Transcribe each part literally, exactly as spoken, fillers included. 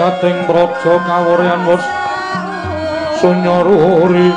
jagating praja kawuryan wus sunyaruri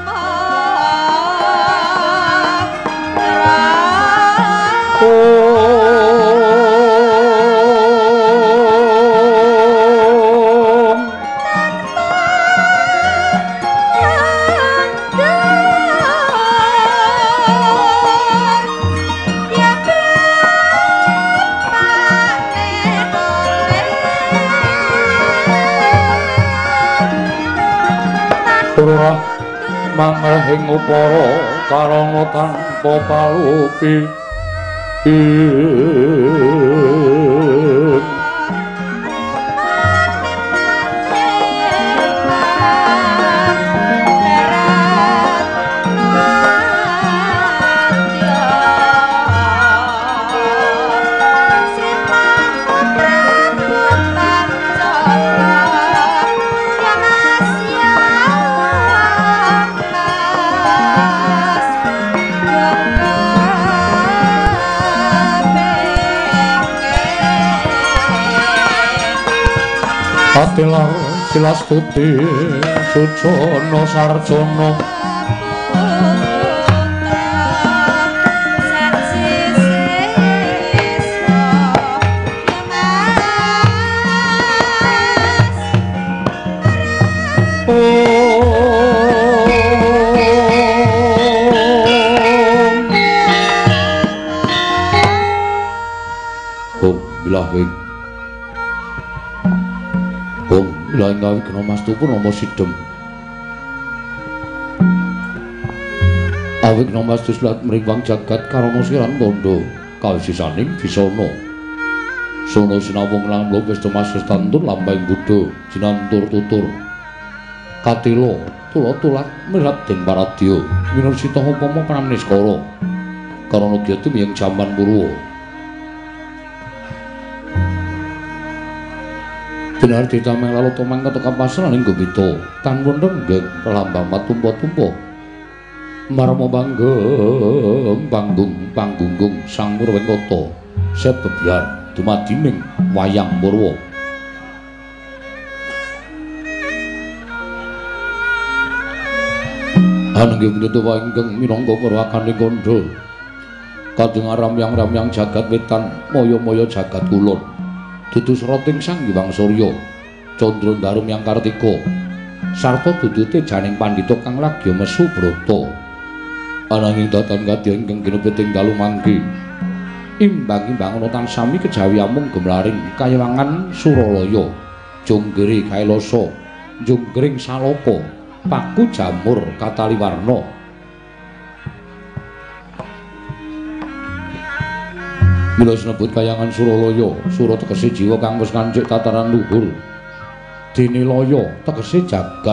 mangrahing upara karana tanpa palupi Atilar Silastuti Sujono Sarjono Om Bilahwing Lain gawe kena mas tuku nama sidem awik nama mas tuslat merimbang jagat karana siran tondo kawisisaning bisono sono sinawung lamlo wis temas stantun lambang budo jinantur tutur katilo tula tulat mirat den paradya minursita upama pramniskara karana gyati miyeng jaman purwa benar ditameng lalu tomang ketika pasrah ning gumito tanpun renggeng lambang matumpo-tumpo marmo banggeng panggung panggunggung sang Purwengkata sebebyar dumadining wayang Purwa ananging punika ingkang minangka purwakaning kandha kadung ramyang-ramyang jagat wetan moyo-moyo jagat kulon dudu sroting Sang Hyang Surya Candra Darum Yang Kartika sarta dudute janing pandhita kang lagya mesu brata ananging datan kadya ingkang ginepeting dalu mangke imbang-imbang ana tansami kejawi amung gemlaring kayawangan Suralaya Jonggere Kailasa Jonggring Saloka Paku Jamur Kataliwarna mila sinebut kayangan Suralaya sura tegese jiwa kang wis kancik tataran luhur dinilaya tegese jagat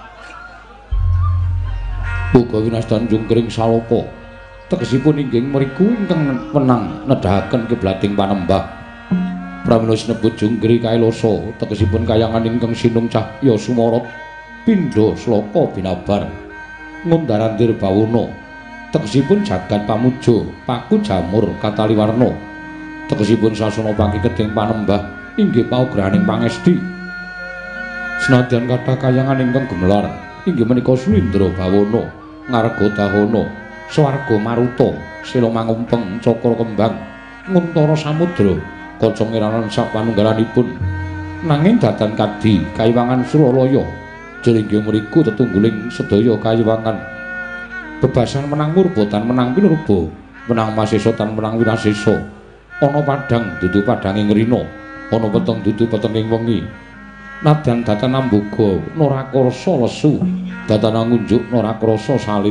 uga winastan Jonggring Saloka tegesipun inggih mriku ingkang menang nedahaken kiblating panembah pramila sinebut Jonggre Kailasa tegesipun kayangan ingkang sinung cahya sumorot pindha sloka binabar ngundarandir bawana tegesipun jagat pamuja Paku Jamur Kataliwarna tegesipun sasana pangki keding panembah inggih paugrahaning pangesti senadyan kathah kayangan ingkang gemelar inggih menika Slindra Bawana Ngarga Dahana Swarga Maruta Sila Mangumpeng Cakra Kembang Nguntara Samudra kaca ngiranan sapanunggalanipun nanging datan kadi kayiwangan Suralaya jeringgih mriku tetungguling sedaya kayiwangan bebasan menang murba tan menang pinurba menang masesa tan menang winasesa ana padhang dudu padhanging rina ana weteng dudu wetenging wengi nadyan datan amboga narakrasa lesu datan ngunjuk narakrasa salib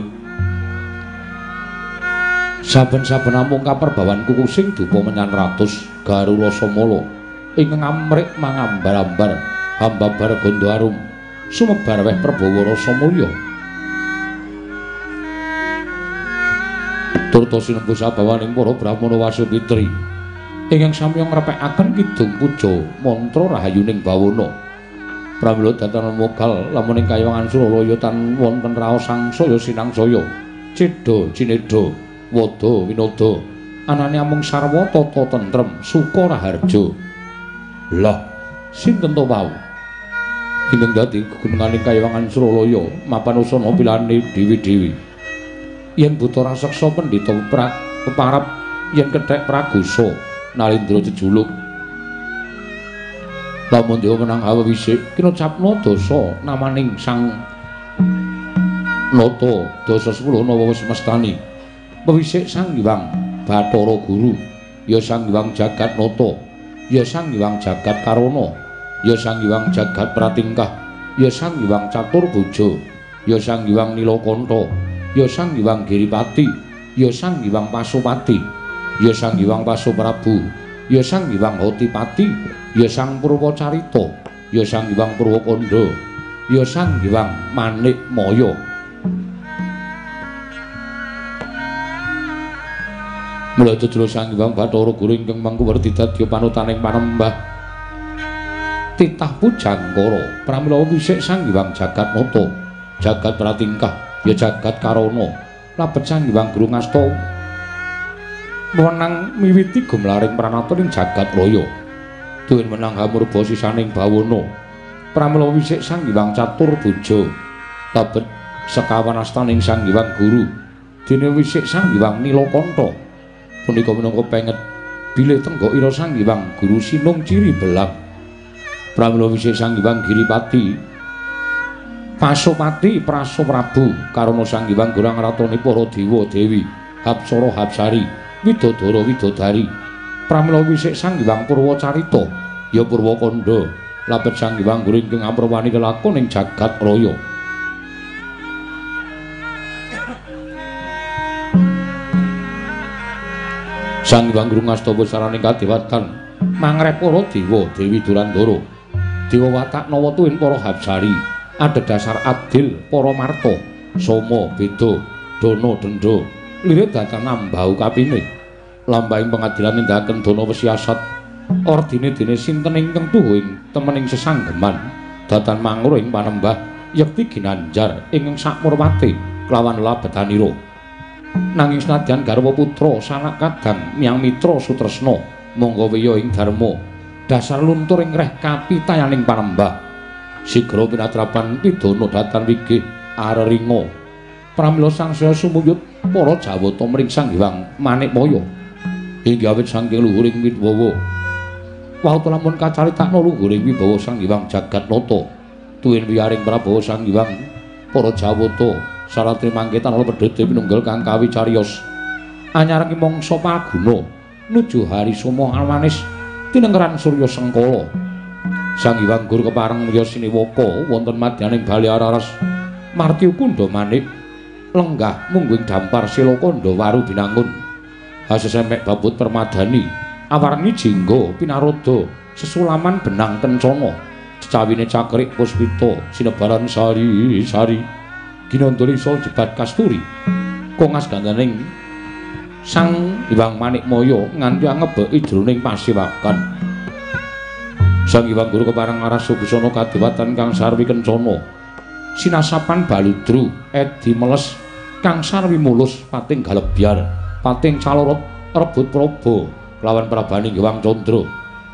saben-saben amung kaperbawan kukusing dupa menyang ratus Garura Samala ingkang amrik mangambar-ambar hambabar gandha arum sumebar weh Prabawa rasa mulya turta sinembus sabawaning para brahmana Wasupitri ingkang sami ngrepekaken kidung puja mantra rahayuning bawana pramila datan mogal lamun ing kayangan Suralaya tan wonten raos sangsaya sinangsaya cedha cinedha wada winada anane amung sarwa tata tentrem suka raharja lah sinten to wau ingkang dadi gegununganing Kayawangan Suralaya mapan usana pilane dewi-dewi. Yen buta raseksa pendhita peparap yen kethek pragusa Nalindra jejuluk. Lamun dewa menang hawa wisik kina capna dosa namaning sang nata dosa sepuluh nawa wis mestani. Pewisik Sang Hyang Bathara Guru, ya Sang Hyang Jagat Nata, ya Sang Hyang Jagat Karana, ya Sang Hyang Jagat Pratingkah, ya Sang Hyang Caturbuja, ya Sang Hyang Nilakanta, ya Sang Hyang Giripati, ya Sang Hyang Pasupati, ya Sang Hyang Pasuprabu, ya Sang Hyang Hotipati, ya Sang Purwacarita, ya Sang Hyang Purwakanda, ya Sang Hyang Manikmaya. Mula jejuluk Sang Hyang Bathara Guru ingkang mangku werdi dadya panutaning Panembah titah pujangkara pramila wisik Sang Hyang Jagat Nata, Jagat Pratingkah, ya Jagat Karana, labet Sang Hyang Guru Ngasta menang miwiti gumlaring pranata ing jagat raya. Duwin menang hamurba sisaning bawana pramila wisik Sang Hyang Caturbuja, labet sekawan astaning Sang Hyang Guru dene wisik Sang Hyang Nilakanta. Punika minangka penget bilih tenggo-ira Sang Hyang Guru sinung ciri belang. Pramila wisik Sang Hyang Giripati Pasupati Prasuprabu karana Sang Hyang Guru ngratoni para dewa dewi Hapsara Hapsari Widodara Widodari. Pramila wisik Sang Hyang Purwacarita ya Purwakanda labet Sang Hyang Guru ingkang amrewani kelakon ing jagat raya. Sang Hyang Guru ngasta saraning kadewatan mangreh para dewa dewi Durandara, dewa watak nawa tuwin para Hapsari, adhedhasar adil para marta, soma beda, dana denda, lirik datan nambau kapine, lambahing pengadilan nindakaken dana wesiasat, ordine dene sinten ingkang tuwuhing temening sesanggeman, datan mangro ing Panembah yekti ginanjar ingkang sakmurmate kelawan labetanira. Nanging senadyan garwa putra sanak kadang miyang mitra sutresna monggo wiya ing dharma dasar luntur ing reh kapitayaning Panembah sigra pinatrapan pidana datan wigih areringa pramila sangsaya sumuyut para Jawata mring Sang Hyang Manikmaya inggih awit saking luhuring wibawa wau lamun kacaritakna luhuring wibawa Sang Hyang Jagat Nata tuwin wiyaring Prabawa Sang Hyang para Jawata saratri mangketan ala pedhete pinunggal kang kawicariyos anyareng mangsa paguna nuju hari soma almanis tinenggeran Surya Sengkala. Sang Hyang Guru kepareng miya siniwaka wonten madyaning bali Araras Martya Kunda Manik lenggah mungguing dampar Silakanda Waru binangun hasesemek babut permadani awarni jingga pinaroda sesulaman benang kencana cecawine cakrik puspita sinebaran sari-sari ginandari sol jebat kasturi kongas gandaning Sang Hyang Manikmaya nganti ngebeki jroning pasiwakan. Sang Hyang Guru kepareng aras busana kadewatan kang sarwi kencana sinasapan baludru edi meles kang sarwi mulus pating galebyar pating calorot rebut praba lawan prabaning Hyang Candra.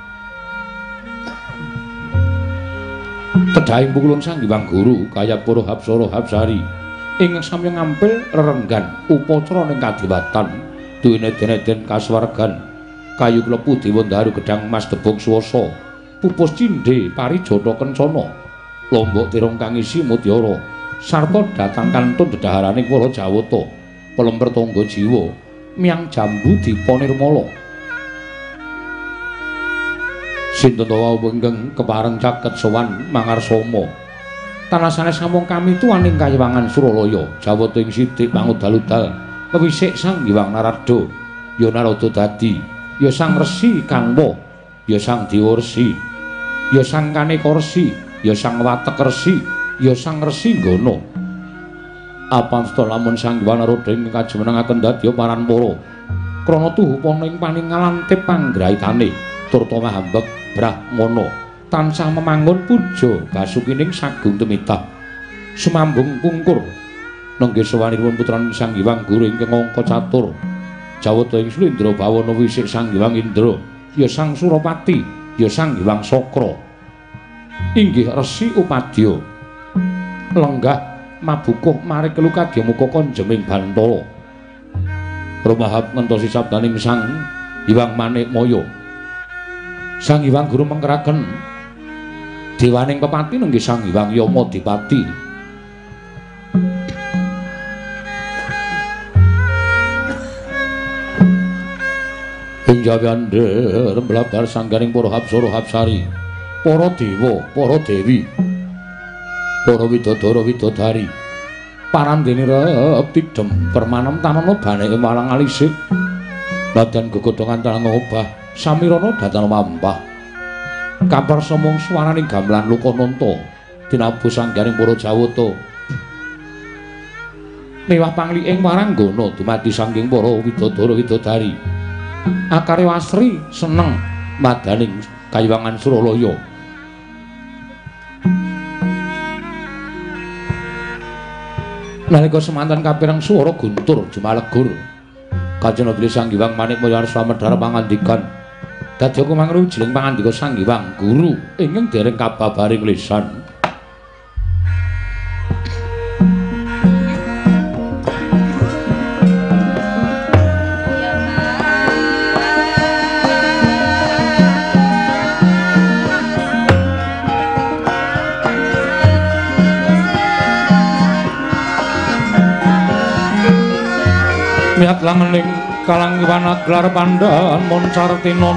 Tedhahing pukulun Sang Hyang Guru kaya para Hapsara Hapsari ingkang sami ngampil rerenggan upacara ning kadewatan duwene den-den kasuwargan kayu klepu dewa ndaru gedhang mas debong swasa pupus cindhe parijata kencana lombok tirung kang isi mutiara sarta datang kantun dedaharaning para Jawata pelemper tangga jiwa miyang jambu dipa nirmala. Sinten wae ingkang kepareng caket sowan mangarsama tanasane sampun kami tuwaning Kayawangan Suralaya Jawata ing sithik pangudal-udal pewisik Sang Hyang Narada ya Narada dadi ya Sang Resi Kanwa ya Sang Dewa Resi ya Sang Kaneka Resi ya Sang Watek Resi ya Sang Resi Gana. Apamsta lamun Sang Hyang Narada ing kajumenengaken dadi paranpara krana tuhupana ing paningalan tep panggrahitane turta mahambek Brahmana tansah memangun puja basukining sagung temitah sumambung pungkur nenggih sawanipun putraning Sang Hyang Guru ingkang angka catur Jawata ing Slendra bawana wisik Sang Hyang Indra ya Sang Surapati ya Sang Hyang Sakra. inggih Resi Upadya lenggah mabukuh mari kelukadya muka konjeming Bantala rumahap ngentosi sabdaning Sang Hyang Manikmaya. Sang Hyang Guru mengkeraken dewaning pepati nenggih Sang Hyang Yamadipati. Ing jawande remblabar sanggaring para hapsara hapsari, para dewa, para dewi, para widodara widodari, parandene rep tidhem permanem tamana baneke malang alisik. Badan gegodhongan tarang obah samirana datan mampah. Kabar somong swaraning gamelan Lokananta tinabu sanggaring para Jawata. Mewah pangliking maranggana dumadi saking para widodara widodari. Akare wasri seneng madaning Kayiwangan Suralaya. Nalika semanten kapireng swara guntur jumalegur Kanjeng Nabi Sang Hyang Manikmaya arsa medhar pangandikan dadi kumangru jiling pangandika Sang Hyang Guru ingkang dereng kababaring lisan. Miat langening kalanggiwan aglar pandhan moncartinon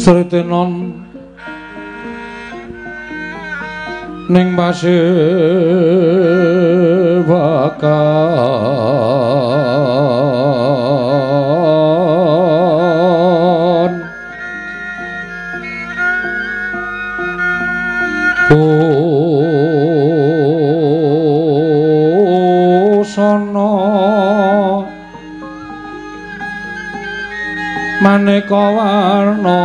Sritenon ning pasewakan busana maneka warna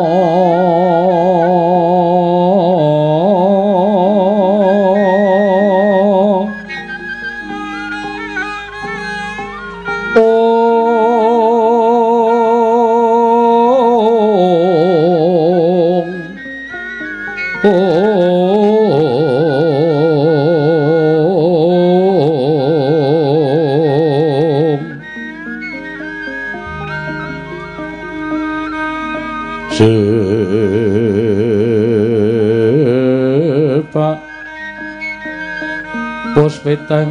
sepak puspiteng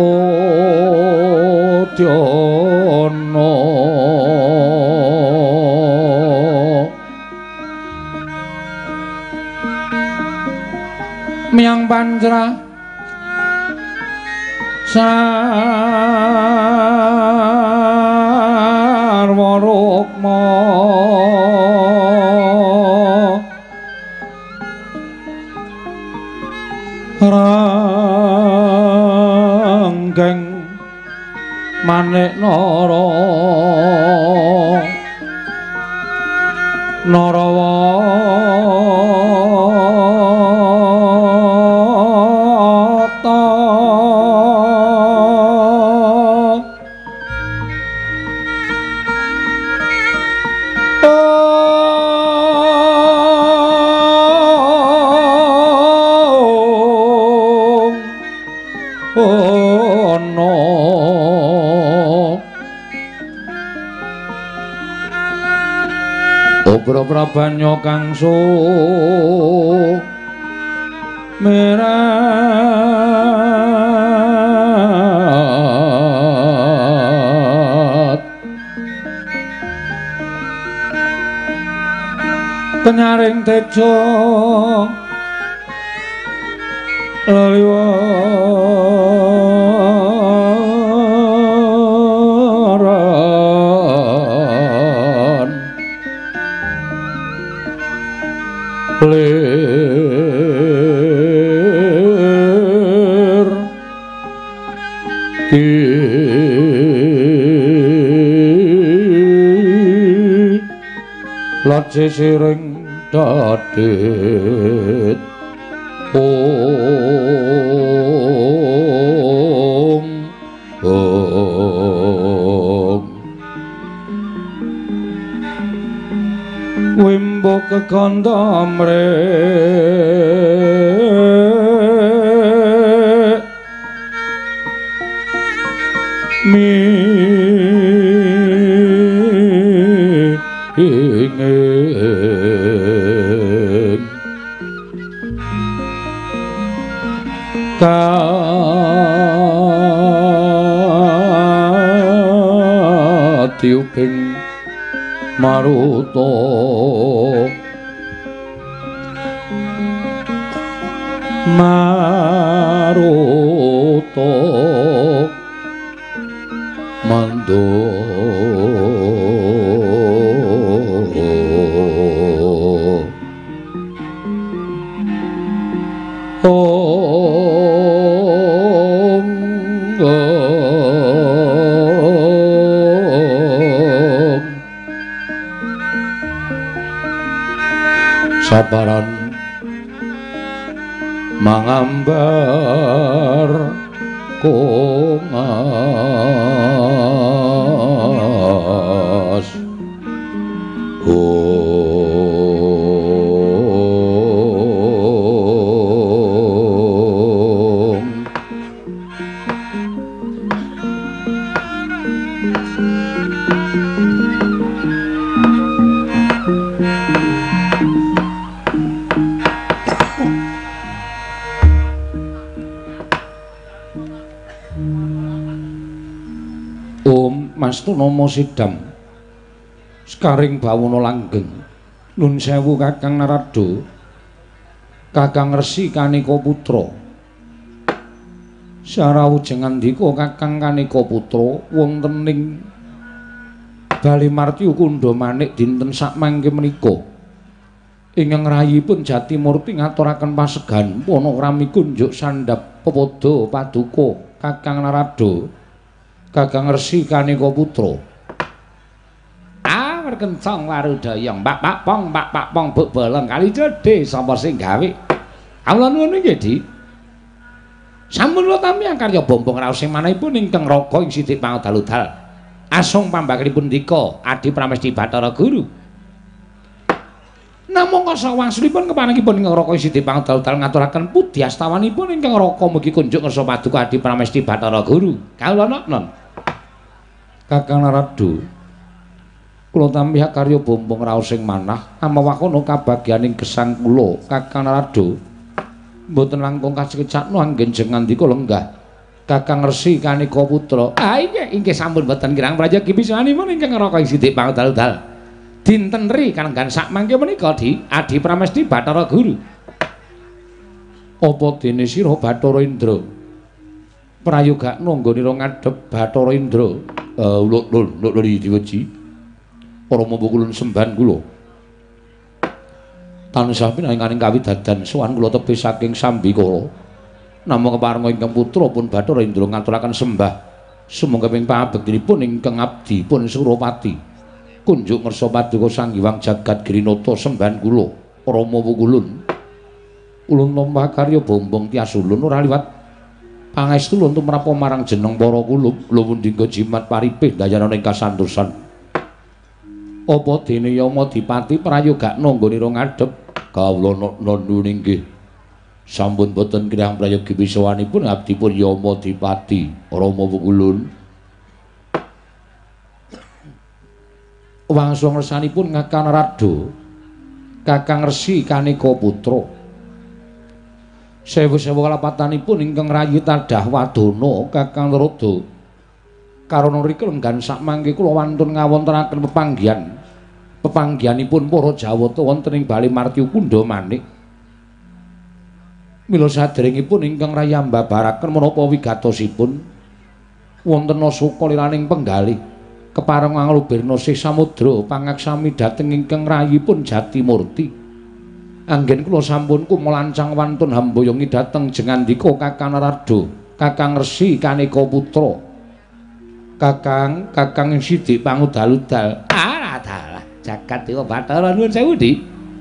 Udyana miyang pancrah sarwa rukma ranggeng manik nara narawata Obra banyo kang sumerat penyaring tejo laliwaran lir ki lat sisiring dadit om om wimbo kekandamre mi ingin katiuping maruta maruta mando om om sabaran mangambar kongas om Om Mastu Nomo Sidam Sekaring bawana langgeng Nun sewu Kakang Narada, Kakang Resi Kanika Putra. Sarawujeng andika Kakang Kanika Putra wonten ing Balimarti Kundha Manik dinten sakmangke menika. Ingkang rayipun Jatimurti ngaturaken pasegan panakrami kunjuk sandhap pepada paduka Kakang Narada, Kakang Resi Kanika Putra. Ah, merkencong warudaya, Mbak Pak Pong, Mbak Pak Pong buk bolong kali cedhe sapa sing gawe? Kawula nuwun nggih, Di. Sampun kula tampi karya bombong raos sing manahipun ingkang raga ing Sidik Pangudal-udal. Asung pambakanipun dika Adi Pramesti Bathara Guru. Namung kasa wangsulipun kepanengipun ingkang raga ing Sidik Pangudal-udal ngaturaken pudi astawanipun ingkang raga mugi kunjuk ngersa paduka Adi Pramesti Bathara Guru. Kawula non. Kakang Narada, kula tampi karya bombong raos sing manah amawakono kabagyaning gesang kula Kakang Narada. Mboten langkung kacekecakno anggen jeng ngandika lenggah Kakang Resi Kanika Putra. Ah inggih inggih sampun mboten kirang praja kibisanipun ingkang raka ing Sidik Pangudal-udal. Dinten ri kalenggan sakmangke menika Di Adi Pramesti Bathara Guru. Apa dene sira Bathara Indra? Prayogakno nggonira ngadhep Bathara Indra. Eh lho lho lho diweji. Para mbukulun semban kula. Tansah pinanganing kawidadan sowan kula tebih saking Sambikala. Namung keparenga ingkang putra pun Bathara Indra ngaturaken sembah sumangga ping pabektinipun ingkang abdi pun Suropati. Kunjuk ngersa paduka Sang Hyang Jagat Grinata semban kula Rama Wukulun. Ulun nampa karya bombong tias ulun ora liwat pangestu ulun tumrap marang jeneng para kulup luwun dinggo jimat paripih dayana ing kasantosan. Apa dene Yama Dipati prayogakna nggonira ngadhep kawula nuwun inggih. Sampun boten kirang prayogi bisawanipun abdipun Yama Dipati Rama Wukulun. Wangsul ngersanipun Kakang Narada, Kakang Resi Kanika Putra. Sewu-sewu kalapatanipun ingkang rayi tadah wadana Kakang Narada. Karana rika lenggan sakmangke kula wantun ngawontenaken pepanggihan. Pepanggihanipun para Jawata wonten ing Balimarti Kundha Manik. Mila saderengipun ingkang rayambabaraken menapa wigatosipun wonten Asaka liraning penggalih kepareng nglubirna sih samudra pangaksami dhateng ingkang rayipun Jatimurti. Anggen kula sampun kumalancang wantun hamboyongi dhateng jengandika Kakang Narada, Kakang Resi Kanika Putra. Kakang, Kakang Sidik Pangudal-udal. Ah, dalah jagat dewa Bathara nuwun sewu, Di.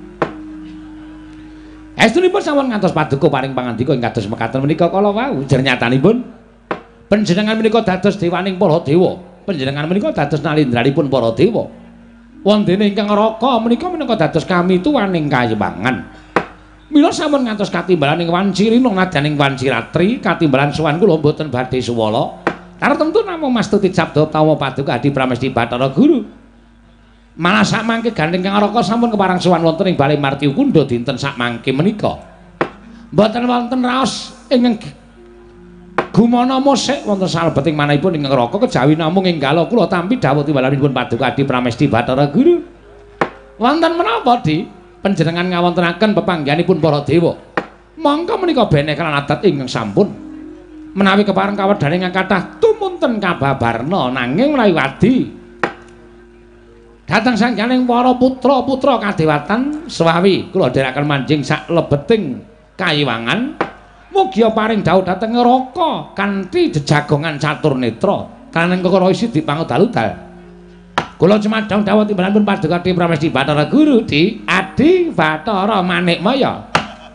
Estunipun sampun ngantos paduka paring pangandika ing kados mekaten menika kala wau. Jernyatanipun panjenengan menika dados dewaning para dewa. Panjenengan menika dados nalindranipun para dewa. Wondene ingkang raka menika menika dados kamituwaning kayiwangan. Mila sampun ngantos katimbalan ing Wancirina nadyaning Wanciratri, katimbalan sowan kula mboten badhe suwala. Tartemtu namung mastuti sabda utawa paduka Adi Pramesti Bathara Guru. Malah sakmangke gandeng kang raka sampun keparang sowan wonten ing Balimarti Kundha dinten sakmangke menika. Mboten wonten raos ingkang gumana musik wonten salebeting manahipun ingkang raka kejawi namung enggal kula tampi dawuh timbalanipun paduka Adi Pramesti Bathara Guru. Wonten menapa, Di? Panjenengan ngawontenaken pepanggihanipun para dewa. Monggo menika beneh kan adat ingkang sampun menawi kepareng kawedane ingkang kathah tumunten kababarna nanging mlayu wadi dhateng sangganing para putra-putra kadewatan swawi kula dherekaken manjing sak lebeting kayiwangan mugi paring dawuh dhateng neraka kanthi jejagongan catur netra kaneng Kakang Sidik Pangudal-udal. Kula cemadhang dawuh timbalanipun paduka Adi Pramesti Bathara Guru, Di Adi Bathara Manikmaya.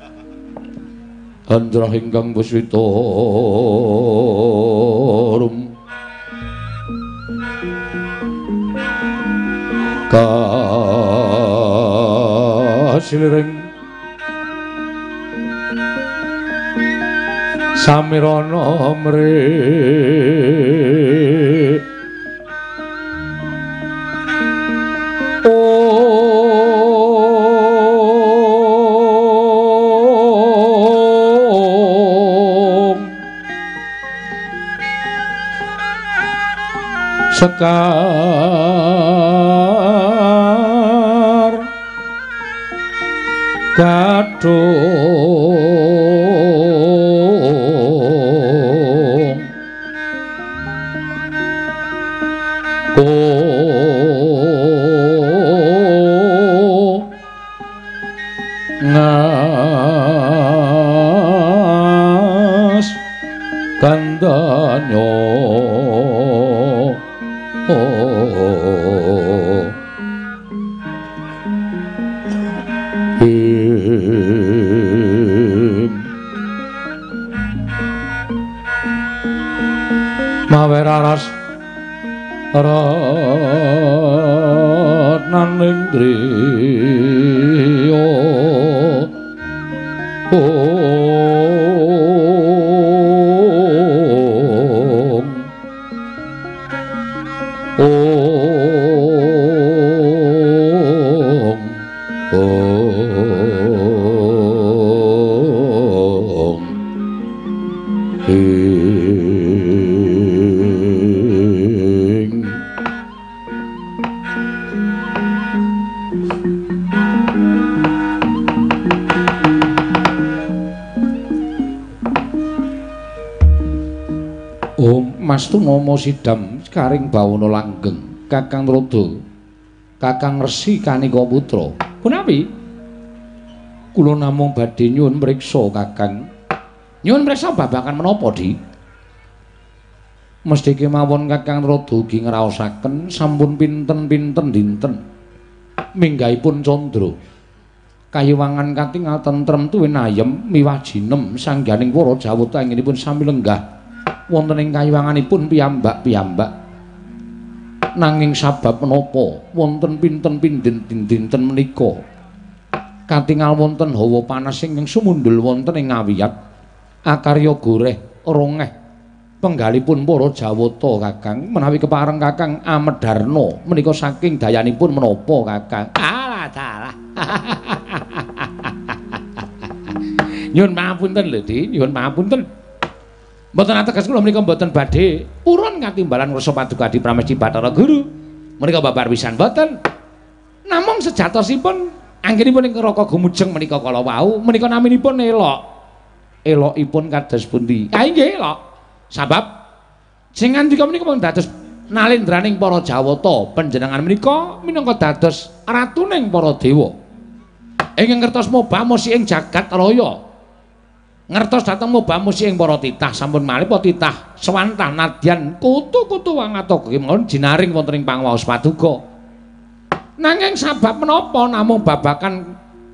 Andra ingkang puswita rum kasilring samirana mri sekar Gadung oh ngas kandanyo oh mawer aras ratnaning driya om om om ing Om Mastu Mama Sidam karing bawana langgeng Kakang Rada Kakang Resi Kanika Putra punapi kula namung badhe nyuwun mriksa Kakang nyuwun mriksa babagan menapa Di mesti kemawon Kakang Rada ugi ngraosaken sampun pinten-pinten dinten minggahipun candra kayiwangan katingal tentrem tuwin ayem miwah jinem sangganing para Jawata inginipun sami lenggah wonten ing kayiwanganipun piyambak-piyambak nanging sabab menapa wonten pinten-pinten dinten menika katingal wonten hawa panas ingkang sumundul wonten ing ngawiyat akarya goreh rongeh penggalipun para Jawata Kakang menawi kepareng Kakang Amedarna menika saking dayanipun menapa Kakang alah dalah nyuwun pangapunten lho Di nyuwun pangapunten mboten ateges kula menika mboten badhe purun katimbalan ngrasa paduka Adi Pramesti Bathara Guru menika babar pisan mboten namung sejatosipun anggenipun ing neraka gumujeng menika kala wau menika naminipun elok elokipun kados pundi ha inggih elok sabab sing ngandika menika pun dados nalendraning para Jawata panjenengan menika minangka dados ratuning para dewa ingkang ngertos moba musi ing jagat raya ngertos dhateng moba musi ing para titah sampun malih para titah swantah nadyan kutu-kutu wangata kemawon jinaring wonten ing pangwaos paduka nanging sabab menapa namung babakan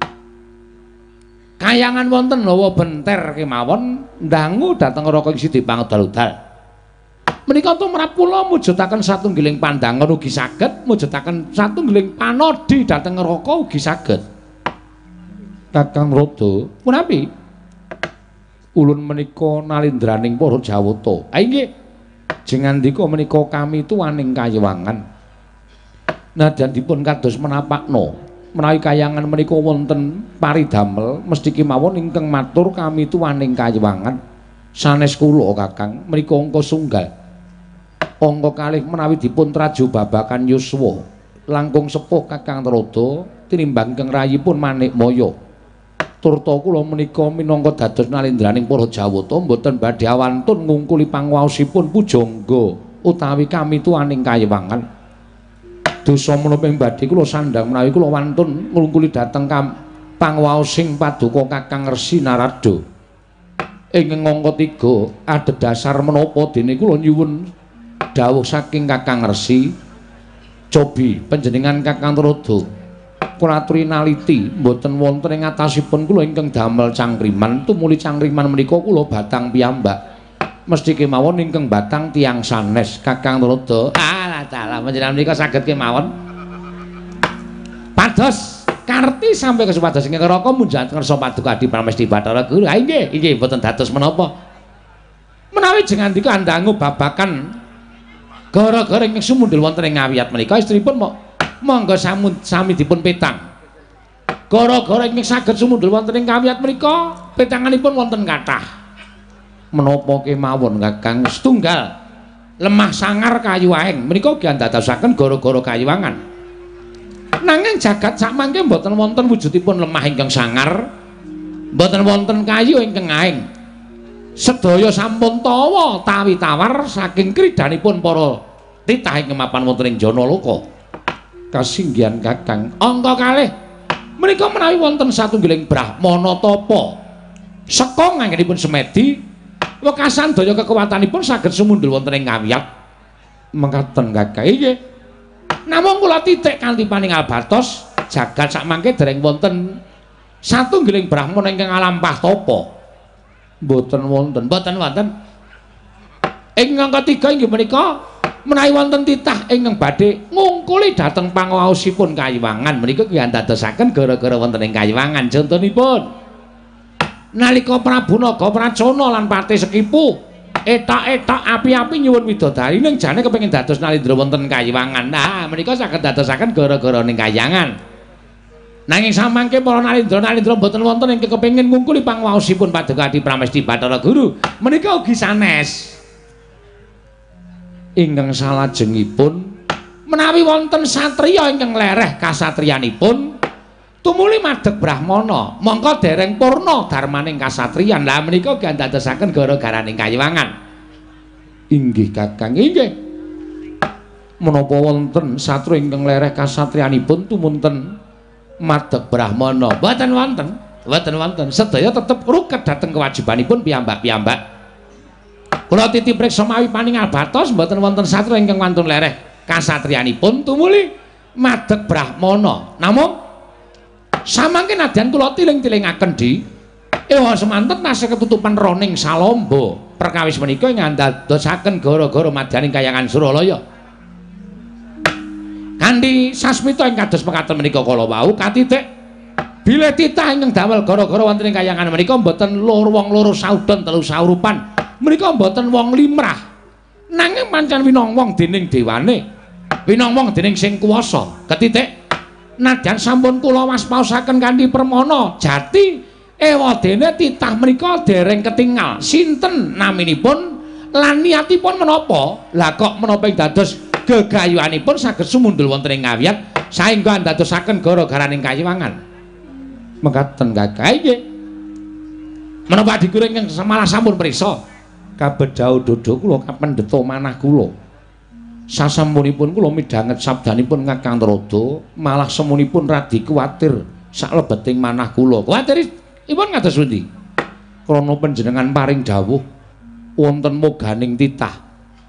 kayangan wonten hawa benter kemawon ndangu dhateng neraka ing sidi pangudal-udal menika tumrap kula mujudaken satunggiling pandangan ugi saged mujudaken satunggiling panodi dhateng neraka ugi saged Kakang Rada punapi ulun menika nalendraning para Jawata ha inggih jengandika menika kami tuwaning kayiwangan nadyan dipun kados menapakna menawi kayangan menika wonten paridamel mesti kemawon ingkang matur kami tuwaning kayiwangan sanes kula Kakang menika angka sunggal angka kalih menawi dipun traju babakan yuswa langkung sepuh Kakang Rada tinimbang ingkang rayipun Manikmaya turta kula menika minangka dados nalendraning para Jawata mboten badhe awantun ngungkuli pangwaosipun pujangga utawi kami tuwaning kayiwangan dosa menapa ing badhe kula sandhang menawi kula wantun ngungkuli dhateng pangwaosing paduka Kakang Resi Narada ing angka tiga adhedhasar menapa dene kula nyuwun dawuh saking Kakang Resi cobi panjenengan Kakang Rada kula aturi naliti mboten wonten ing atasipun kula ingkang damel cangkriman tumuli cangkriman menika kula batang piyambak mesti kemawon ingkang batang tiyang sanes Kakang Rada alah dalah panjenengan menika saged kemawon pados karti sampai kesupados ing neraka munjat ngersa paduka Adi Pramesti Bathara Guru ha inggih inggih mboten dados menapa menawi jengandika andangu babakan gara-gara ingkang sumundul wonten ing ngawiyat menika istripun mok monggo sami dipun petang gara-gara ingkang saged sumundul wonten ing kawiyat menika petanganipun wonten kathah menapa kemawon Kakang setunggal lemah sangar kayu aeng menika ugi andadosaken gara-gara kayiwangan Nanging jagat sakmangke mboten wonten wujudipun lemah ingkang sangar, mboten wonten kayu ingkang aing. Sedaya sampun tawa tawi tawar saking kridanipun para titah ing mapan wonten ing Janaloka. Kasinggihan Kakang, angka kalih menika menawi wonten satunggiling brahmana tapa seka nganggenipun semedi wekasan daya kekuwatanipun saged sumundul wonten ing ngawiyat. Mekaten Kakang. Nggih. Namung kula titik kanthi paningal batos jagat sakmangke dereng wonten satunggiling brahmana ingkang alampah tapa. Mboten wonten, mboten wonten. Ingkang ketiga inggih menika menawi wonten titah ingkang badhe ngungkuli dhateng pangaosipun Kayiwangan menika nggih dadosaken gara-gara wonten ing Kayiwangan. Contonipun nalika Prabu Nagapracana lan Patih Sekipu etak-etak api-api nyuwun widodari ning jane kepengin dados Nalindra wonten Kayiwangan. Nah, menika saged dadosaken gara-gara ning Kayangan. Nanging samangke para Nalindra-nalindra boten wonten ingkang kepengin ngungkuli pangaosipun Paduka Adi Pramesti Bathara Guru. Menika ugi sanes. Ingkang salajengipun menawi wonten satriya ingkang lereh kasatriyanipun tumuli madheg brahmana mongko dereng purna darmaning kasatriyan. Lah menika gandadosaken gara-garaning Kayiwangan. Inggih Kakang, inggih. Menapa wonten satria ingkang lereh kasatriyanipun tumunten madheg brahmana? Mboten wonten, mboten wonten. Sedaya tetep ruket dhateng kewajibanipun piyambak-piyambak. Kula titih priksa mawi paningal batos mboten wonten satria ingkang wantun lereh kasatriyanipun tumuli madheg brahmana. Namung samangke nadyan kula tiling-tilingaken di ewa semanten tasih ketutupan roning salamba. Perkawis menika ing andadosaken gara-gara madyaning Kayangan Suralaya. Kanthi sasmita ing kados mekaten menika kala wau katitik bilih titah ingkang damel gara-gara wonten ing Kayangan menika mboten loro wong loro saudon telu saurupan. Menika mboten wong limrah. Nanging pancen winong wong dening dewane. Winong wong dening sing kuwasa. Ketitik nadyan sampun kula waspaosaken kanthi permana jati ewadene titah menika dereng ketingal. Sinten naminipun lan niatipun menapa? Lah kok menapa ing dados gegayuhanipun saged sumundul wonten ing ngawiyat saengga ndadosaken gara-garaning Kayiwangan. Mekaten Kakang. Nggih. Menapa dikuring ingkang malah sampun priksa kabedhau dodo kula kapendheta manah kula. Sasampunipun kula midhanget sabdanipun Kakang Trada, malah semunipun radi kuwatir saklebeting manah kula. Kuwatiripun kados pundi? Krana panjenengan paring dawuh wonten moganing titah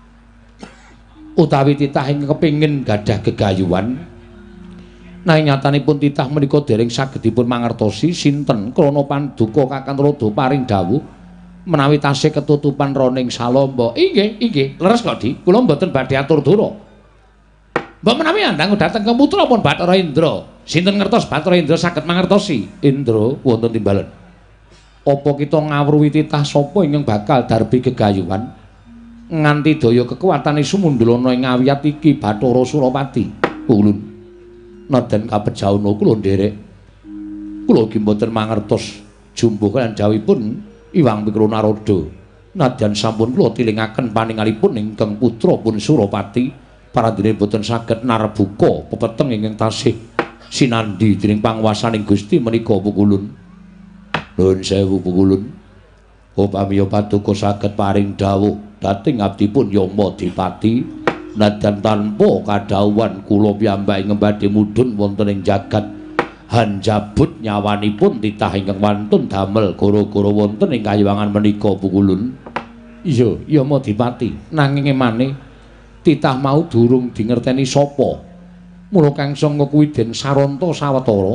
utawi titah ingkang kepengin gadah gegayuhan. Nanging nyatanipun titah menika dereng saged dipun mangertosi sinten krana panduka Kakang Trada paring dawuh menawi tasih ketutupan roning salamba. Inggih, inggih. Leres kok, Di. Kula mboten badhe atur dura. Mbok menawi andang dhateng ke putra pun Bathara Indra. Sinten ngertos Bathara Indra saged mangertosi? Indra wonten timbalan. Apa kita ngawruhi titah sapa ingkang bakal darbi gegayuhan nganti daya kekuwatane sumundulana ing ngawiyat iki Bathara Surapati? Ulun. Naden kapejauna kula nderek. Kula ugi mboten mangertos jumbuh lan jawipun Iwang Mikro Narada. Nadyan sampun kula tilingaken paningalipun ingkang putra pun Surapati paradene boten saged narbuka pepeteng ingkang tasih sinandi dening panguwasaning Gusti menika Pukulun. Nuwun sewu Pukulun. Upami Paduka saged paring dawuh dhateng abdipun Yama Dipati nadyan tanpa kadhawuhan kula piyambake ngembadhe mudhun wonten ing jagat hanjabut nyawanipun titah ingkang wantun damel gara-gara wonten ing Kayiwangan menika Pukulun. Iya, Yama Dipati. Nanging emane titah mau durung dingerteni sapa. Mula Kang Sanga kuwi den saranta sawetara.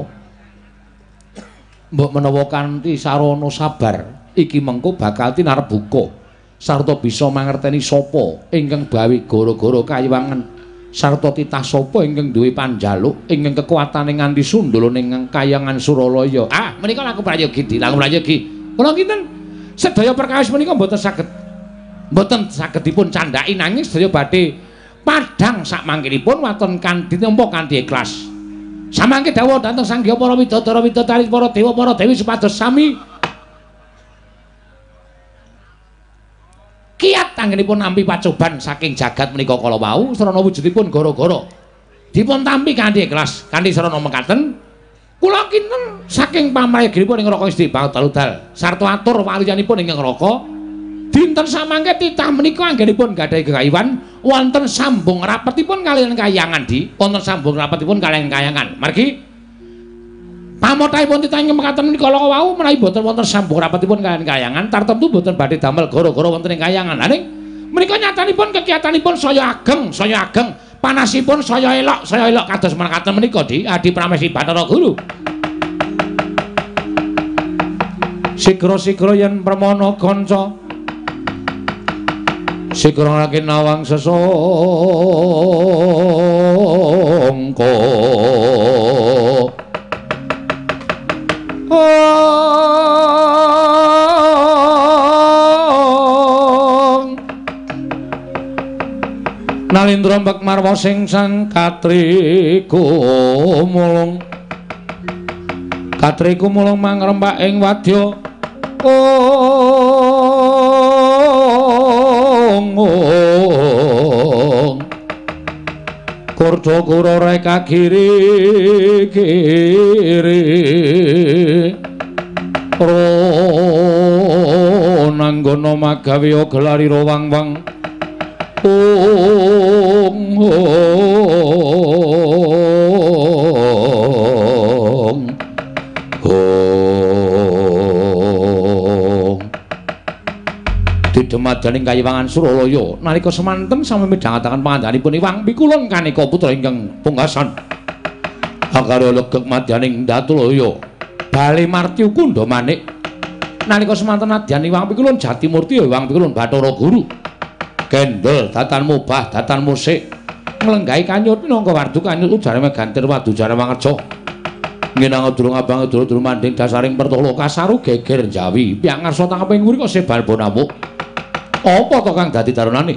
Mbok menawa kanthi sarana sabar iki mengko bakal tinarbuka sarta bisa mangerteni sapa ingkang bawi gara-gara Kayiwangan sarta titah sapa ingkang duwe panjaluk ingkang kekuwatane nganti sundul ning Kayangan Suralaya. Ah, menika laku prayogi, Di. Laku prayogi. Kula kinten sedaya perkawis menika mboten saged mboten saged dipun candhaki nanging sedaya badhe padhang sakmangkinipun waton kanthi nampa kanthi ikhlas. Samangke dawuh dhateng Sangya para widodara widodari para dewa para dewi supados sami kiyat anggenipun nampi pacoban saking jagat menika kala wau sarana wujudipun gara-gara dipun tampi kanthi ikhlas kanthi sarana mekaten kula kinten saking pamrayaginipun ing Raka Gusti Bangdal sarta atur waliyanipun ing Raka dinten samangke titah menika anggenipun gadhahi gegayuhan wonten sambung rapetipun kaliyan Kahyangan di wonten sambung rapetipun kaliyan Kahyangan margi pamothaipun titah ing mekaten menika kala wau menawi boten wonten sambung rapetipun kaliyan Kahyangan tartemtu boten badhe damel gara-gara wonten ing Kahyangan lha ning menika nyatanipun kegiatanipun saya ageng saya ageng panasipun saya elok saya elok kados mekaten menika di Adi Pramesti Bathara Guru sigra-sigra yen permana kanca sigra rakin nawang sesangka Nalindra mbek marwa sing sang katriku mulung katriku mulung mangrembak ing wadya ong ong kurda kura reka giri giri ro nanggono magawe gelari rowang wang ong ong ong didemadaning Kayiwangan Suralaya nalika semanten sami midhangetaken pangandhanipun Iwang Pikulun Kanika putra ingkang pungkasan akara legek madyaning Datulaya bali marti kundha manik nalika semanten nadyan Iwang Pikulun Jatimurti Iwang Pikulun Bathara Guru kendel datan mubah datan musik nglenggahi kanyut minangka wardu kanyut ujare megantir wadu jare mangerja nginang durung abang durung manding dasaring pertolo kasaru geger jawi piyang ngarsa tangeping nguri kok sebal bonamuk apa to kang dadi darunane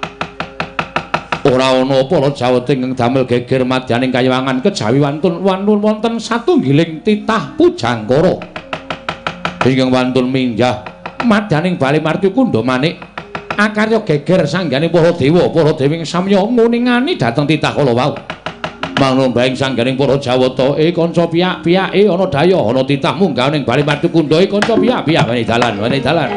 ora ana apa lo jaweting kang damel geger madyaning Kayiwangan kejawi wantun wantun wonten satunggiling titah pujangkara ingkang wantun minggah madyaning Bali Marti Kundha Manik akarya geger sanggane para dewa para dewing samya nguningani dhateng titah kala wau manumbaing sangganing para Jawata e kanca piyak-piyake ana daya ana titah munggah ning Bali Marti Kundha e kanca piyak-piyak wani dalan wani dalan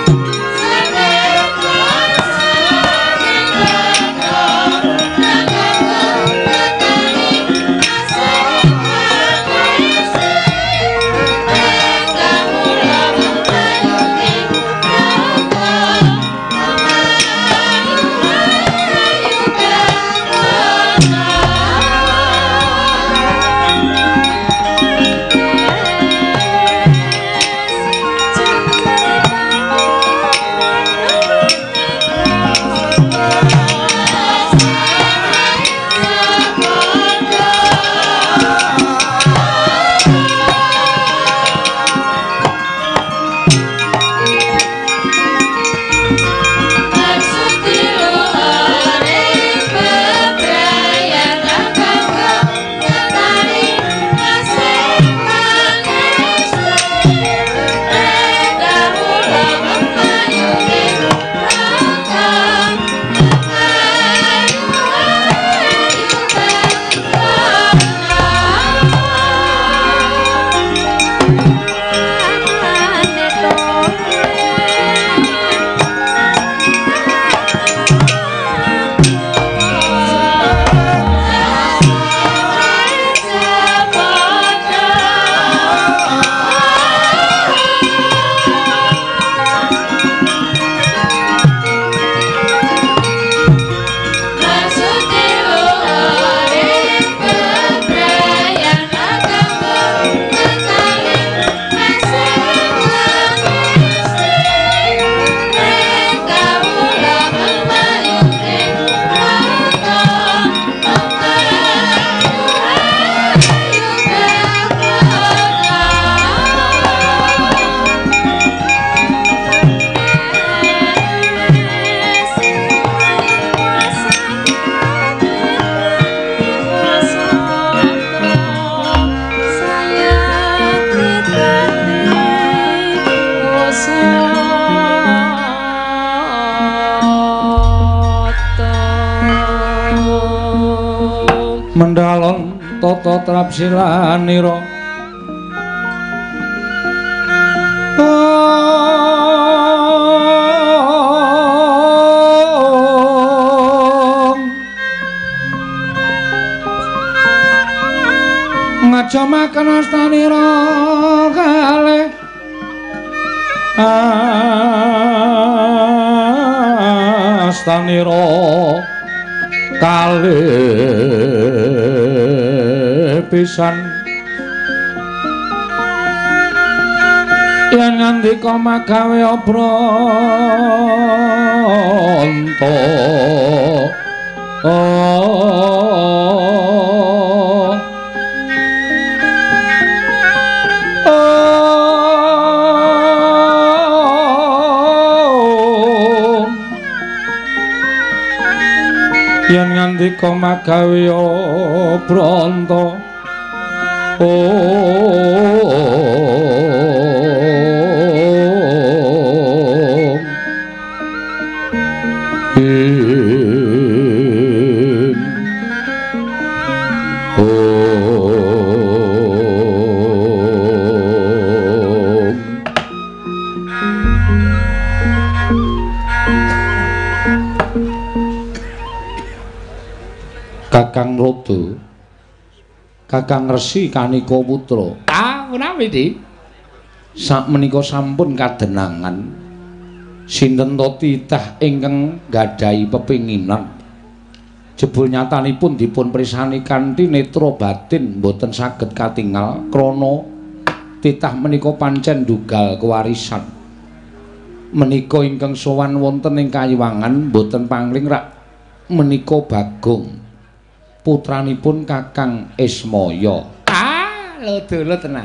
Thank you. tata trapsilanira ngajamaken astanira kalih astanira kalih pisan yen ngandika magawe Branta oh yen ngandika magawe Branta oh Kakang Rada Kakang Resi Kanika Putra ah menawi di sakmenika sampun kadenangan sinten to titah ingkang gadhahi pepinginan jebul nyatanipun dipun prisani kanthi netra batin boten saged katingal krana titah menika pancen dugal kewarisan menika ingkang sowan wonten ing Kayiwangan boten pangling rak menika Bagong putranipun Kakang Ismaya. Ah, lho-lho tenan.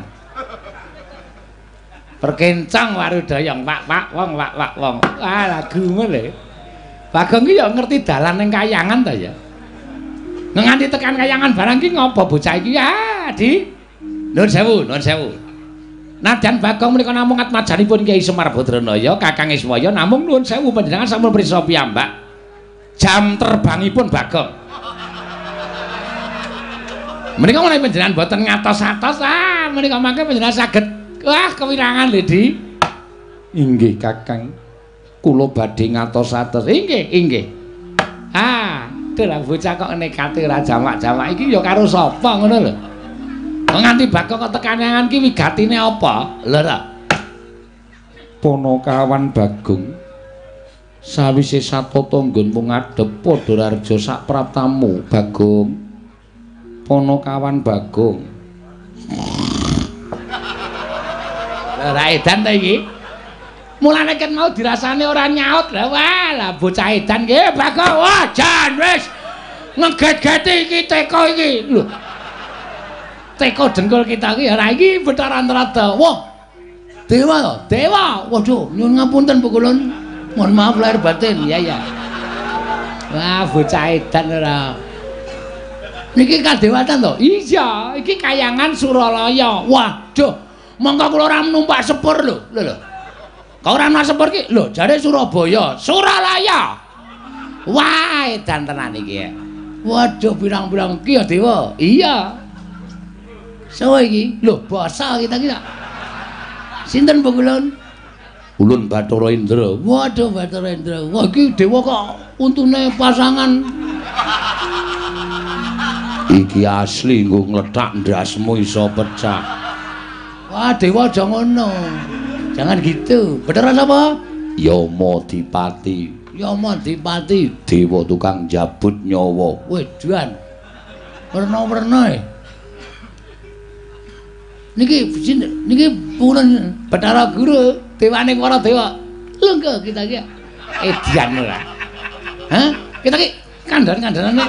Perkencang warudayang Pak-pak wong Pak-pak wong. Ah, lagumu lho. Bagong ki ya ngerti dalan ning Kayangan ta ya. Nganti tekan Kayangan barang ki ngopo bocah iki? Ah, Di. Nuwun sewu, nuwun sewu. Nadyan Bagong menika namung atmajanipun Kyai Semar Badranaya, Kakang Ismaya namung nuwun sewu panjenengan sampun prisa piyambak. Jam terbangipun Bagong. Menika menawi panjenengan boten ngatos-atos ah menika mangke panjenengan saged wah kewirangan lho Di. Inggih Kakang. Kula badhe ngatos-atos. Inggih, inggih. Ah, delah bocah kok nekate ora jamak-jamak iki ya karo sapa ngono lho. Nganti Bagong kok tekanangan ki wigatine apa? Lho ta. Ponokawan Bagong sawise satata nggonmu ngadhep padha raja sak praptamu Bagong. Ponokawan Bagong. Lah edan ta iki? Mulane ken mau dirasane ora nyaut. Lah wah, lah bocah edan nggih Bagong. Wah, jan wis ngeget-geti iki teko iki. Lho. Teko dengkul kita iki ora iki betaran rada. Wah. Dewa to? Dewa. Waduh, nyuwun ngapunten Bu Kulun. Mohon maaf lahir batin. Ya ya. Wah, bocah edan ora. Niki kadewatan to? Iya, iki Kayangan Suralaya. Waduh, mongko kula ora numpak sepur lho. Lho lho. Kok ora ana sepur ki? Lho, jare Surabaya, Suralaya. Wah, edan tenan iki ya. Waduh, pirang-pirang ki ya Dewa. Iya. Sopo iki? Lho, basa kita ki. Sinten Bu Kulun? Ulun Bathara Indra. Waduh, Bathara Indra. Wah, iki Dewa kok untune pasangan. Iki asli nggo ngletak ndasmu iso pecah. Wah, Dewa aja ngono. Jangan gitu. Beneran apa? Yama Dipati. Yama Dipati, dewa tukang jabut nyawa. Wedan. Werna-werna e. Niki niki pun Bathara Guru, dewane para dewa. Lengko kita iki. Edian ora. Hah? Kita ki kandhan-kandhanane.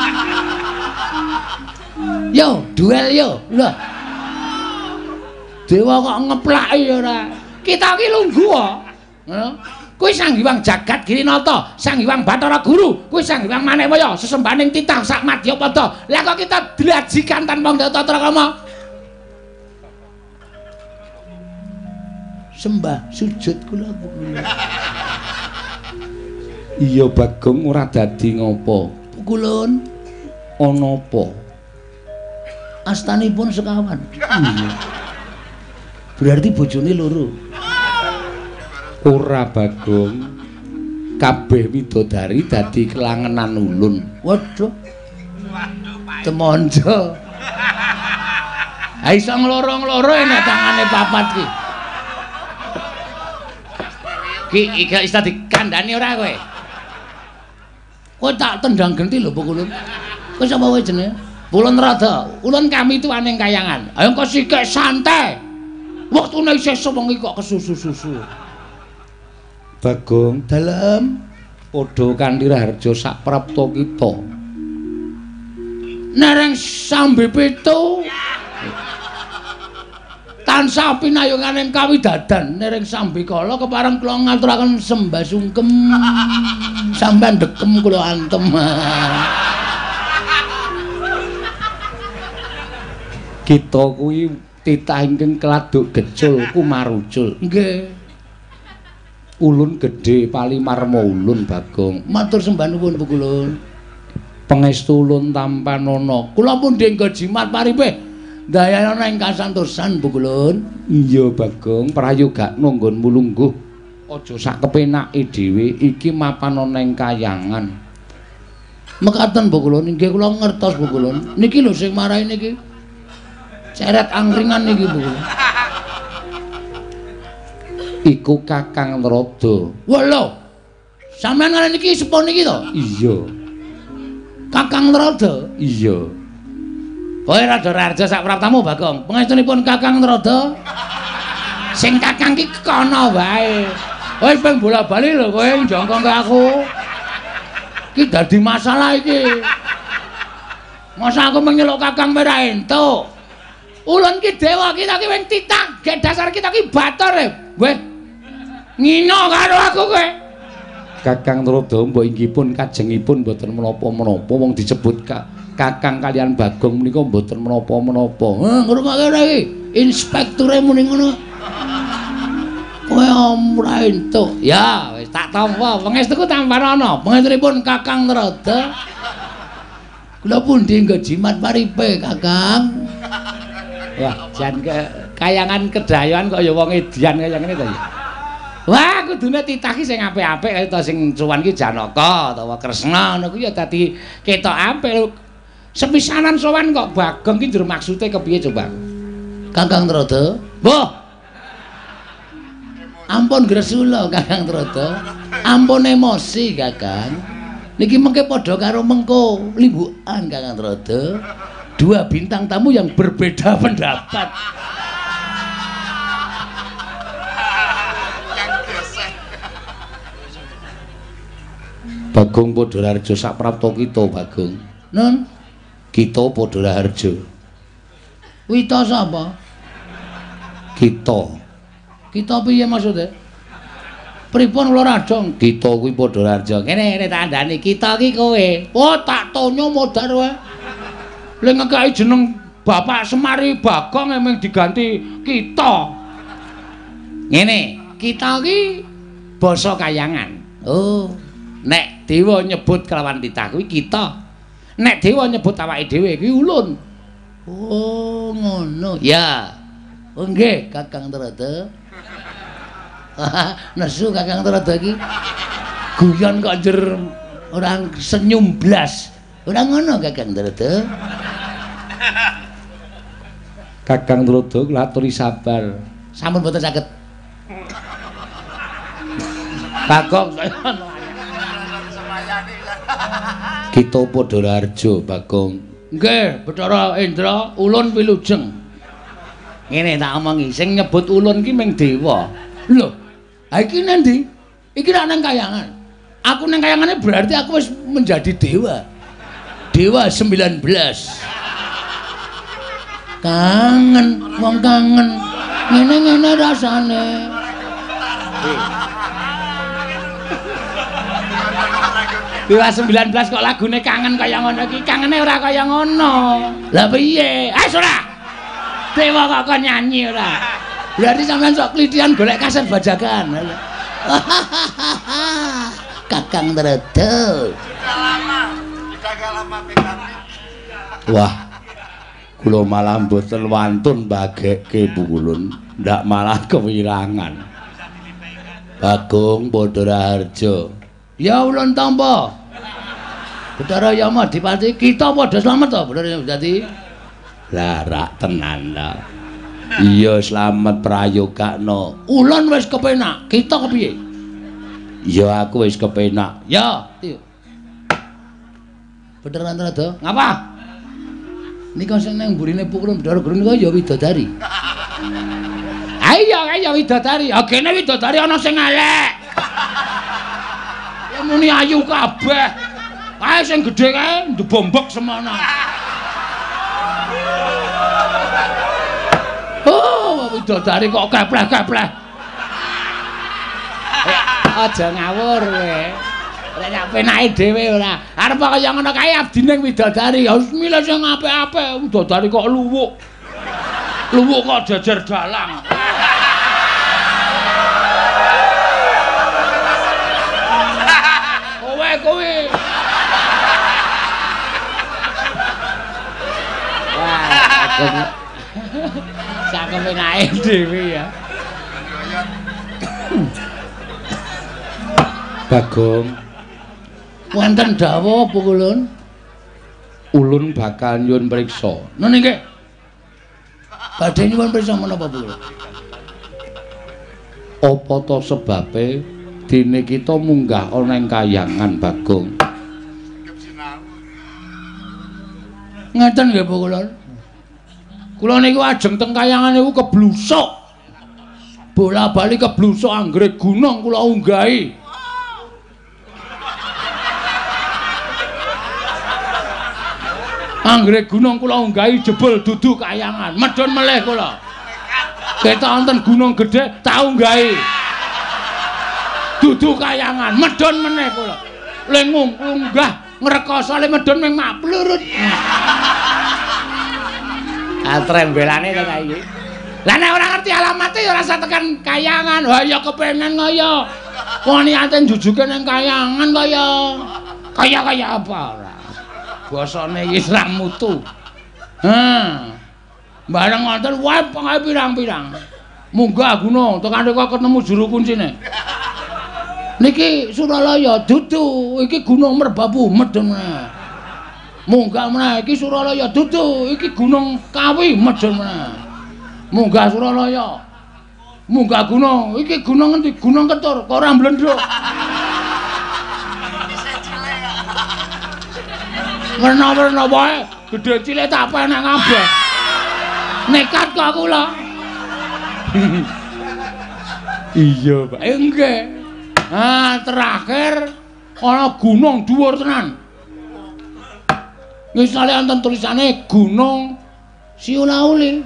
Yo, duel yo. Lho. Dewa kok ngeplaki ora. Kita ki lungguh kok. Ngono. Kuwi Sang Hyang Jagat Girinata, Sang Hyang Bathara Guru, kuwi Sang Hyang Manikmaya, sesembahaning titah sak Madyapada. Lah kok kita dilajikan tanpa tata krama. Sembah sujud kula kula. Iya Bagong ora dadi ngopo. Kulun ana apa? astanipun sekawan. Iya. Berarti bojone loro. Ora Bagong. Kabeh widodari dadi kelangenan ulun. Waduh. Temonjo. Ha iso ngloro-ngloro enak tangane papat ki. Ki iki iso dikandani ora kowe? Kowe tak tendang genti lho Pukulun. Kowe sapa wae jenenge? Ulun Rada. Ulun kami tuaning kayangan. Ayo engko sikik santai. Waktune isih sewengi kok kesusu-susu. Bagong Dalem padha kanthi Raharja sak prapta kita. Nereng sambe pitu. Tansah pinayunganing kawidadan nereng sambe kala kepareng kula ngaturaken sembah sungkem. Sampeyan dekem kula antem. Kita kuwi titah ingkang keladuk gecul kumarucul. Nggih. Ulun gedhe palimarma ulun Bagong. Matur sembah nuwun Pukulun. Pangestu ulun tampanana. Kula pun denggo jimat paripe. Dayana ing kasantosan Pukulun. Iya Bagong, prayogakno nggonmu lungguh. Aja sak kepenake dhewe, iki mapan ana ing kayangan. Mekaten Pukulun, nggih kula ngertos Pukulun. Niki lho sing marahi niki. Ceret angkringan niki Pukulun. Iku Kakang Rada. Wah lho. Sampeyan ngarani iki sepo niki to? Iya. Kakang Rada. Iya. Kowe Rada Raharja sak praptamu Bagong. Pangestunipun Kakang Rada. Sing Kakang ki kono wae. Kowe ping bola-bali lho kowe njongkong ke aku. Ki dadi masalah iki. Masa aku menyeluk Kakang merah entuk. Ulun ki dewa kita ki wing titah. Gek dasar kita ki batur e. Weh. Ngino karo aku kowe. Kakang Rada mbok inggihpun kajengipun mboten menapa-menapa wong disebut Kak Kakang kalian Bagong menika mboten menapa-menapa. Heh, ngrungokke ora iki. Inspekture muni ngono. Kowe ora entuk. Ya, wis tak tampa. Pangestuku tampan ana. Pangestunipun Kakang Rada. Kula pun dienggo jimat paripe, Kakang. Wah, jan ke kayangan kedayoan kok ya wong edian kaya ngene to ya. Wah, kudune titah ki sing apik-apik kaya to sing cuwan ki Janaka utawa Kresna ngono kuwi ya dadi ketok apik. Sepisanan sowan kok Bagong ki njur maksude kepiye coba? Kakang Rada. Mbah. Ampun gresula Kakang Rada. Ampun emosi Kakang. Niki mengke padha karo mengko limbukan Kakang Rada. Dua bintang tamu yang berbeda pendapat. Bagong padha Raharja sak prapta kita Bagong. Nun, Kita padha Raharja. Wita sapa? Kita. Kita piye maksude? Pripun kula radong? Kita kuwi padha Raharja. Ngene ngene tandane kita ki kowe. Oh, tak tonyo modar wae. Lek ngekaki jeneng Bapak Semari Bagong emang diganti kita. Ngene, kita ki basa kayangan. Oh, nek dewa nyebut kelawan titah kuwi kita. Nek dewa nyebut awake dhewe kuwi ulun. Oh, ngono. Ya. Oh nggih, Kakang Rada. Nesu Kakang Rada iki. Guyon kok njur orang senyum blas. Ora ngono Kakang Rada. Kakang Rada ngaturi sabar. Sampun mboten saged. Bagong Kita padha Raharja Bagong. nggih, Bathara Indra ulun wilujeng. Ngene tak omongi, sing nyebut ulun ki ming dewa. Lho, ha iki nendi? Iki nek nang kayangan. Aku nang kayangane berarti aku wis menjadi dewa. Dewa sembilan belas. Kangen, wong kangen. Ngene-ngene rasane. Dewa sembilan belas kok lagune kangen kaya ngono iki. Kangene ora kaya ngono. Lah piye? Ah ora. Dewa kok kon nyanyi ora. Berarti sampean sok klithian golek kaset bajakan. Kakang Rada. Wah. Kula malah mboten wantun bagekke Pukulun, ndak malah kewirangan. Bagong Padha Harja. Ya ulun tampa. Bathara Yama Dipati kita padha slamet to, bener dadi. Lah rak tenan ta. Iya slamet prayogakno. Ulun wis kepenak, kita kepiye? Ya aku wis kepenak. Ya, iya. Beneran rada. Ngapa? Nika sing nang mburine Pukulun Bathara Guru nika ya widodari. Ayo kaya widodari. Agene widodari ana sing elek. Ya muni ayu kabeh. Kae sing gedhe kae ndebombek semono. Oh, widodari kok kepleh-kepleh. Aja ngawur kowe. Nek nek penake dhewe ora. Arep kaya ngono kae abdine widodari, harus milih sing apik-apik. Widodari kok luwuk. Luwuk kok jejer dalang. Kowe kowe. Wah, sak penake dhewe ya. Bagong wonten dawuh Pukulun, ulun bakal nyuwun priksa. Nah nggih. Badhe nyuwun priksa menapa Pukulun? Apa to sebabe dene kita munggah ana ing Kahyangan Bagong? Ngeten nggih Pukulun. Kula niku ajeng teng Kahyangan niku keblusuk. Bola-bali keblusuk anggrek gunung kula unggahi. Anggrek gunung kula unggahi jebul dudu Kahyangan. Medhun melih kula. Ketok wonten gunung gedhe tak unggahi. Dudu Kahyangan, medhun meneh kula. Ling unggah ngrekoso le medhun ming mak plurut. Atrembelane to kae iki. Lah nek ora ngerti alamate ya ora usah tekan Kahyangan. Wah ya kepengin kaya. Wong niate jujuke ning Kahyangan kaya. Kaya-kaya apa ora. Basane iki ra mutu. Ha. Bareng wonten wae pengae pirang-pirang. Munggah gunung tekan kok ketemu juru kuncine. Niki Suralaya dudu, iki Gunung Merbabu medhen. Munggah meneh iki Suralaya dudu, iki Gunung Kawi medhen. Munggah Suralaya. Munggah gunung, iki gunung endi? Gunung Ketur, kok ora mblendhok. Werna-werna wae, gedhe cilik tak penek kabeh. Nekat kok aku lho. Iya, Pak. Eh nggih. Ah, terakhir ana gunung dhuwur tenan. Misale wonten tulisane Gunung Siulauli.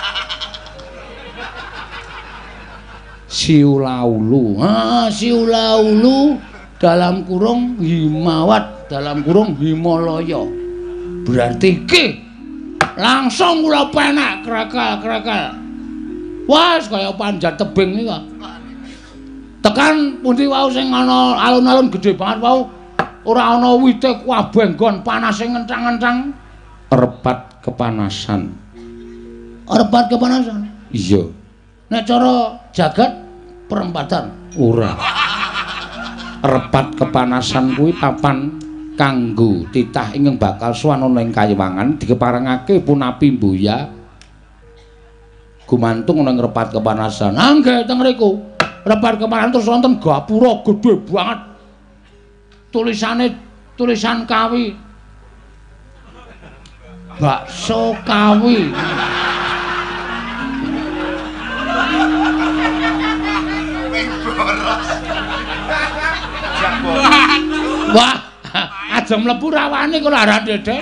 Siulaulu. Ah, Siulaulu dalam kurung Himawat dalam kurung Himalaya. Berarti iki langsung kula penak krekal-krekal. Wes kaya panjat tebing nika. Tekan pundi wau sing ana alun-alun gedhe banget wau ora ana wite kabeh nggon panas sing ngencang-ngencang. Repat kepanasan. Repat kepanasan. Iya. Nek cara jagat perempatan ora. Repat kepanasan kuwi papan kanggo titah ingkang bakal suwanana ing Kahyangan dikeparengake punapi mboya gumantung ning repat kepanasan. Ah nggih teng mriku. Repat kepanasan terus wonten gapura gedhe banget. Tulisane tulisan Kawi. Bakso Kawi. Wah, aja mlebu rawane kula arah dedek.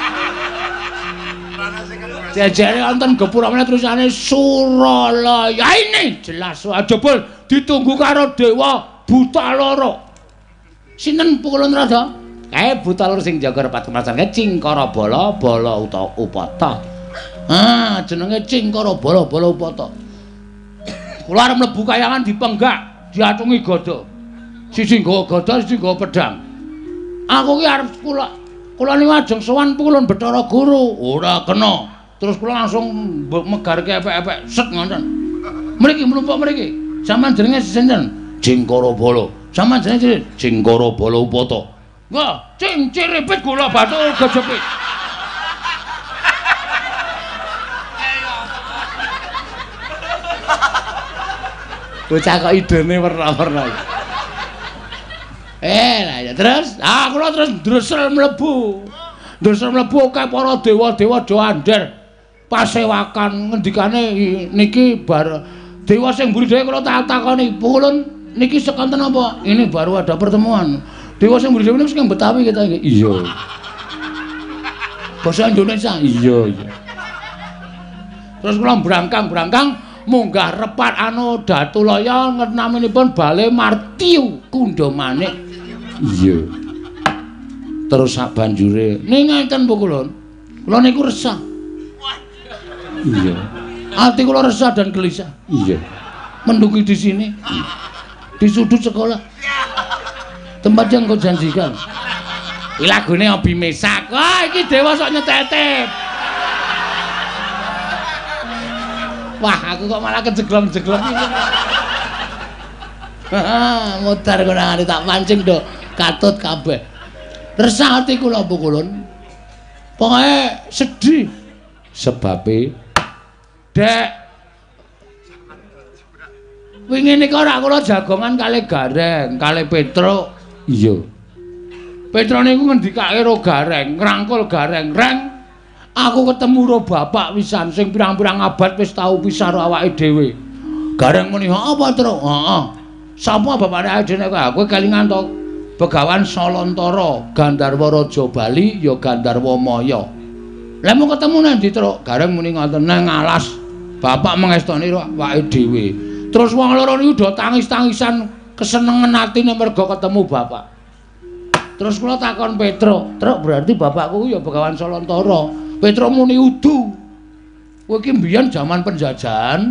Jejere wonten gapura meneh tulisane Suralaya. Ini jelas wae jebul ditunggu karo dewa buta loro. Sinten Pukulun Rada? Kae buta loro sing jaga repat kepanasan kae Cingkara Bala, Bala Upata. Ah, jenenge Cingkara Bala, Bala Upata. Kula arep mlebu Kahyangan dipenggak, diatungi gada. Siji nggawa gada, siji nggawa pedhang. Aku ki arep kula kula niku ajeng sowan Pukulun Bathara Guru. Ora kena. Terus kula langsung megarke epek-epek set ngoten. Mriki mlumpuk mriki. Sampeyan jenenge sinten? Jengkara Bala. Sampeyan jenenge Jengkara Bala Upata. Wah, cing ciripit gula batu gejepit. Bocah kok idene werna-werna. Eh, lah ya terus, ah kula terus ndresel mlebu. Ndresel mlebu akeh para dewa-dewa do andher. Pasewakan ngendikane niki bar dewa sing mburi dhewe kula tak takoni, "Pulun niki sekonten apa?" Ini baru ada pertemuan. Dewa sing mburi dhewe niku sing Betawi kita iki. Iya. Basa Indonesia. Iya, iya. Terus kula brangkang-brangkang munggah repat anu Datulaya naminipun Bale Martiu Kundamanik. Iya. Terus sak banjure ning ngenten Bu Kulon. Kula niku resah. Iya. Ati kula resah dan gelisah. Iya. Mendungi di sini. Di sudut sekolah. Tempat yang kau janjikan. Iki lagune Abimesak. Wah, iki dewa sok nyetetep. Wah, aku kok malah kejeglong-jeglong iki. Haha, mutar kok tak pancing do katut kabeh. Resah ati kula Bu Kulon. Pokoke sedih. Sebabe Dek. Wingi nika ora kula jagongan kalih Gareng, kalih Petro. Iya. Petro niku ngendikake ro Gareng, ngrangkul Gareng, "Reng, aku ketemu ro bapak wisan sing pirang-pirang abad wis tau pisah ro awake dhewe." Gareng muni, "Apa, Tru?" "Heeh. Sapa bapake awake dhewe kowe? Kowe kelingan to Begawan Salantara, Gandarwa Raja Bali ya Gandarwa Maya." "Lah mau ketemu nang ndi, Tru?" Gareng muni ngoten, "Nang alas. Bapak mengestoni ro awake dhewe." Terus wong loro niku do tangis-tangisan kesenengan atine merga ketemu bapak. Terus kula takon Petro, "Truk, berarti bapakku ya Begawan Salantara." Petro muni, "Udu. Kowe iki mbiyen jaman penjajahan.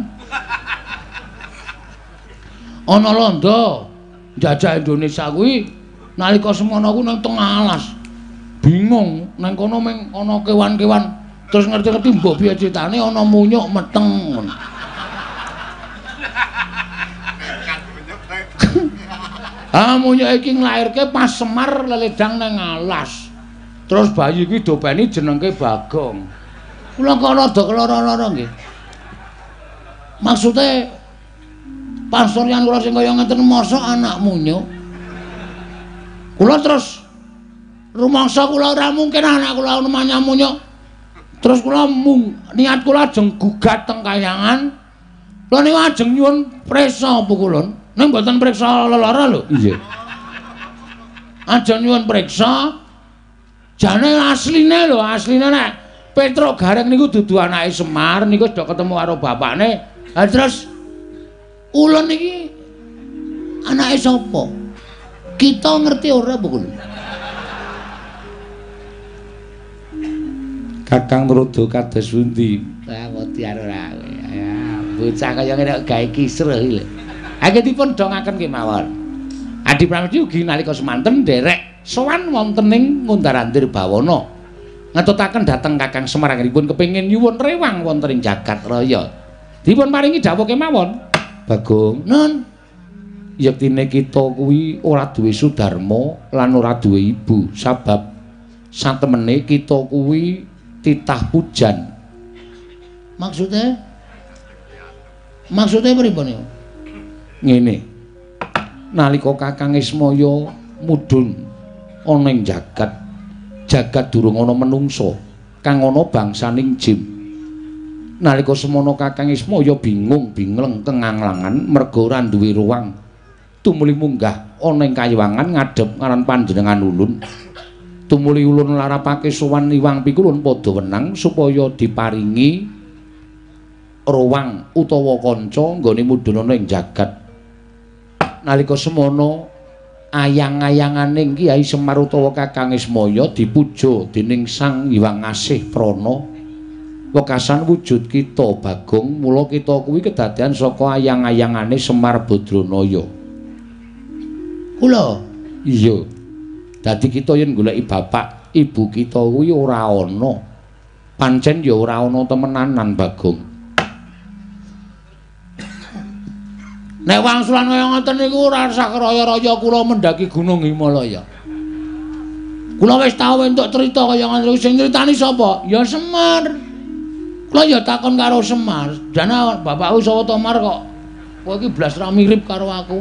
Ana londo njajah Indonesia kuwi nalika semono ku nang tengah alas. Bingung nang kono meng ana kewan-kewan. Terus ngerti-ngerti mbok piye critane ana munyuk meteng." Ah, munyuk iki nglairke pas Semar leledang nang alas. Terus bayi iki dopeni jenengke Bagong. Kula kok rada keloro-loro nggih. Maksude pasuryan kula sing kaya ngenten mosok anak munyuk. Kula terus rumangsa kula ora mungkin anak kula namanya munyuk. Terus kula mung, niat kula ajeng gugat teng kahyangan. Kula niku ajeng nyuwun prisa Bu Kulon. Ning mboten priksa lelara lho. Iya. Ajeng nyuwun priksa. Jane asline lho, asline nek Petro Gareng niku dudu anake Semar, niku do ketemu karo bapakne. Ha terus ulun iki anake sapa? Kita ngerti ora, Bu Kulon? Kakang Rodo kados pundi? Lah mesti ora. Ya, bocah kaya ngene gawe kisruh iki lho. Anggenipun dongaken kemawon. Adi Pramesti ugi nalika semanten nderek sowan wonten ing Ngundarandir Bawana. Ngetutaken dhateng Kakang Semar anggenipun kepengin nyuwun rewang wonten ing jagat raya. Dipun paringi dawuh kemawon. Bagong, nun. Yektine kita kuwi ora duwe sudarma lan ora duwe ibu, sabab satemene kita kuwi titah pujan. Maksude? Maksude pripun niku? Ngene. Nalika Kakang Ismaya mudhun ana ing jagat, jagat durung ana menungsa kang ana bangsaning jin. Nalika semana Kakang Ismaya bingung, bingleng, kenganglangan merga ora duwe ruang tumuli munggah ana ing kayiwangan ngadhep ngaran panjenengan ulun. Tumuli ulun larapake sowan Iwang Pikulun padha wenang supaya diparingi ruwang utawa kanca nggone mudhun ana ing jagat. Nalika semono ayang-ayangane Kyai Semar utawa Kakang Ismaya dipuja dening Sang Hyang Asih Prana. Wekasan wujud kita Bagong, mula kita kuwi kedadean saka ayang-ayangane Semar Badranaya. Kula? Iya. Dadi kita yen goleki bapak ibu kita kuwi ora ana. Pancen ya ora ana temenanan Bagong. Nek wangsulan kaya ngoten niku ora sak raya-raya kula mendaki Gunung Himalaya. Kula wis tau entuk cerita kaya ngoten sing nyritani sapa? Ya Semar. Kula ya takon karo Semar, "Jana bapakku sapa to Mar kok kowe iki blas ra mirip karo aku?"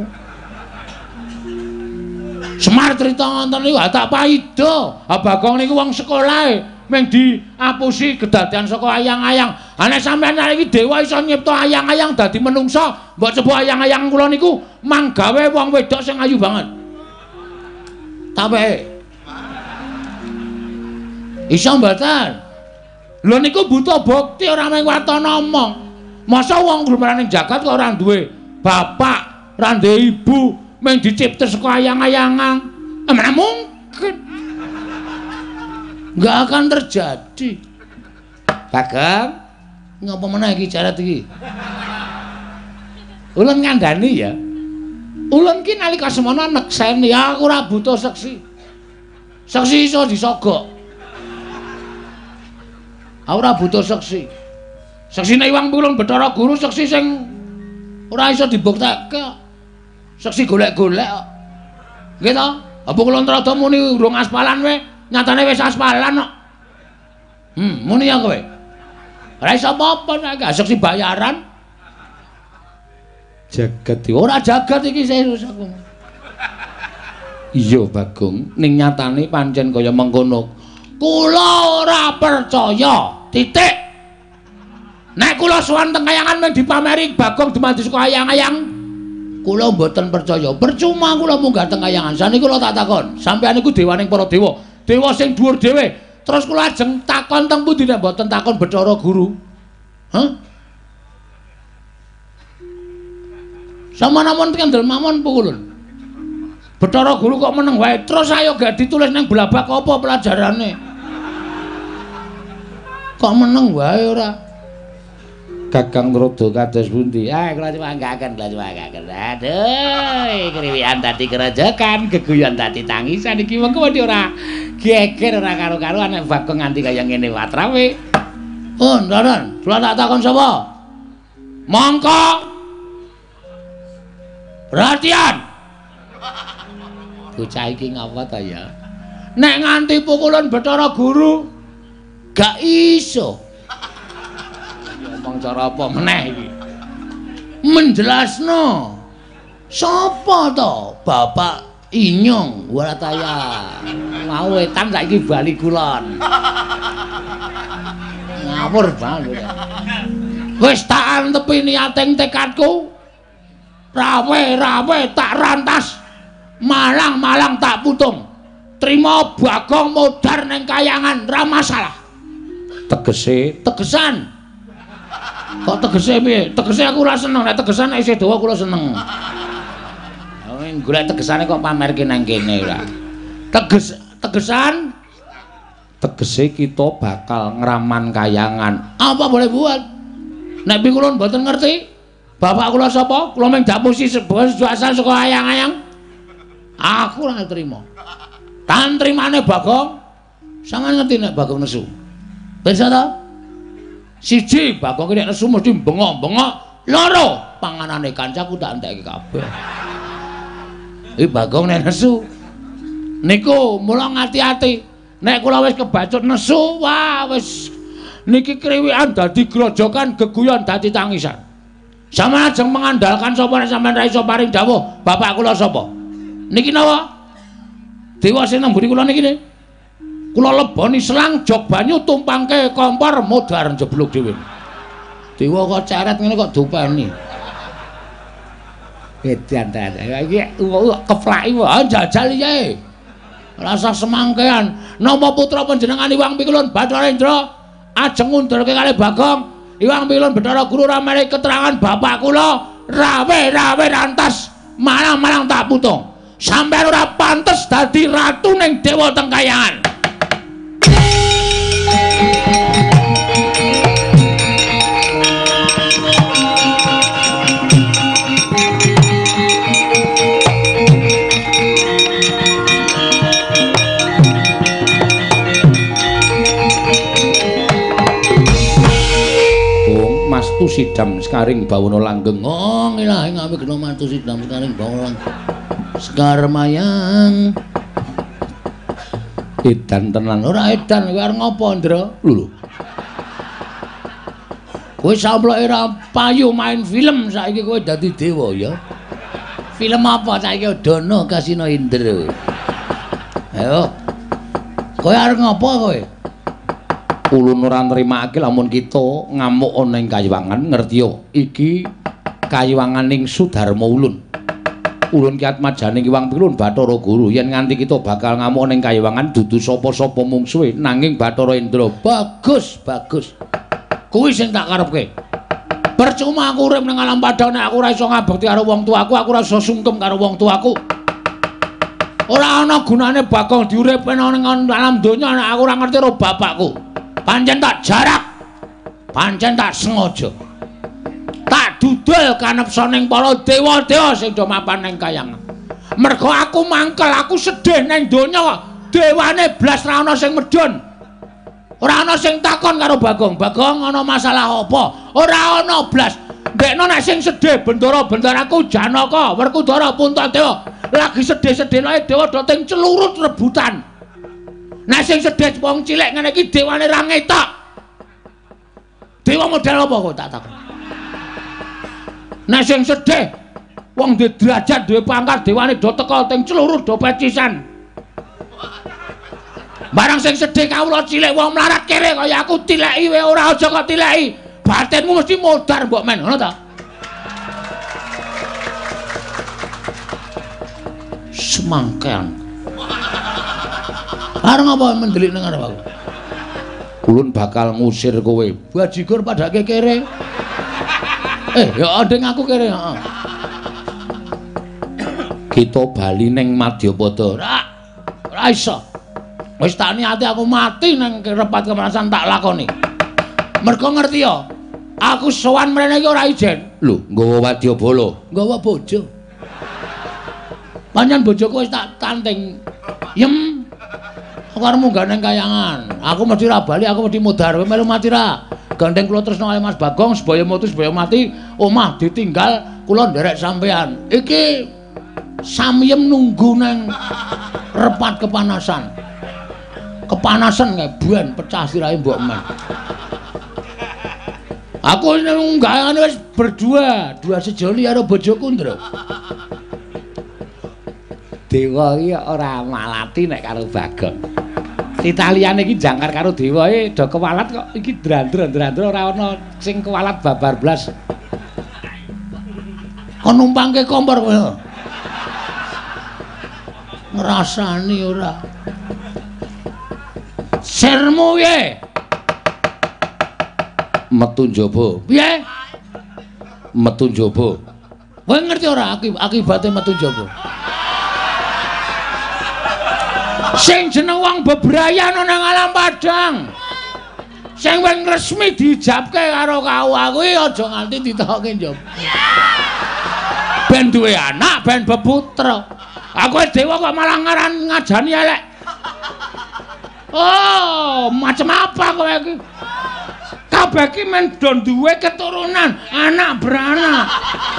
Semar cerita ngoten niku tak paido. Ha Bagong niku wong sekolahe mung diapusi kedadian saka ayang-ayang. Ha nek sampeyan iki dewa iso nyipta ayang-ayang dadi menungsa, mbok coba ayang-ayang kula niku manggawe wong wedok sing ayu banget. Tapi iso mboten? Lho niku butuh bukti ora mung watana omong. Masa wong lumraning jagat kok ora duwe bapak, ora duwe ibu, mung dicipta saka ayang-ayangan. Emang mungkin. Enggak akan terjadi. Bagong, ngapa meneh iki jarat iki? Ulun ngandani ya. Ulun ki nalika semana nekseni, aku ora butuh seksi. Seksi iso disogok. Aku ora butuh seksi. Seksine Iwang Pulun Bathara Guru seksi sing ora iso dibuktekke. Seksi golek-golek kok. Nggih to? Apa kula ntrada muni urung aspalan wae, nyatane wis aspalan kok. Hmm, muni ya kowe. Ora iso apa-apa nek seksi bayaran. Jagat iki ora jagat iki serius aku. Iya Bagong, ning nyatane pancen kaya mengkono. Kula ora percaya. Titik. Nek kula sowan teng kayangan mung dipameri Bagong dumadi saka ayang-ayang, kula mboten percaya. Percuma kula munggah teng kayangan. Saniki kula tak takon, sampeyan iku dewaning para dewa. Dewa sing dhuwur dhewe. Terus kula ajeng takon teng pundi nek mboten takon Bathara Guru. Hah? Sama namun kendel mamon pukulun. Bathara Guru kok meneng wae. Terus ayo gak ditulis nang blabak apa pelajarane. Kok meneng wae ora? Kakang Rada kados pundi? Ah, kula cemanggaken, kula cemanggaken. Aduh, kriwian dadi kerojokan, geguyon dadi tangisan iki mengko ora geger ora karo-karuan nek Bagong nganti kaya ngene watrawe. Oh, ndaran, kula tak takon sapa? Mongko. Perhatian. Bocah iki ngapa ta ya? Nek nganti pukulan Bathara Guru gak iso. Ngomong cara apa meneh iki? Menjelasno. Sapa to? Bapak Inyong Warataya. Mau wetan saiki bali kulon. Ngawur banget. Wis tak antepi niating tekadku. Rawe-rawe tak rantas. Malang-malang tak putung. Trima Bagong modar ning kayangan ra masalah. Tegese, tegesan. Kok tegese piye? Tegese aku ora seneng, nek tegesan nek isih dawa kula seneng. Wong golek tegesane kok pamerke nang kene ora. Teges tegesan tegese kita bakal ngraman kayangan. Apa boleh buat? Nek pikulun mboten ngerti, bapak kula sapa? Kula mung dapusi sebuah asal saka ayang-ayang. Aku ora trima. Tan trimane Bagong. Sampeyan ngerti nek Bagong nesu. Bisa ta? Siji, Bagong nek nesu mesti bengok-bengok. Loro, panganane kancaku tak entekke kabeh. Iki Bagong nek nesu. Niku mula ngati-ati. Nek kula wis kebacut nesu, wah wis niki kriwikan dadi grojokan, geguyon dadi tangisan. Sampeyan ajeng mengandalkan sapa nek sampeyan ra iso paring dawuh, bapak kula sapa? Niki napa? Dewa sing nang mburi kula niki ne. Kula leboni selang jog banyu tumpangke kompor modar jeblok dhewe. Dewa kok ceret ngene kok dupeni. Edan ta. Iki keplaki wae jajal iki. Rasa semangkean. Napa putra panjenengan Iwang Pikulun Bathara ajeng ngundurke kalih Bagong. Iwang Pikulun Bathara Guru ramene keterangan bapak kula rawe-rawe rantas malang-malang tak putung. Sampeyan ora pantes dadi ratu ning dewa teng kayangan. mastu sidam sekaring bawana langgeng. Oh ilahi ngami gena mastu sidam sekaring bawana langgeng. Sekar mayang edan tenan ora edan kowe arep ngopo Ndra? Lho. Kowe samploke ra payu main film saiki kowe dadi dewa ya. Film apa saiki Dono Kasino Indra. Ayo. Kowe arep ngopo kowe? Ulun ora nrimakake lamun kita ngamuk ana ing Kayiwangan ngerti yo. Iki Kayiwanganing Sudarma Ulun. Ulun ki atmajane Kiwang Pilun Bathara Guru yen nganti kita bakal ngamuk ning Kayiwangan dudu sapa-sapa mungsuhe nanging Bathara Indra. Bagus, bagus. Kuwi sing tak karepke. Percuma aku urip ning alam padang nek aku ora iso ngabekti karo wong tuaku, aku ora iso sungkem karo wong tuaku. Ora ana gunane Bagong diuripke ning alam donya nek aku ora ngerti karo bapakku. Pancen tak jarak. Pancen tak sengaja. Tak dudul kanepsa ning para dewa-dewa sing do mapan ning Kayangan. Mergo aku mangkel, aku sedih ning donya kok dewane blas ra ana sing medhun. Ora ana sing takon karo Bagong. Bagong ana masalah apa? Ora ana blas. Ndekno nek sing sedih bendara-bendaraku Janaka, Werkudara, Puntadewa lagi sedih-sedih lae dewa do teng celurut rebutan. Nek sing sedih wong cilik ngene iki dewane ra ngetok. Dewa model apa kok tak takon? Nek sing sedih wong duwe derajat, duwe pangkat dewane do teka teng celurut do pecisan. Barang sing sedih kawula cilik wong mlarat kere kaya aku tileki wae ora aja kok tileki. Batinmu mesti modar mbok men, ngono ta? Semangkean. Areng apa mendelik ning arep aku? Ulun bakal ngusir kowe. Bajigur padake kere. Eh, ya adeng aku kere, heeh. Kita bali ning Madyapada. Ora. Ora iso. Wis tak niati aku mati ning repat kemanasan tak lakoni. Mergo ngerti ya, aku sowan mrene iki ora ijen. Lho, nggawa wadyabala. Nggawa bojo. Panjen bojoku wis tak tanting. Yem. Aku arep munggah ning Kayangan. Aku mesti ra bali, aku mesti mudhar. Kowe melu mati ra? Gandeng kula tresno kali Mas Bagong, sebaya mutu sebaya mati, omah ditinggal, kula nderek sampean. Iki samyem nunggu nang repat kepanasan. Kepanasan ngebuan pecah sirahe mbok men. Aku munggah wis berdua, dua sejoli karo bojoku, Ndra. Dewa iki ora malati nek karo Bagong. Italiane iki jangkar karo dewa e do kewalat kok iki drandra-drandra ora ana sing kewalat babar blas. Kon numpangke kompor kowe. Ngrasani ora. Sermu piye? Metu njaba. Piye? Metu njaba. Kowe ngerti ora akibate metu njaba? Sing jeneng wong bebrayan nang alam padang. Sing wis resmi dijabke karo kawula kuwi aja nganti ditokke njaba. Ben duwe anak, ben beputra. Aku dewa kok malah ngaran ngajani elek. Oh, macam apa kowe iki? Kabeh iki men do duwe keturunan, anak beranak.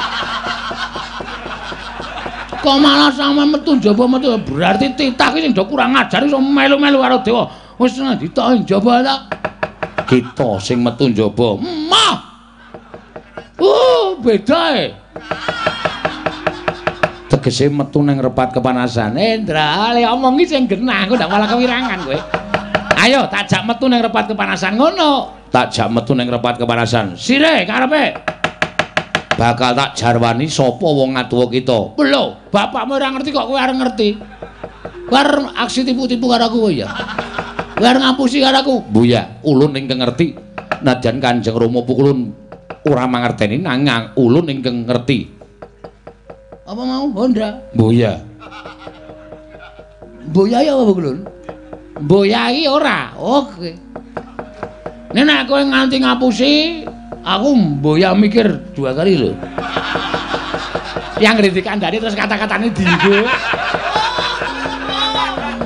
Kok malah sama metu njaba metu berarti titah iki sing do kurang ajar iso melu-melu karo dewa. Wis ditokke njaba ta. Kita sing metu njaba. Mah. Uh, beda e. Tegese metu ning repat kepanasan. Endra, le omongi sing genah, kok ndak malah kewirangan kowe. Ayo tak jak metu ning repat kepanasan ngono. Tak jak metu ning repat kepanasan. Sire karepe. Bakal tak jarwani sapa wong ngatuwa kita. Lho, bapakmu ora ngerti kok kowe arep ngerti. Kowe arep aksi tipu-tipu karo aku ya. Kowe arep ngapusi karo aku. Buya, ulun ingkang ngerti. Nadyan Kanjeng Rama pukulun ora mangerteni nanging ulun ingkang ngerti. Apa mau Honda? Buya. Buya ya apa pukulun? Buya iki ora. Oke. Nek kowe nganti ngapusi aku mboya mikir dua kali lho. Yang ngritik kandhane terus kata-katane dienggo.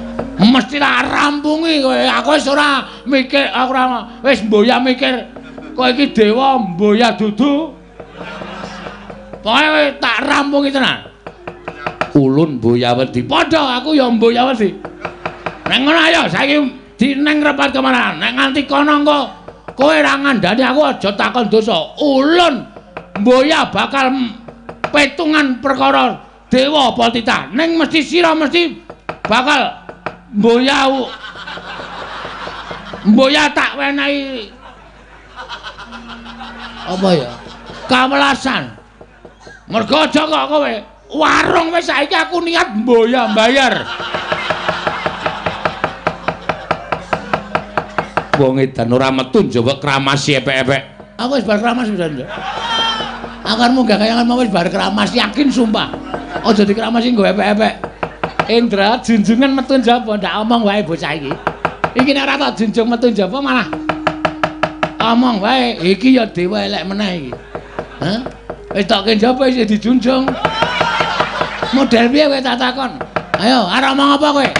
Mesti tak rampungi kowe. Aku wis ora mikir, aku ora wis mboya mikir Kowe iki dewa mboya dudu. Pokoke tak rampung iki tenan. Ulun Boyawedi. Padha aku ya Boyawedi. Nek ngono ayo saiki dineng repat kemana? Nek nganti kono engko kowe ra ngandani aku aja takon dosa. Ulun Boya bakal petungan perkara dewa apa titah. Ning mesti sira mesti bakal Boya Boya tak wenehi apa ya? Kamelasan. Mergo aja kok kowe warung wis saiki aku niat Boya mbayar. Wong edan ora metu njawab kramasi epek-epek. Aku wis bar kramas wis. Akan munggah kayangan mau wis bar kramas yakin sumpah. Aja dikramasi nggo epek-epek. Indra junjungan metu njaba ndak omong wae bocah iki. Iki nek ora tak junjung metu njaba malah omong wae iki ya dewa elek meneh iki. Hah? Wis tokke njaba isih dijunjung. Model piye kowe tak takon? Ayo, arep omong apa kowe?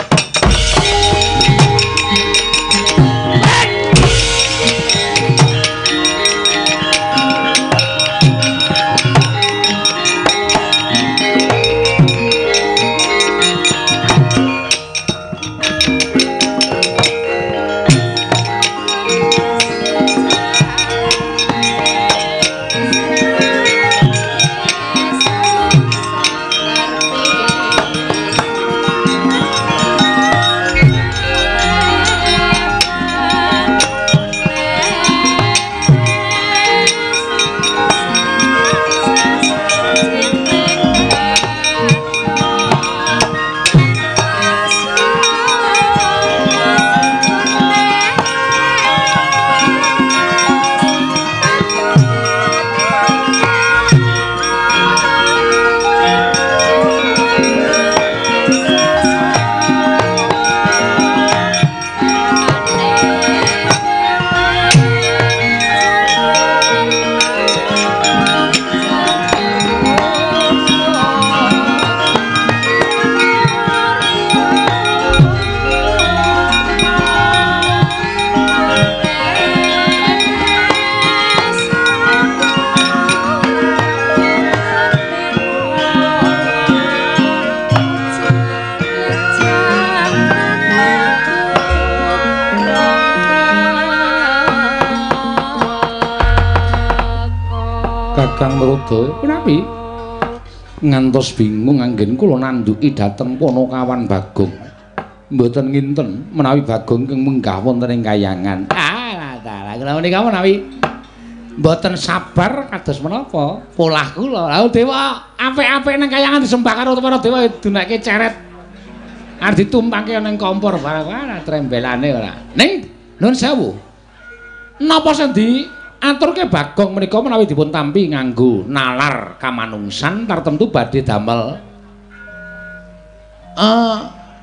Kakang Naroda, punapi? Ngantos bingung anggen kula nanduki dhateng Panakawan Bagong. Mboten nginten menawi Bagong keng munggah wonten ing kayangan. Ah, dalah kula menika menawi mboten sabar kados menapa polah kula. Lah dewa apik-apik nang kayangan disembah karo para dewa dunake ceret. Arep ditumpangke ning kompor barang trembelane ora. Ning nuwun sewu. Napa sendi aturke Bagong menika menawi dipun tampi nganggo nalar kamanungsan tartemtu badhe damel uh,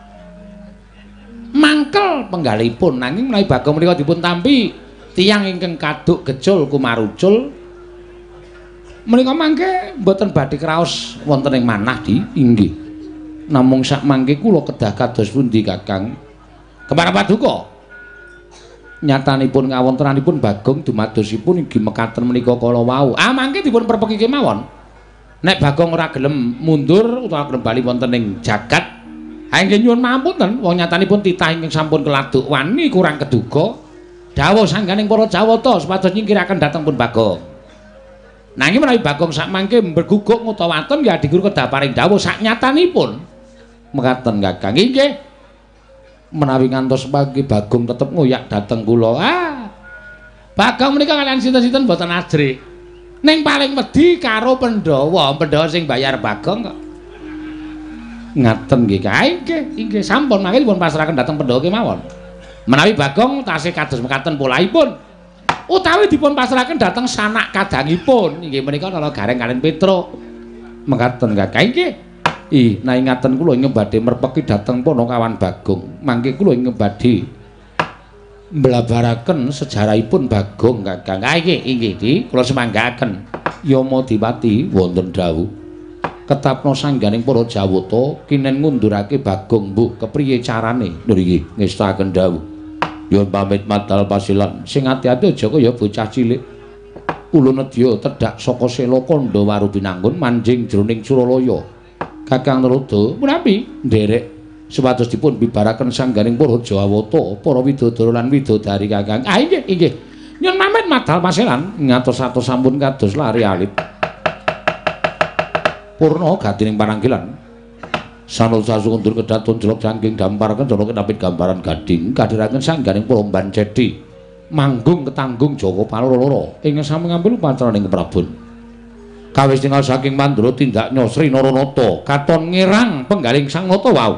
mangkel penggalipun nanging menawi Bagong menika dipun tampi tiyang ingkang kaduk gejul kumarucul menika mangke mboten badhe kraos wonten ing manah di inggih namung sak mangke kula kedah kados pundi Kakang Kembar Paduka nyatanipun ngawontenanipun Bagong dumadosipun inggih mekaten menika kala wau. Ah mangke dipun perpeki kemawon. Nek Bagong ora gelem mundur utawa gelem bali wonten ing jagat, ha inggih nyuwun mapunten wong nyatanipun titah ingkang sampun keladuk wani kurang keduga. Dawuh sangganing para Jawata supados nyingkiraken dhateng pun Bagong. Nanging menawi Bagong sak mangke berguguk ngutawaten ya diguru kedah paring dawuh sak nyatanipun. Mekaten Kakang inggih. Menawi ngantos pagi Bagong tetep ngoyak dateng kula. Ah. Bagong menika kalian sinten-sinten mboten ajrik. Ning paling wedi karo Pandhawa, Pandhawa sing bayar Bagong kok. Ngaten nggih, Kak. Nggih, nggih sampun mangke dipun pasrahaken dhateng Pandhawa kemawon. Menawi Bagong tasih kados mekaten polahipun utawi dipun pasrahaken dhateng sanak kadangipun inggih menika kala Gareng kalian Petruk. Mekaten, Kak. Nggih. Ih, nah ingatan kula ingkang badhe merpeki dhateng Panakawan Bagong. Mangke kula ingkang badhe mblabaraken sejarahipun Bagong Kakang. Ah nggih, inggih Di, kula semanggaken. Yamadipati wonten dawuh. Ketapna sangganing para Jawata kinen ngundurake Bagong mbuh kepriye carane? Lho nggih, ngestaken dawuh. Nyuwun pamit madal pasilan. Sing ati-ati aja kaya bocah cilik. Ulun nedya tedhak saka Sela Kandha Waru Binangun manjing jroning Suralaya. Kakang Narada punampi nderek supados dipun bibaraken sangganing para Jawata, para widodara lan widodari Kakang. Ah inggih, inggih. Nyuwun pamit madal pasilan. Ngatos-atos sampun kados lari alit. Purna gatining pananggilan. Sanosa sundur kedaton jelok jangking dampar kencana kenapit gambaran gading kadhiraken sangganing para Bancedi. Manggung ketanggung Jaka Paloro ing sami ngambil patraning Prabun. Kawis tinggal saking Mandura tindak nyosri Naranata katon ngirang penggaling sang nata wau.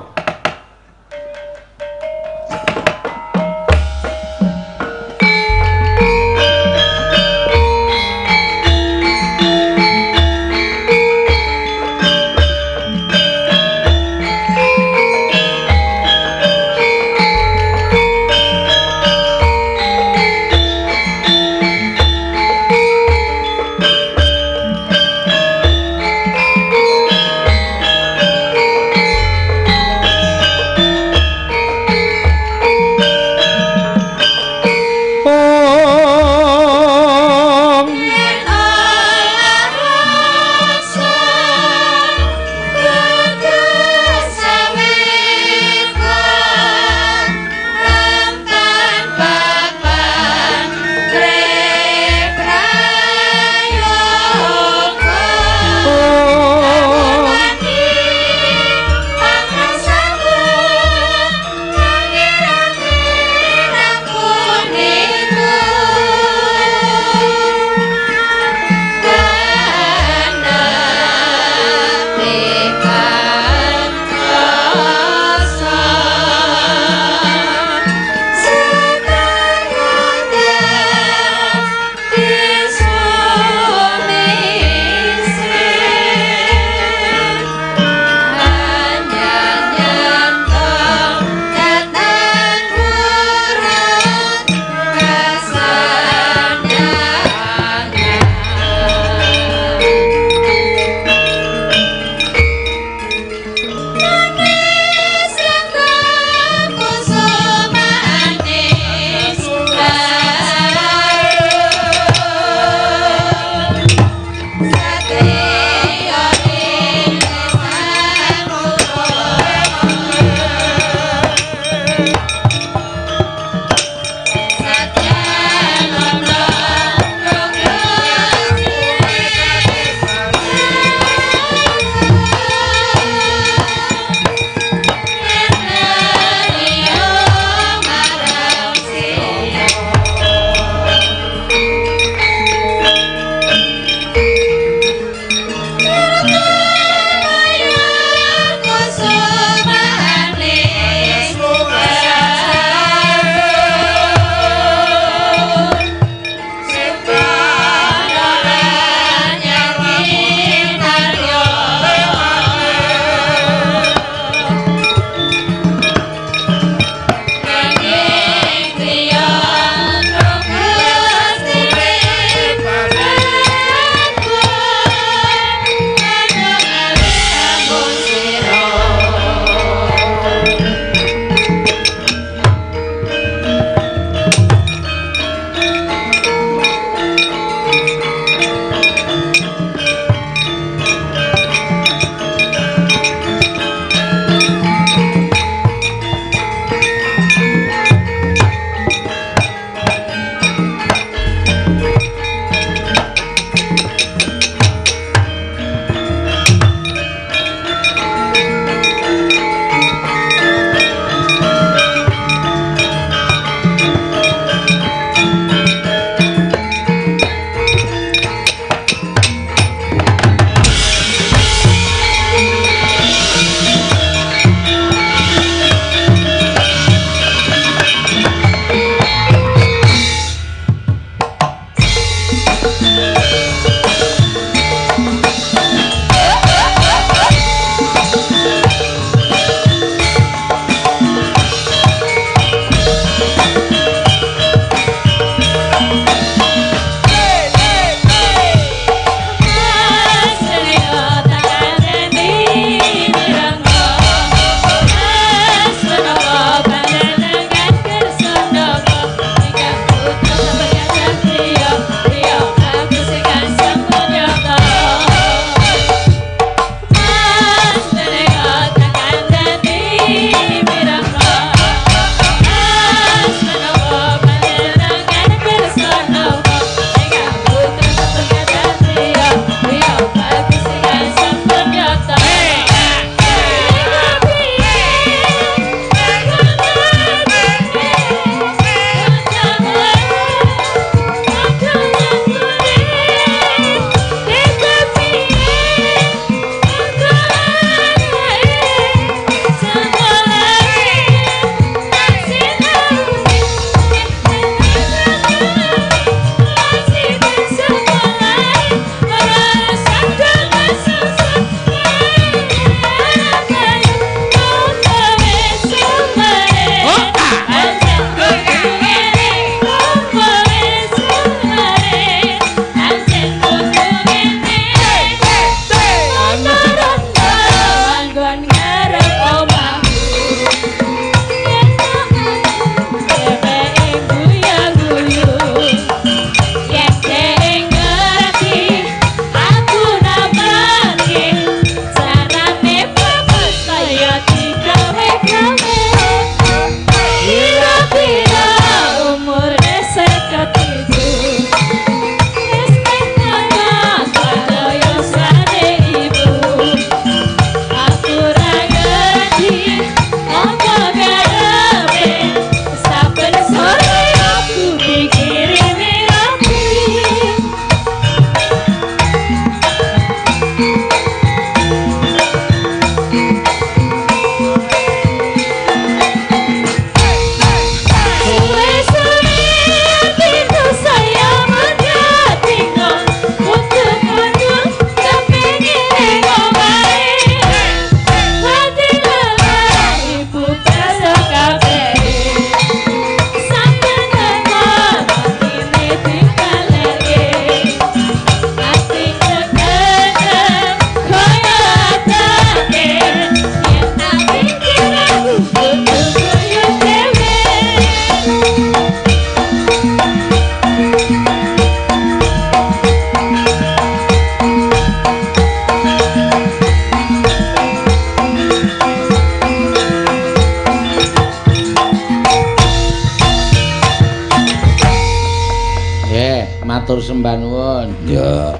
sembah nuwun. Ya.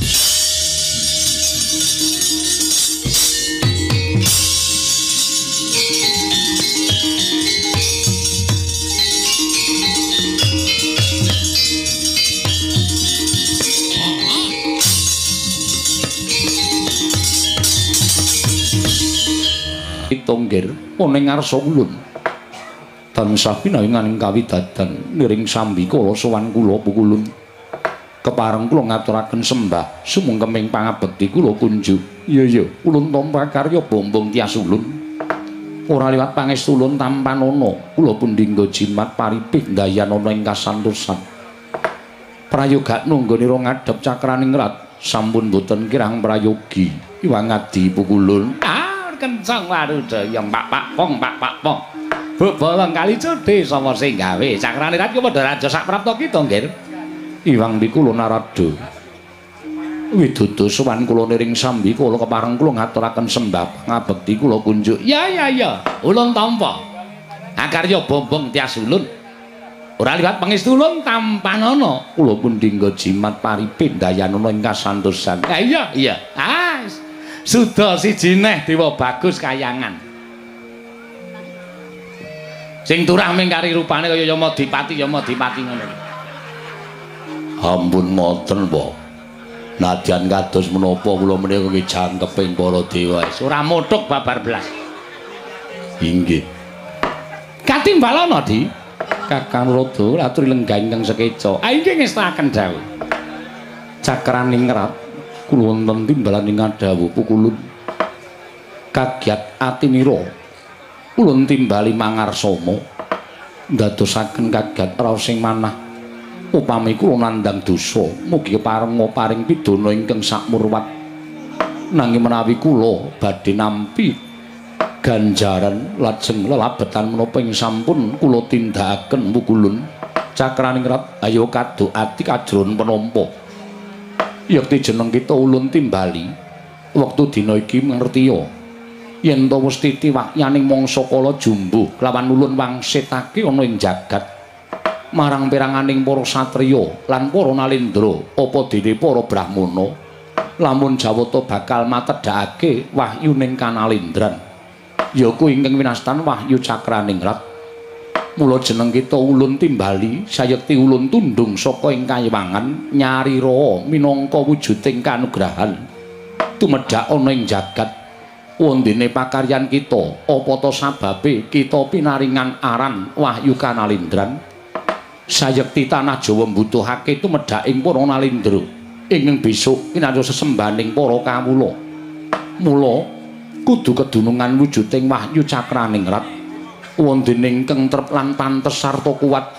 Tonggir ana ing ngarsa ulun tansah pinayunganing kawidadan niring sambi kala sowan kula pukulun kepareng kula ngaturaken sembah sumengkeming pangabekti kula kunjuk iya iya ulun tampa karya bombong tias ulun ora liwat pangestu ulun tampan ana kula pun dinggo jimat paripih ndayan ana ing kasantosan prayoga nunggonira ngadhep cakraning rat sampun boten kirang prayogi iwang adi pukulun kencang waruda yang pak pak pong pak pak pong bolong kali cedhe sapa sing gawe cakrane rat ku padha raja sak prapta kita nggih iwang bikula narada widudu sowan kula niring sambi kula kepareng kula ngaturaken sembah ngabekti kula kunjuk ya ya ya ulun tampa akarya bombong tias ulun ora liwat pangestu ulun tampanana kula pun dinggo jimat paripin dayanana ing kasantosan ha iya iya ah suda siji neh dewa bagus kayangan sing turah ming kari rupane kaya Yamadipati Yamadipati ngono ampun moten po nadyan kados menapa kula menika ki jangkeping para dewa ora muthuk babar blas inggih katimbalana di Kakang Rada aturi lenggah ingkang sekeca ah inggih ngestaken dawuh cakraning rat kula wonten timbalan ing adhawu pukulun kagiat atinira ulun timbali mangarsama ndadosaken kagiat raos sing manah upami kula nandhang dosa mugi keparenga paring pidana ingkang sakmurwat nanging menawi kula badhe nampi ganjaran lajeng lelabetan menapa ing sampun kula tindakaken pukulun cakraning rat ayo kadoati kajron penampa yakti jeneng kita ulun timbali wektu dina iki ngertiya yen to wis titiwakyaning mangsa kala jumbuh lawan ulun wangsetake ana ing jagat marang piranganing para satriya lan para nalendra apa dene para brahmana lamun Jawata bakal matedhakake wahyuning kanalendran yaku ingkang winastan wahyu cakraning rat mula jeneng kita ulun timbali sayekti ulun tundung saka ing kayiwangan nyarira minangka wujuding kanugrahan tumedhak ana ing jagat wondene pakaryan kita apa ta sababe kita pinaringan aran wahyu kanalindran sayekti tanah Jawa mbutuhake tumedhak ing para nalendra ingkang besok pinanjur sesembaning para kawula mula kudu kedunungan wujuding wahyu cakraning rat wondene ingkang trep lan pantes sarta kuat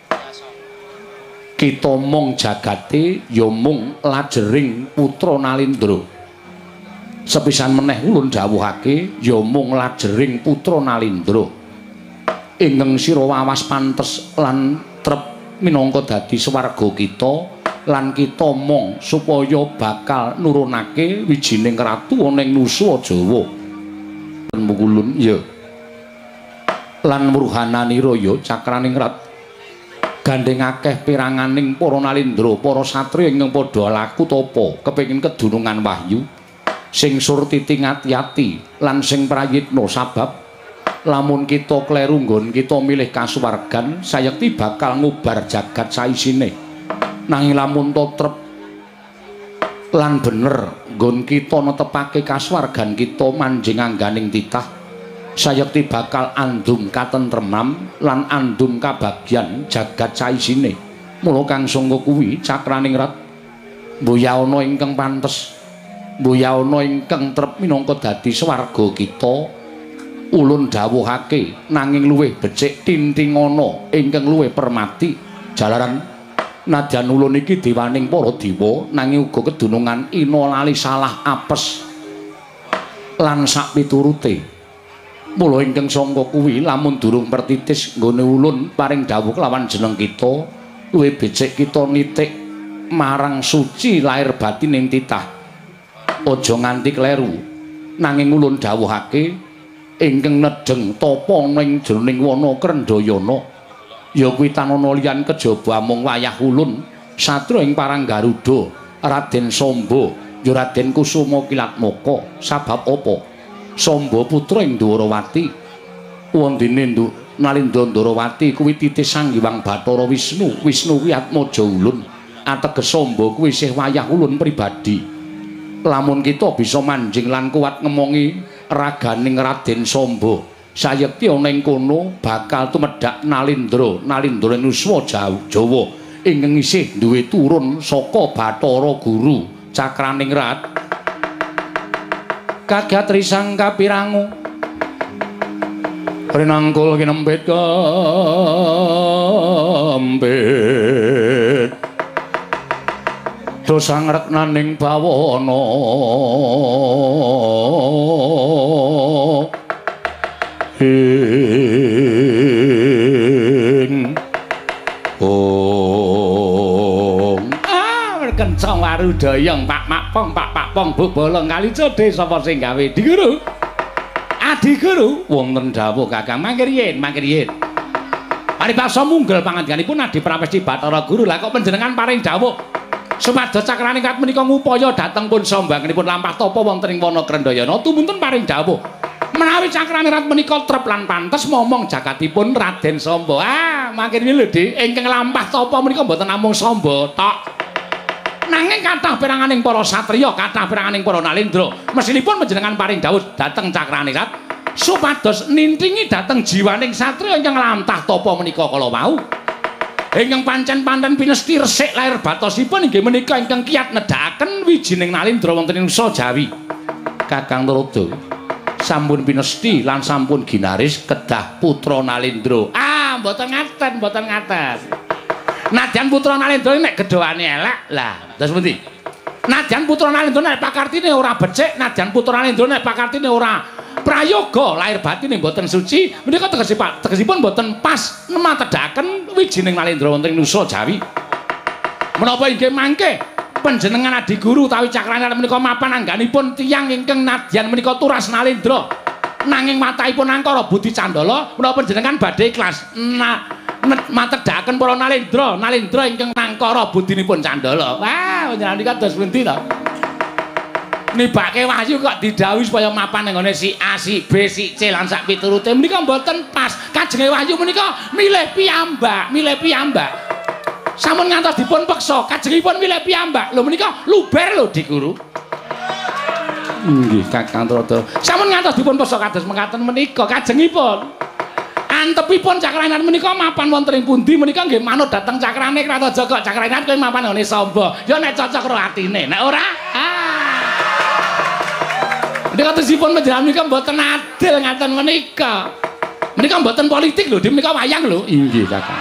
kita mung jagate ya mung lajering putra Nalendra sepisan meneh ulun dawuhake ya mung lajering putra Nalendra ingkang sira wawas pantes lan trep minangka dadi swarga kita lan kita mung supaya bakal nurunake wijining ratu ana ing nusa Jawa Mukulun ya lan mruhananira ya cakraning rat gandeng akeh piranganing para nalendra para satriya ingkang padha laku tapa kepengin kedunungan wahyu sing surtiti ngati-ati lan sing prayitna sabab lamun kita kleru nggon kita milih kasuwargan sayekti bakal ngubar jagat saisine nanging lamun totrep lan bener nggon kita netepake kasuwargan kita manjing angganing titah sayekti bakal andum katentreman lan andum kabagyan jagat saisine mula kang sangka kuwi cakraning rat mboya ana ingkang pantes mboya ana ingkang trep minangka dadi swarga kita ulun dawuhake nanging luwih becik tintingana ingkang luwih permati jalaran nadyan ulun iki dewaning para dewa nanging uga kedunungan ina lali salah apes lan sak piturute mula ingkang sangka kuwi lamun durung pertitis nggone ulun paring dawuh kelawan jeneng kita luwih becik kita nitik marang suci lahir batin ing titah aja nganti kleru nanging ulun dawuhake ingkang nedeng tapa ning jroning wana Krendayana ya kuwi tanana liyan kejaba mung wayah ulun Satria ing Parang Garuda Raden Samba ya Raden Kusuma Kilatmaka sabab apa Samba putra ing Dwarawati wondene Nalindra Ndarawati kuwi titis Sang Hyang Bathara Wisnu Wisnu kuwi Atmaja Ulun ateges Samba kuwi isih wayah ulun pribadi lamun kita bisa manjing lan kuat ngemongi raganing Raden Samba sayekti ana ing kono bakal tumedhak Nalindra Nalindra Nuswa Jawa ingkang isih duwe turun saka Bathara Guru Cakraning Rat kagat risang kapirangu rinangkul kinempit kempit dosang reknaning bawana ing ong ah kencang warudayang pak makpong pak pakpong buk bolong kali codhe sapa sing gawe di guru Adi Guru wonten dawuh Kakang mangke riyen mangke riyen paribasa munggel pangandikanipun Adi Pramesti Bathara Guru lah kok panjenengan paring dawuh supados Cakraning Rat menika ngupaya dhateng pun sambangenipun lampah tapa wonten ing wana Krendayana tumunten paring dawuh menawi Cakraning Rat menika trep lan pantes momong jakatipun Raden Samba ah mangke riyen lho Dik ingkang lampah tapa menika mboten namung Samba tok nanging kathah piranganing para satriya kathah piranganing para nalindra mesinipun panjenengan paring dawuh dhateng Cakraning Rat supados nintingi dhateng jiwaning satriya ingkang lantah tapa menika kala wau ingkang pancen panten pinesti resik lair batosipun inggih menika ingkang kiyat nedhakaken wijining nalindra wonten ing Nusa Jawi Kakang Narada sampun pinesti lan sampun ginaris kedah putra nalindra ah mboten ngaten mboten ngaten nadyan putra nalindra nek gedhoane elek lah terus pundi nadyan putra nalindra nek pakartine ora becik nadyan putra nalindra nek pakartine ora prayoga lahir batine mboten suci menika tegesipun tegesipun mboten pas nematedhaken wijining nalindra wonten Nusa Jawi menapa inggih mangke panjenengan Adi Guru utawi Cakraning Rat menika mapan angganipun tiyang ingkang nadyan menika turas nalindra nanging matahipun angkara budi candala menapa panjenengan badhe ikhlas nah matedhaken para nalindra nalindra ingkang nangkara budinipun candala wah panjenengan iki kados pundi to nibake wahyu kok didhawuhi supaya mapan nggone si A si B si C lan sak piturute menika mboten pas kajenge wahyu menika milih piyambak milih piyambak sampun ngantos dipun peksa kajengipun milih piyambak lho menika luber lho Di Guru nggih Kakang Narada sampun ngantos dipun peksa kados mekaten menika kajengipun antepipun Cakraning Rat menika mapan wonten ing pundi menika nggih manut dhateng Cakraning Rat Jaga Cakraning Rat kowe mapan ngene Samba ya nek cocok karo atine nek ora ah menika tesipun panjenengan menika mboten adil ngaten menika menika mboten politik lho menika wayang lho inggih Kakang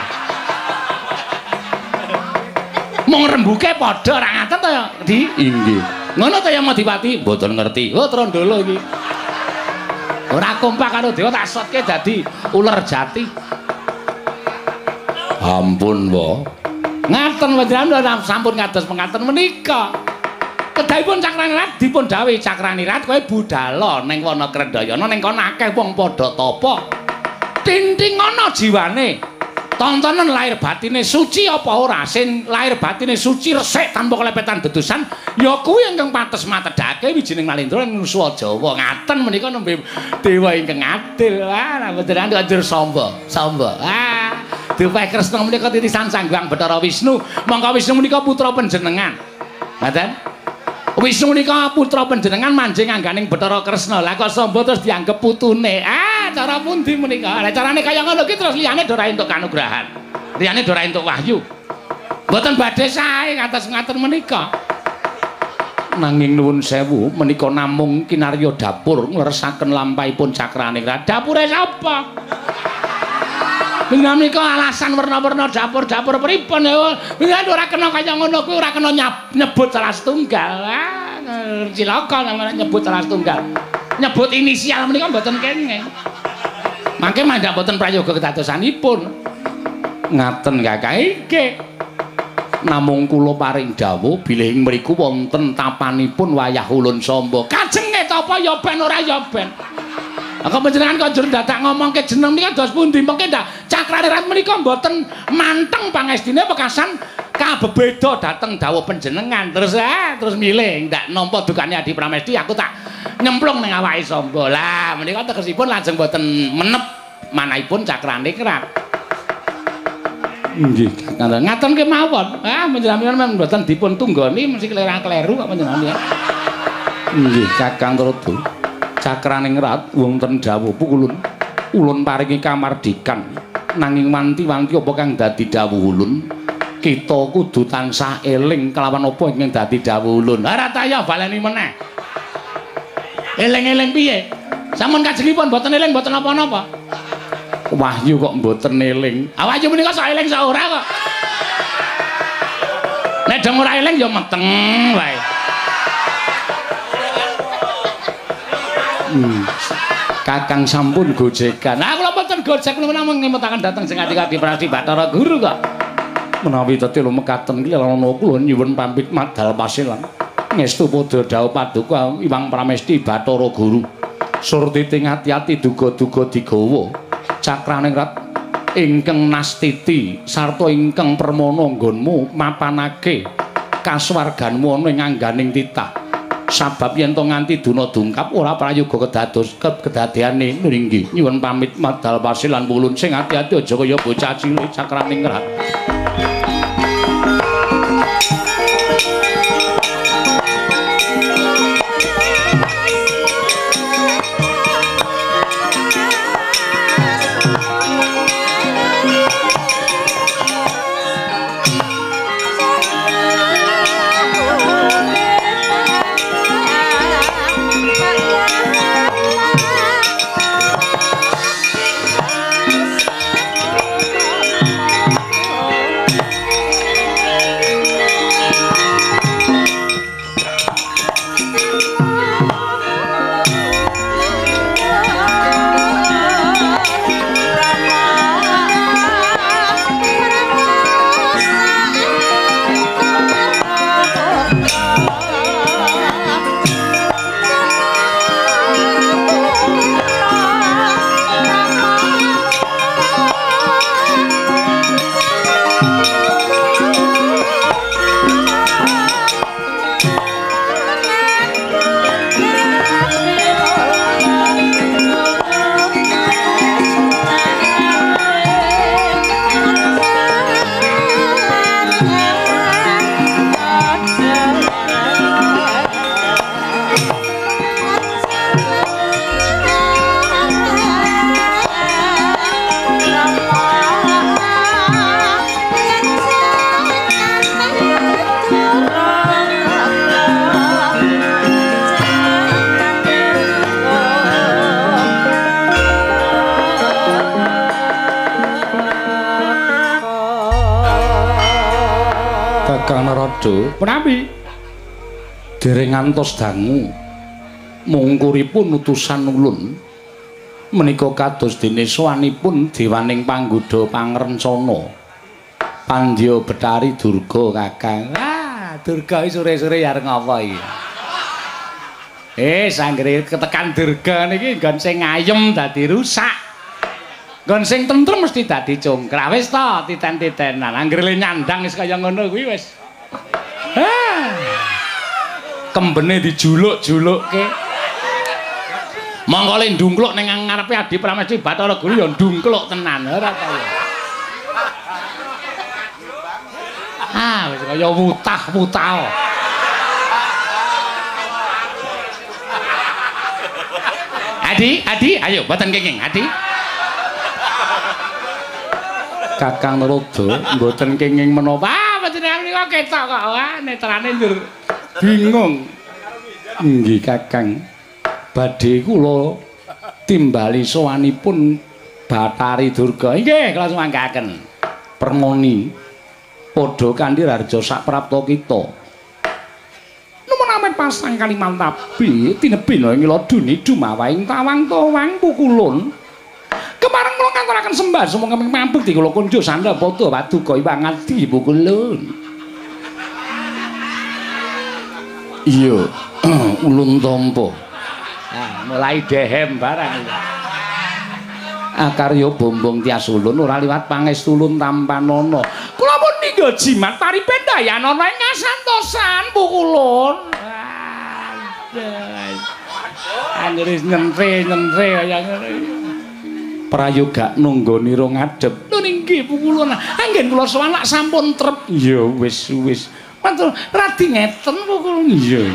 mung rembuke padha ora ngaten to ya Di inggih ngono to ya Madiwati mboten ngerti oh Trandala iki ora kompak karo dewa tak sotke dadi uler jati ampun wa ngaten panjenengan sampun kados mengkaten menika kedahipun Cakraning Rat dipun dawuhi Cakraning Rat kowe budhal ning wana Krendayana ning kono akeh wong padha tapa tinting ana jiwane tontonan lahir batine suci apa ora sing lahir batine suci resik tanpa kelepetan dedosan ya kuwi ingkang pantes matedhake wijining nalindra ing Nusa Jawa ngaten menika nembe dewa ingkang adil ah panjenengan kanjur Samba Samba ah Dewa Kresna menika titisan Sang Hyang Bathara Wisnu mangka Wisnu menika putra panjenengan ngaten Wisnu menika putra panjenengan manjing angganing Bathara Kresna lah kok Samba terus dianggep putune ah cara pundi menika lah carane kaya ngono ki terus liyane ora entuk kanugrahan liyane ora entuk wahyu mboten badhe sae kados ngaten menika nanging nuwun sewu menika namung kinarya dapur ngleresaken lampahipun Cakraning Rat dapure sapa Dengan menika alasan warna-warna dapur-dapur pripun ya. Dengan ora kena kaya ngono kuwi ora kena nyebut salah setunggal. Ah, cilaka namanya nyebut salah setunggal. Nyebut inisial menika mboten kenging. Mangke mandhap mboten prayoga kedadosanipun. Ngaten Kakang iki. Namung kula paring dawuh bilih ing mriku wonten tapanipun wayah ulun Samba. Kajenge tapa ya ben ora ya ben. Aku panjenengan konjur dadak ngomongke jeneng nika dos pundi mengke ndak Cakraning Rat menika mboten manteng pangestine pekasan kabebeda dateng dawuh panjenengan terus ah terus milih ndak nampa dukane Adi Pramesti aku tak nyemplung ning awake Samba. Lah menika tegesipun lajeng boten menep manahipun cakrane kerat. Nggih, ngaten kemawon. Ah panjenengan mboten dipun tunggoni mesti kleru kok panjenengan. Nggih, Kakang Rada. Cakrane kerat wonten dawuh pukulun. Ulun paringi kamardikan nanging wanti-wanti apa kang dadi dawuh ulun? Kita kudu tansah eling kelawan apa ingkang dadi dawuh ulun. Ora taya baleni meneh. Eling-eling piye? Sampun kajengipun mboten eling mboten apa-napa. Wahyu kok mboten eling. Ah Wahyu menika sak eling sak ora kok. Nek dong ora eling ya meteng wae. Hmm. Kakang sampun gojekan. Nah kula mboten gojek kula namung ngemutaken dhateng sing Adi Pradi Bathara Guru kok. Menawi dadi lumekaten iki ana kula nyuwun pamit madhal pasilan. Ngestu padha dawuh paduka Iwang Pramesti Bathara Guru. Surti ting ati-ati duga-duga digawa. Cakrane rat ingkang nastiti sarta ingkang permana nggonmu mapanake kasuwarganmu ana ing angganing titah. Sabab yen to nganti duna dungkap ora prayoga kedados kedadeane nggih nyuwun pamit madhal pasilan pulun sing ati-ati aja kaya bocah cilik cakrane rat. Menawi dereng ngantos dangu mungkuripun utusan ulun menika kados dene sowanipun dewaning panggoda pangrencana Pandya Betari Durga Kakang. Ah, Durga sore-sore arep ngapa iki? Eh, sanggere ketekan Durga niki nggon sing ayem dadi rusak. Nggon sing tentrem mesti dadi congkrak. Wis to, titen-titenan. Anggere nyandang wis kaya ngono kuwi wis. Ah. Kembene dijuluk-julukke. Monggo le ndungkluk ning ngarepe Adi Pramesti Bathara Guru ya ndungkluk tenan ora ta ya. Ah, wis kaya wutah-wutah. Adi, Adi, ayo mboten kenging, Adi. Kakang Narada mboten kenging menapa. Panjenengan niku ketok kok, wah netrane njur bingung. Nggih Kakang. Badhe kula timbali sowanipun Bathari Durga. Nggih, kula sumanggaken. Permoni padha kanthi raja saprapta kita. Numenamen pasang Kalimantabi tinebina ing Iladuni dumawahing tawang tawang pukulun. Kemareng kula ngaturaken sembah sumangga mampir di kula kunjuk sandha padha paduka Iwang Adi pukulun. Iya, ulun tampa. Nah, mulai dehem barang. Akarya bombong tias ulun ora liwat pangestu ulun tampanana. Kula pun ya jimat paripendayan ana ing ngasantosan pukulun. Anggere nyentre-nyentre kaya ngene. Prayoga nunggoni ro ngadep. Lho nggih pukulun. Anggen kula sowan lak sampun trep. Ya wis wis. Matur radi ngeten pukulun. Iya.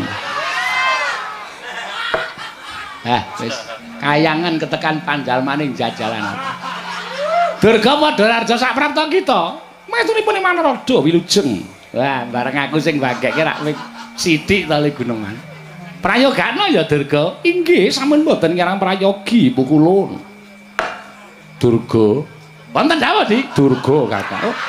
Hah, wis kayangan ketekan pandalmaning jajalan. Durga Padhararja sak prapta kita. Metunipun Manarada wilujeng. Wah, bareng aku sing bageke rak sithik tali gunungan. Prayogana ya Durga. Inggih, sampun mboten kirang prayogi pukulun. Durga. Wonten dawuh, Dik? Durga kata. Oh.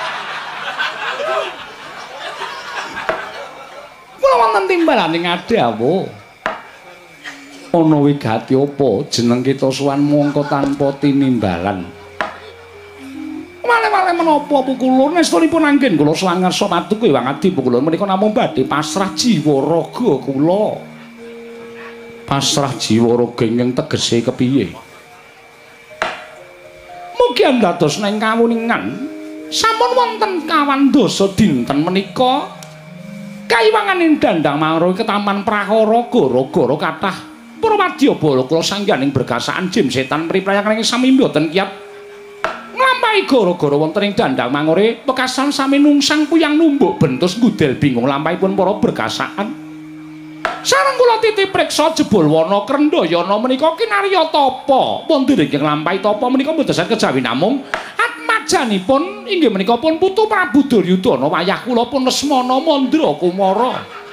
Kula wonten timbalan ing Adawa. Ana wigati apa jeneng kita suwan mongko tanpa tinimbalan. Wale-wale menapa pukulun estunipun anggen kula suwan ngarsa paduka Hyang Adi pukulun menika namung badhe pasrah jiwa raga kula. Pasrah jiwa raga ing tegese kepiye? Mugi andados neng kawuningan sampun wonten kawan dasa dinten menika kayiwanganing dandang mangro ketaman prahara gara-gara kathah para wadya bala kula sangganing bergasaan jim setan priprayaning sami mboten kiyat nglampahi gara-gara wonten ing dandang mangore pekasan sami nungsang puyang numbuk bentus ngudel bingung lampahipun para bergasaan sareng kula titih priksa jebul wana krendayana menika kinarya tapa wonten ing lampahi tapa menika mboten saged kejawi namung atmajanipun inggih menika pun putu Prabu Duryudana wayah kula pun Lesmana Mandra Kumara.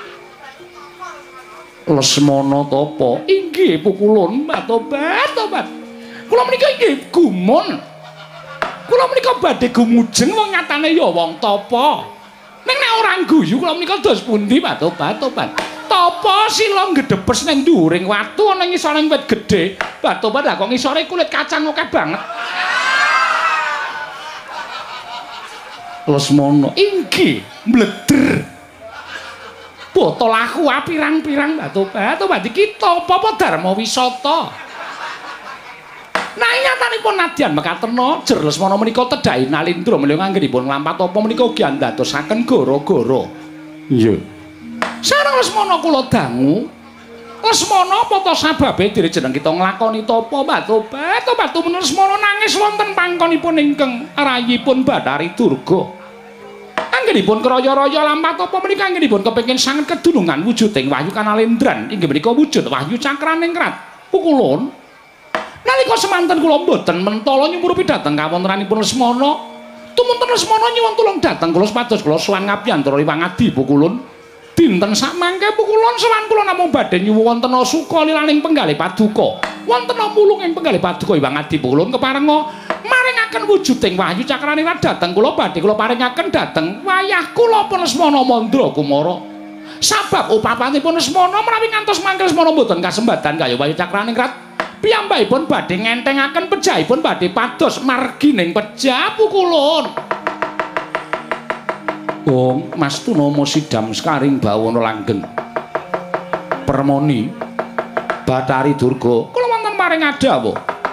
Lesmana tapa inggih pukulun batobat tobat kula menika inggih gumun kula menika badhe gumujeng wong nyatane ya wong tapa ning nek ora guyu kula menika dos pundi batobat tobat tapa sila gedhepes ning dhuwuring watu ana ngisoring wit gedhe batobat lha kok ngisore kulit kacang akeh banget. Lesmana inggih mleder botol aku pirang-pirang batobat tobat iki apa dharma wisata. Nah nyatanipun nadyan mekaterna jer Lesmana menika tedhaki Nalindra menika anggenipun nglampat apa menika ugi andadosaken gara-gara. Iya. Sareng Lesmana kula dangu. Lesmana apa ta sababe dijeneng kita nglakoni tapa batobat tobat tumen Lesmana nangis wonten pangkonipun ingkang rayipun Bathari Durga. Anggenipun kraya-raya lampat apa menika anggenipun kepengin sanget kedunungan wujuding Wahyu Kanalendran inggih menika wujud Wahyu Cakraning Krat pukulun nalika semanten kula mboten mentala nyumurupi dhateng kawontenanipun Lesmana tumunten Lesmana nyuwun tulung dhateng kula supados kula sowan ngabiyantara Hyang Adi pukulun dinten sak mangke pukulun sowan kula namung badhe nyuwun wonten suka lilaning penggalih paduka wonten mulung ing penggalih paduka Hyang Adi pukulun keparenga maringaken wujuding Wahyu Cakraning Krat dhateng kula badhe kula paringaken dhateng wayah kula pun Lesmana Mandra Kumara. Sabab upapanipun Lesmana menawi ngantos mangke Lesmana mboten kasembadan kaya Wahyu Cakraning Krat. Piyambakipun badhe ngentengaken pejahipun badhe pados margining pejah pukulun. Wong Mas Tunama Sidam Skaring Bawana Langgeng. Permoni Bathari Durga kula wonten maring adawa.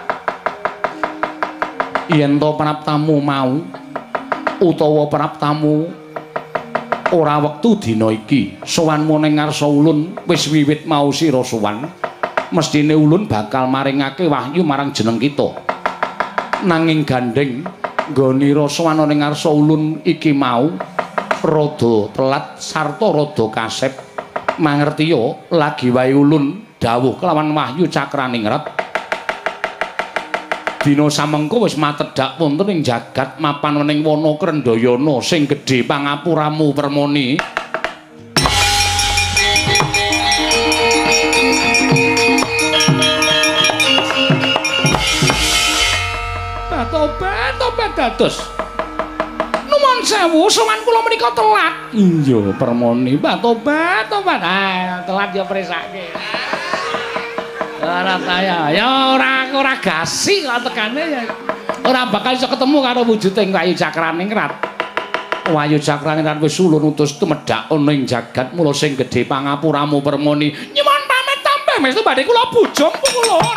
Yen to praptamu mau utawa praptamu ora wektu dina iki sowanmu ning ngarsa ulun wis wiwit mau sira sowan mestine ulun bakal maringake wahyu marang jeneng kita nanging gandeng nggonira sowan ning ngarsa ulun iki mau rada telat sarta rada kasep mangertiya lagi wae ulun dawuh kelawan Wahyu Cakraning Krat. Dina samengko wis matedhak wonten ing jagat mapan ning wana Krendayana sing gedhe pangapuramu permoni. Tobat tobat dados. Nuwun sewu sowan kula menika telat. Iya permoni tobat tobat. Ah telat ya presake. Ora kaya ya ora ora gasi kok tekane ya ora bakal iso ketemu karo wujuding Wahyu Cakraning Krat. Wahyu Cakraning Krat wis ulun utus tumedhak ana ing jagat mula sing gedhe pangapuramu permoni nyuwun pamit tambah mestu badhe kula bujung pukulun.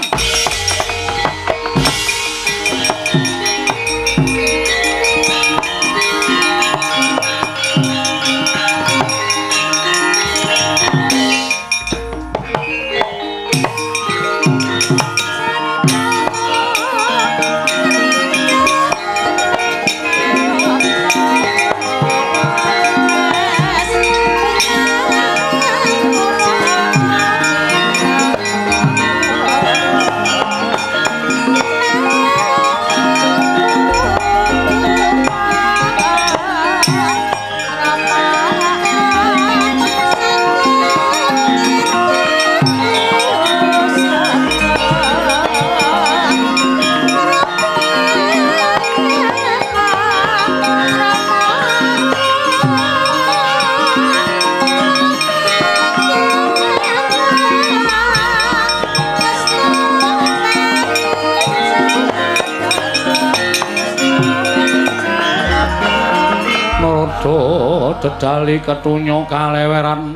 Dedali ketunya kaleweran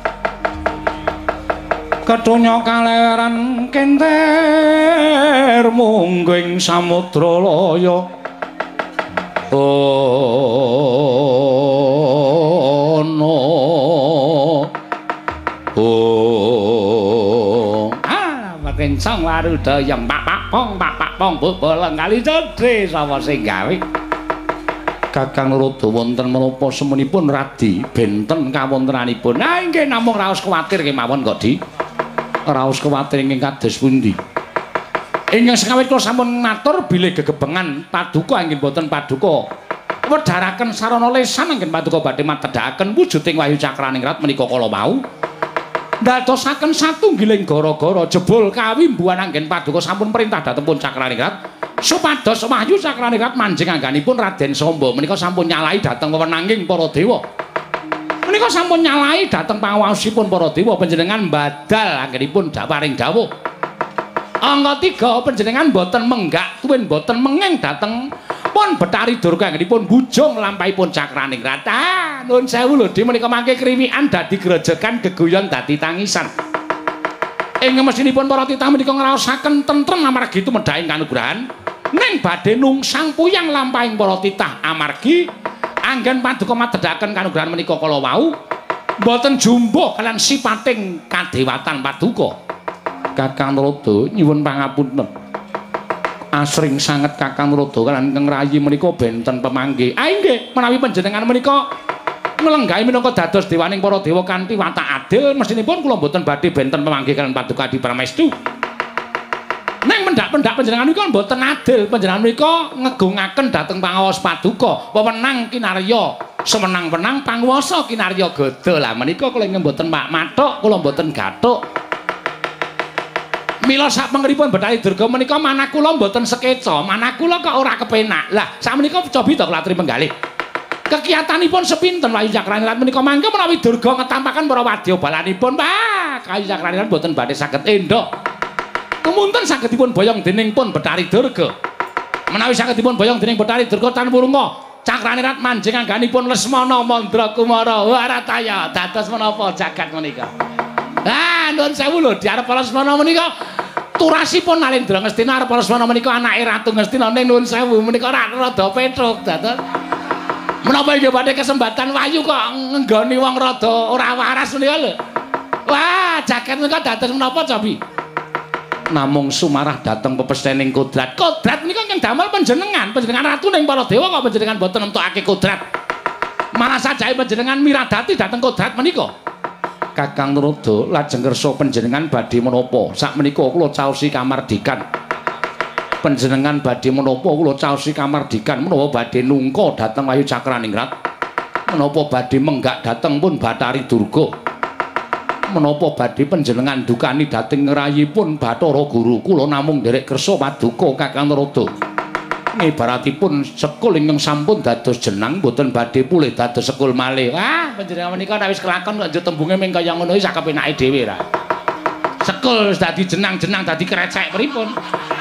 ketunya kaleweran kenter mungging samudra laya oh no oh ah makin sang waruda yang pak pak pong pak pak pong bolong kali cedhe sapa sing gawe Kakang Rada wonten menapa semenipun radi benten kawontenanipun. Nah inggih namung raos kuwatir kemawon kok Di. Raos kuwatir ingkang kados pundi? Ingkang sekawit kula sampun matur bilih gegebengan paduka inggih boten paduka. Wedharaken sarana lesan inggih paduka badhe matedhakaken wujuding Wahyu Cakraningrat menika kala wau. Ndadosaken satunggiling gara-gara jebul kawimbuhan anggen paduka sampun perintah dhateng pun Cakraningrat. Supados Wahyu Cakraningrat manjing angganipun Raden Samba menika sampun nyalai dhateng wewenanging para dewa. Menika sampun nyalai dhateng pangawaosipun para dewa panjenengan badal anggenipun paring dawuh. Angka tiga panjenengan boten menggak tuwin boten mengeng dhateng pun Betari Durga anggenipun bujung lampahipun Cakraningrat. Ah, nuwun sewu lho Di menika mangke kriwikan dadi grejekan geguyon dadi tangisan. Ing mesinipun para titah menika ngraosaken tentrem amargi tumedhaing kanugrahan. Ning badhe nungsang puyang lampahing para titah amargi anggen paduka matedhaken kanugrahan menika kala wau boten jumbuh kalian sipating kadewatan paduka. Kakang Rada nyuwun pangapunten. Asring sanget Kakang Rada kalian Kang Rayi menika benten pamanggih. Ah inggih menawi panjenengan menika nglenggahi minangka dados dewaning para dewa kanthi watak adil mesinipun kula boten badhe benten pamanggih kalian paduka Adi Pramestu. Neng pendak-pendak panjenengan menika mboten adil, panjenengan menika ngegungaken dhateng pangawas paduka, wewenang kinarya semenang-menang panguwasa kinarya gada. Lah menika kula ingkang mboten mathuk, kula mboten gathuk. Mila sapengeripun Betari Durga menika manah kula mboten sekeca, manah kula kok ora kepenak. Lah sakmenika cobi to kula aturi penggalih. Kekiyatanipun sepinten Wahyu Cakraningrat menika mangke menawi Durga ngetampaken para wadya balanipun, Pak, Wahyu Cakraningrat mboten badhe saged endhok. Kemunten saged dipun boyong dening pun Betari Durga. Menawi saged dipun boyong dening Betari Durga tanpa lunga, Cakraningrat manjing angganipun Lesmana Mandra Kumara Warataya dados menapa jagat menika. Ah, nuwun sewu lho, diarep Lesmana menika turasipun Nalendra Ngastina arep Lesmana menika anake Ratu Ngastina ning nuwun sewu menika rada petruk dados. Menapa inggih badhe kesempatan Wahyu kok nggoni wong rada ora waras menika lho. Wah, jagat menika dados menapa cobi? Namung sumarah dhateng pepestening kodrat. Kodrat menika ingkang damel panjenengan, panjenengan ratu ning para dewa kok panjenengan boten nemtokake kodrat. Malah sajae panjenengan miradati dhateng kodrat menika. Kakang Rada lajeng kersa panjenengan badhe menapa? Sakmenika kula caosi kamardikan. Panjenengan badhe menapa kula caosi kamardikan menawa badhe nungka dhateng Wahyu Cakraningrat. Menapa badhe menggak dhateng pun Betari Durga. Menapa badhe panjenengan dukani dhateng ngrayipun Bathara Guru kula namung nderek kersa paduka Kakang Rada. Ngibaratipun sekul ingkang sampun dados jenang boten badhe pulih dados sekul malih. Wah, panjenengan menika nek wis kelakon kok njuk tembunge ming kaya ngono iki sak kepenake dhewe ra. Sekul wis dadi jenang-jenang dadi krecek pripun?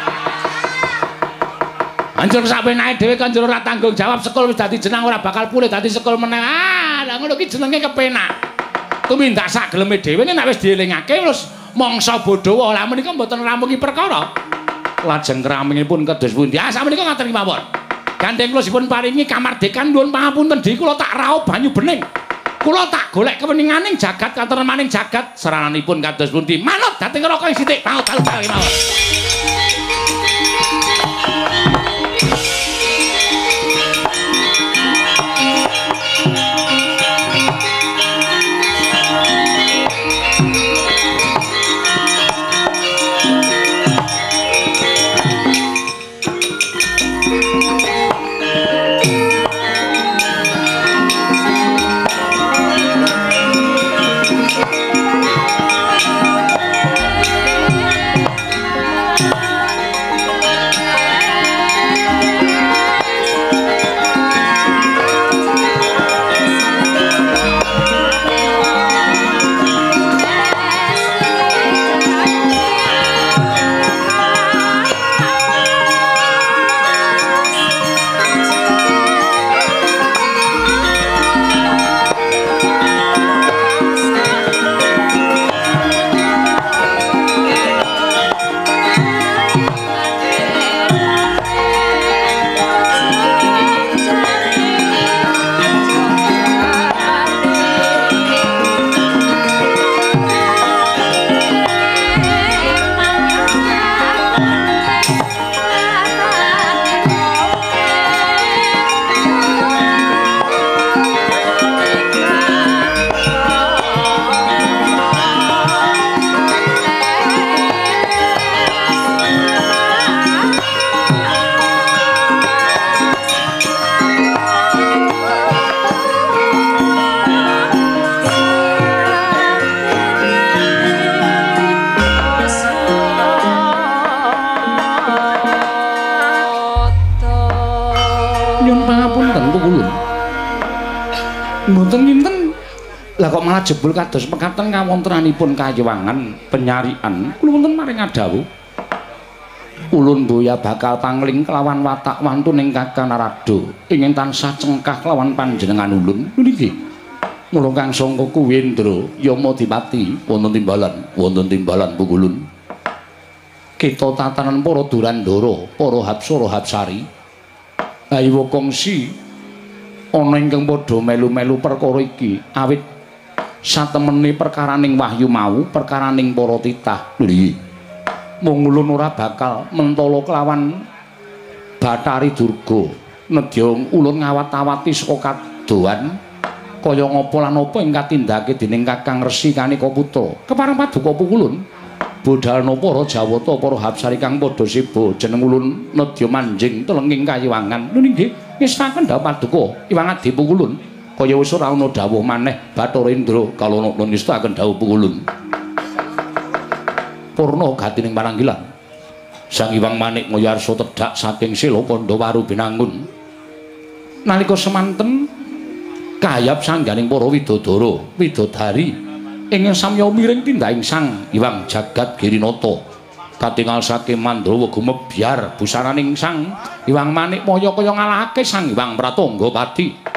Anjur sak penake dhewe kan njur ora tanggung jawab sekul wis dadi jenang ora bakal pulih dadi sekul meneh. Ah, lha ngono ki jenenge kepenak. Tumindak sak geleme dhewe nek wis dielingake terus mangsa bodhawa. Lah menika mboten rampung perkara. Lajeng kramingipun kados pundi? Ah sakmenika ngaten mawon. Gandeng kula dipun paringi kamardikan nuwun pangapunten Di kula tak raup banyu bening. Kula tak golek keweninganing jagat katentremaning jagat sarananipun kados pundi? Manut dhateng raka ing sithik paut talu mawon. Mboten kinten. Lah kok malah jebul kados mekaten kawontenanipun kayewangan penyarian kula wonten maring adawuh. Ulun boya bakal pangling kelawan watak wantuning Kakang Narada ingin tansah cengkah kelawan panjenengan ulun. Nggih. Mula kang sangka Kuwendra Yamadipati wonten timbalan, wonten timbalan pukulun. Kita tatanan para Durandara, para Hapsara Hapsari. Ayo kongsi ana ingkang padha melu-melu perkara iki awit satemene perkaraning wahyu mau, perkaraning para titah. Lho. Mung ulun ora bakal mentala kelawan Bathari Durga. Nedya ulun ngawat-awati saka kadohan kaya ngapa lan apa ing katindakake dening Kakang Resi Kanika Putra. Kepareng paduka pukulun. Bodhalna para Jawata, para Hapsari kang padha siba jeneng ulun nedya manjing telenging kayiwangan. Lho nggih, ngestaken dawuh paduka Iwang Adi pukulun. Kaya wis ora ana dawuh maneh Bathara Indra kalana ngestaken dawuh pukulun. Purna gatining pananggilan. Sang Hyang Manik Mayarsa tedhak saking Sela Pandhawaru binangun. Nalika semanten kayap sangganing para widodara, widodari ingkang samya miring tindahing Sang Hyang Jagat Girinata. Katingal saking Mandrawa gumebyar busananing Sang Hyang Manik Maya kaya ngalahake Sang Hyang Pratanggapati.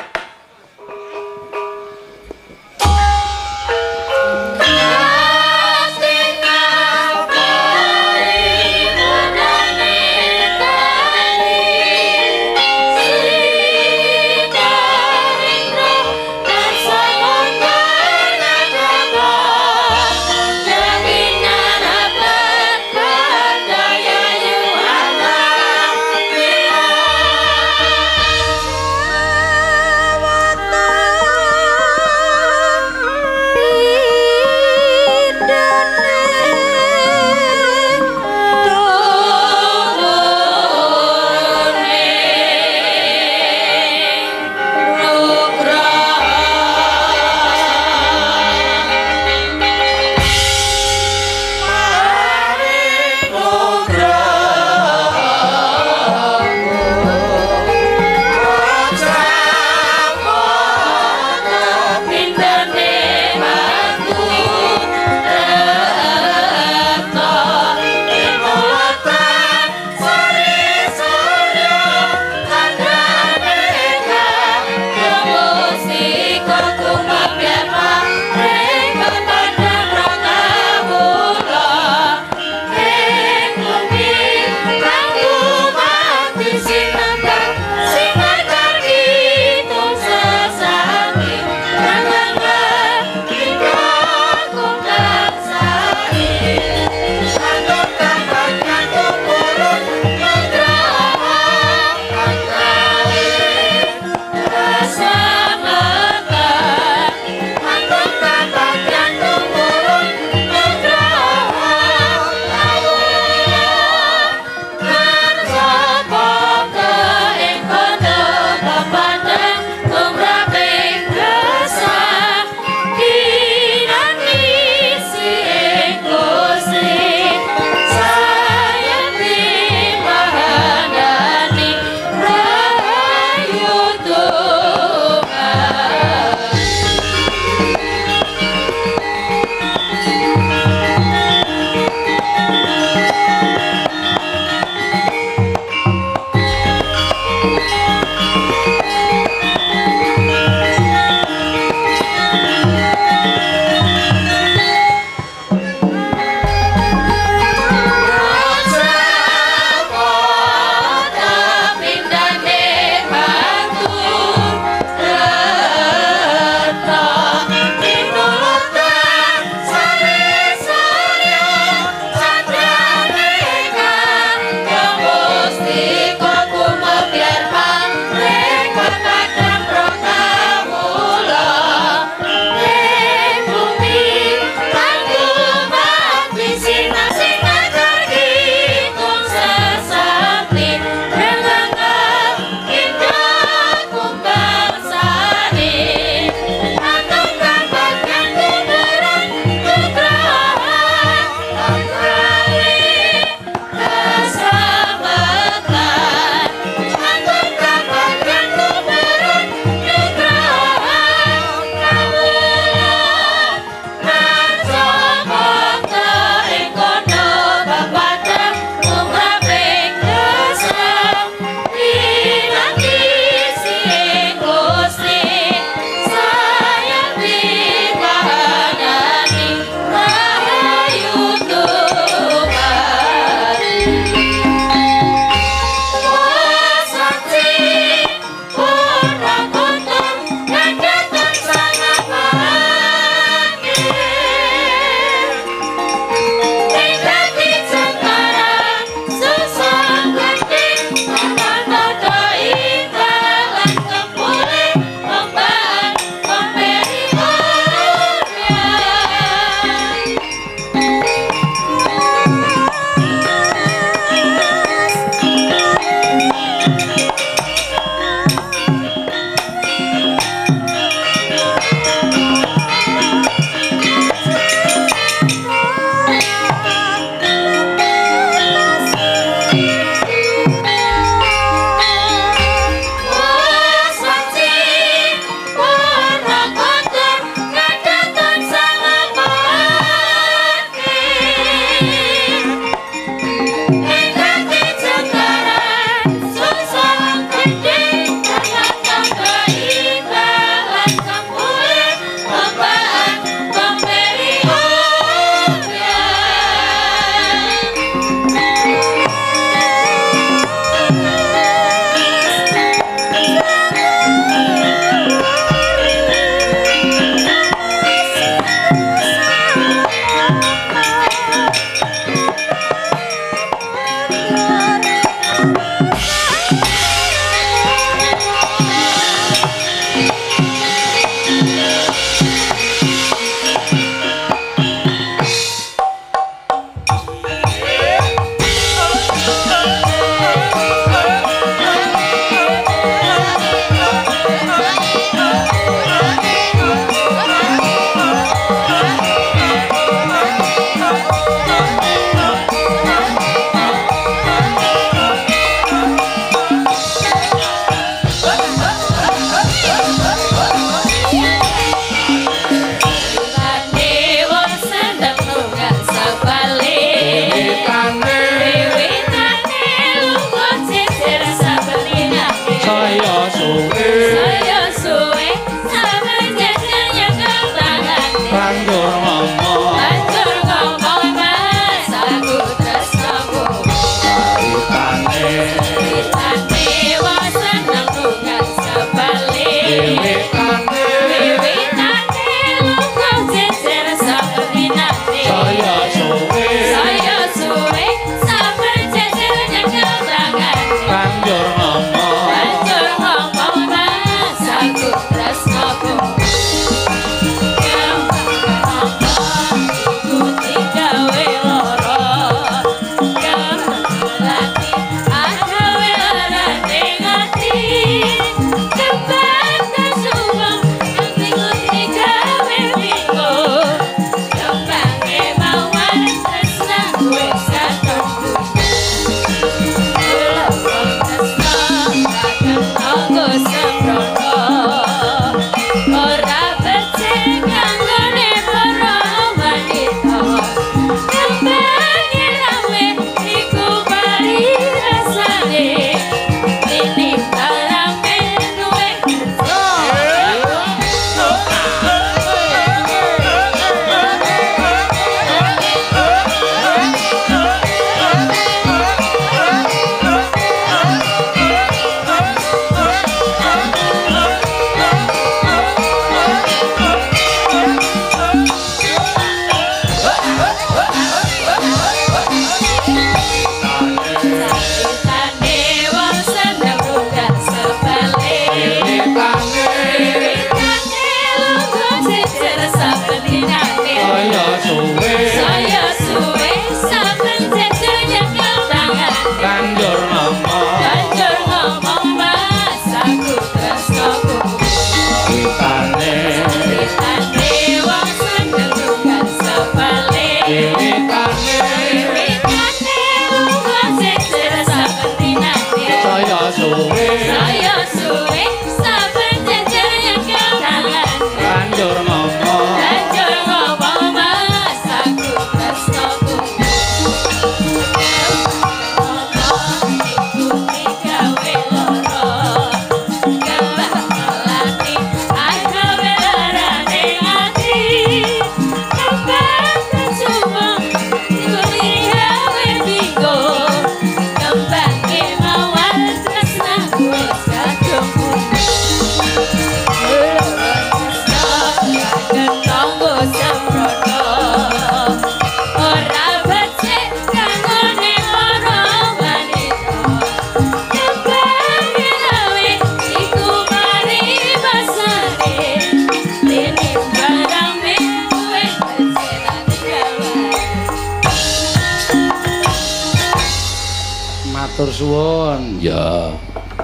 matur suwun. Ya.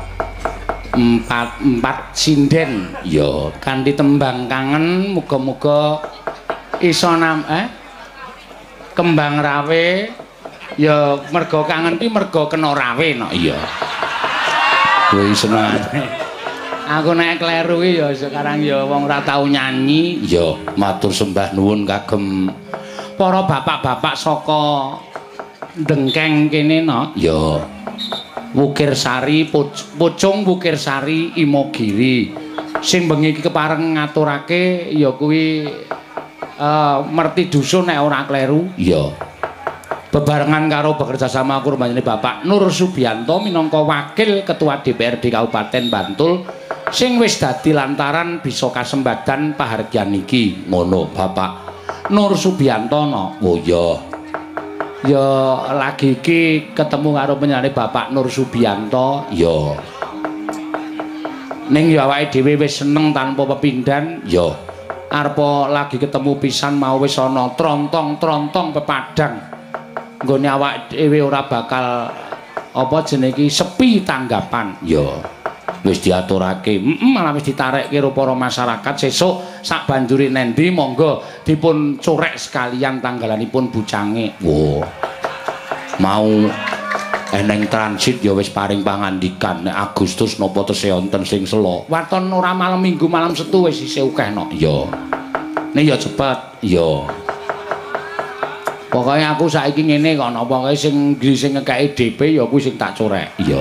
Empat empat sinden. Ya, kanthi tembang kangen muga-muga iso nam eh kembang rawe. Ya merga kangen ki merga kena rawe no. Iya. Kuwi senengane. Aku nek kleru ki ya sekarang ya wong ora tau nyanyi. Ya, matur sembah nuwun kagem para bapak-bapak saka Dengkeng kene no. Ya. Wukir Sari, Pucung Wukir Sari, Imogiri. Sing bengi iki kepareng ngaturake ya kuwi uh, merti dusun nek ora kleru. Iya. Bebarengan karo bekerja sama kurbanine Bapak Nur Subianto minangka wakil ketua D P R D Kabupaten Bantul sing wis dadi lantaran bisa kasembadan pahargyan iki. Ngono Bapak Nur Subianto no. Oh iya. Ya lagi iki ketemu karo penyanyi Bapak Nur Subianto. Ya. Ning ya awake dhewe wis seneng tanpa pepindhan. Ya. Arep lagi ketemu pisan mau wis ana trontong-trontong pepadang. Nggone awake dhewe ora bakal apa jenenge iki sepi tanggapan. Ya. Wis diaturake, heeh malah wis ditarekke karo para masyarakat sesuk sak banjuri nendi monggo dipun corek sekalian tanggalanipun bucange. Wo. Mau eneng transit ya wis paring pangandikan nek Agustus napa tesih wonten sing selo. Waton ora malam Minggu malam Setu wis isih akeh no. Ya. Nek ya cepet, ya. Pokoke aku saiki ngene kok pokoke sing sing ngekeki D P ya kuwi sing tak corek. Iya.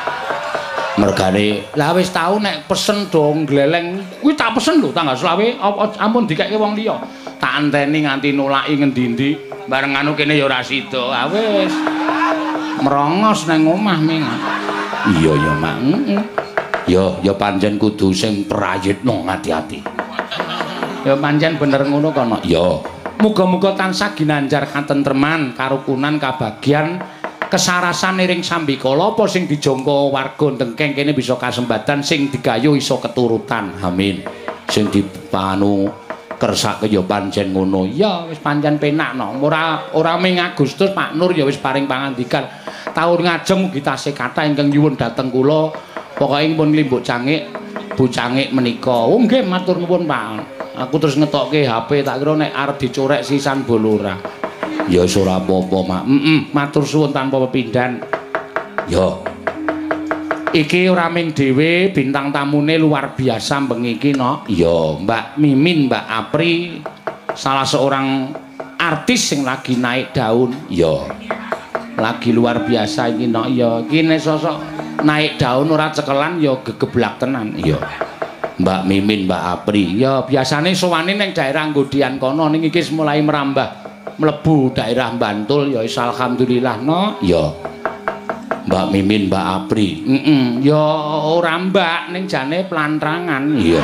Mergane lah wis tau nek pesen dong gleleng kuwi tak pesen lho tanggal selawe ampun dikeke wong liya tak anteni nganti nulaki ngendi-endi bareng anu kene ya ora sida ah wis merongos nang omah ming iya ya mak heeh ya ya pancen kudu sing prayitna ati-ati ya pancen bener ngono kono ya muga-muga tansah ginanjar katentreman karukunan kabagyan kesarasan iring sambikala apa sing dijangka warga Dengkeng kene bisa kasembatan sing digayu iso keturutan amin sing dipanu kersake ya pancen ngono ya wis pancen penak no ora ora ming Agustus Pak Nur ya wis paring pangandikan taun ngajeng mugi tasih kathah ingkang nyuwun dhateng kula pokoke pun Limbuk Cangik Bu Cangik menika oh nggih matur nuwun Pak aku terus ngetokke H P tak kira nek arep dicorek sisan bolora ya ora apa-apa mak heeh matur suwun tanpa pepindhan ya iki ora ming dhewe bintang tamune luar biasa bengi iki no ya Mbak Mimin Mbak Apri salah seorang artis sing lagi naik daun ya lagi luar biasa iki no ya iki nek sosok naik daun ora cekelan ya gegeblak tenan ya Mbak Mimin Mbak Apri ya biasane sowane ning daerah Ngodian kono ning iki mulai merambah mlebu daerah Bantul ya alhamdulillah no ya Mbak Mimin Mbak Apri heeh ya ora mbak ning jane plantrangan ya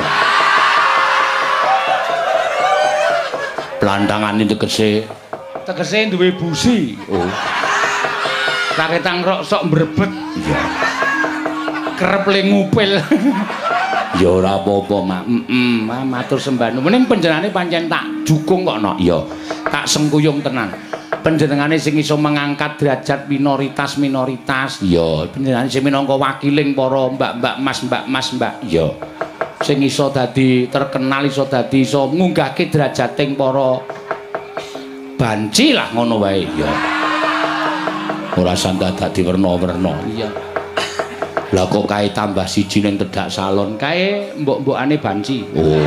plantangan itu tegese tegese duwe busi oh kaketang rok sok mbrebet ya kerep le ngupil ya ora apa-apa mak heeh matur sembah nuwun panjenengane pancen tak dukung kok no ya tak sengkuyung tenan panjenengane sing iso mengangkat derajat minoritas-minoritas ya panjenengane sing minangka wakiling para mbak-mbak mas-mbak mas mbak ya sing iso dadi terkenal iso dadi iso ngunggahke derajating para banci lah ngono wae ya ora sanda dadi werna-werna iya lah kok kae tambah siji ning Tedak Salon kae mbok-mbokane banci oh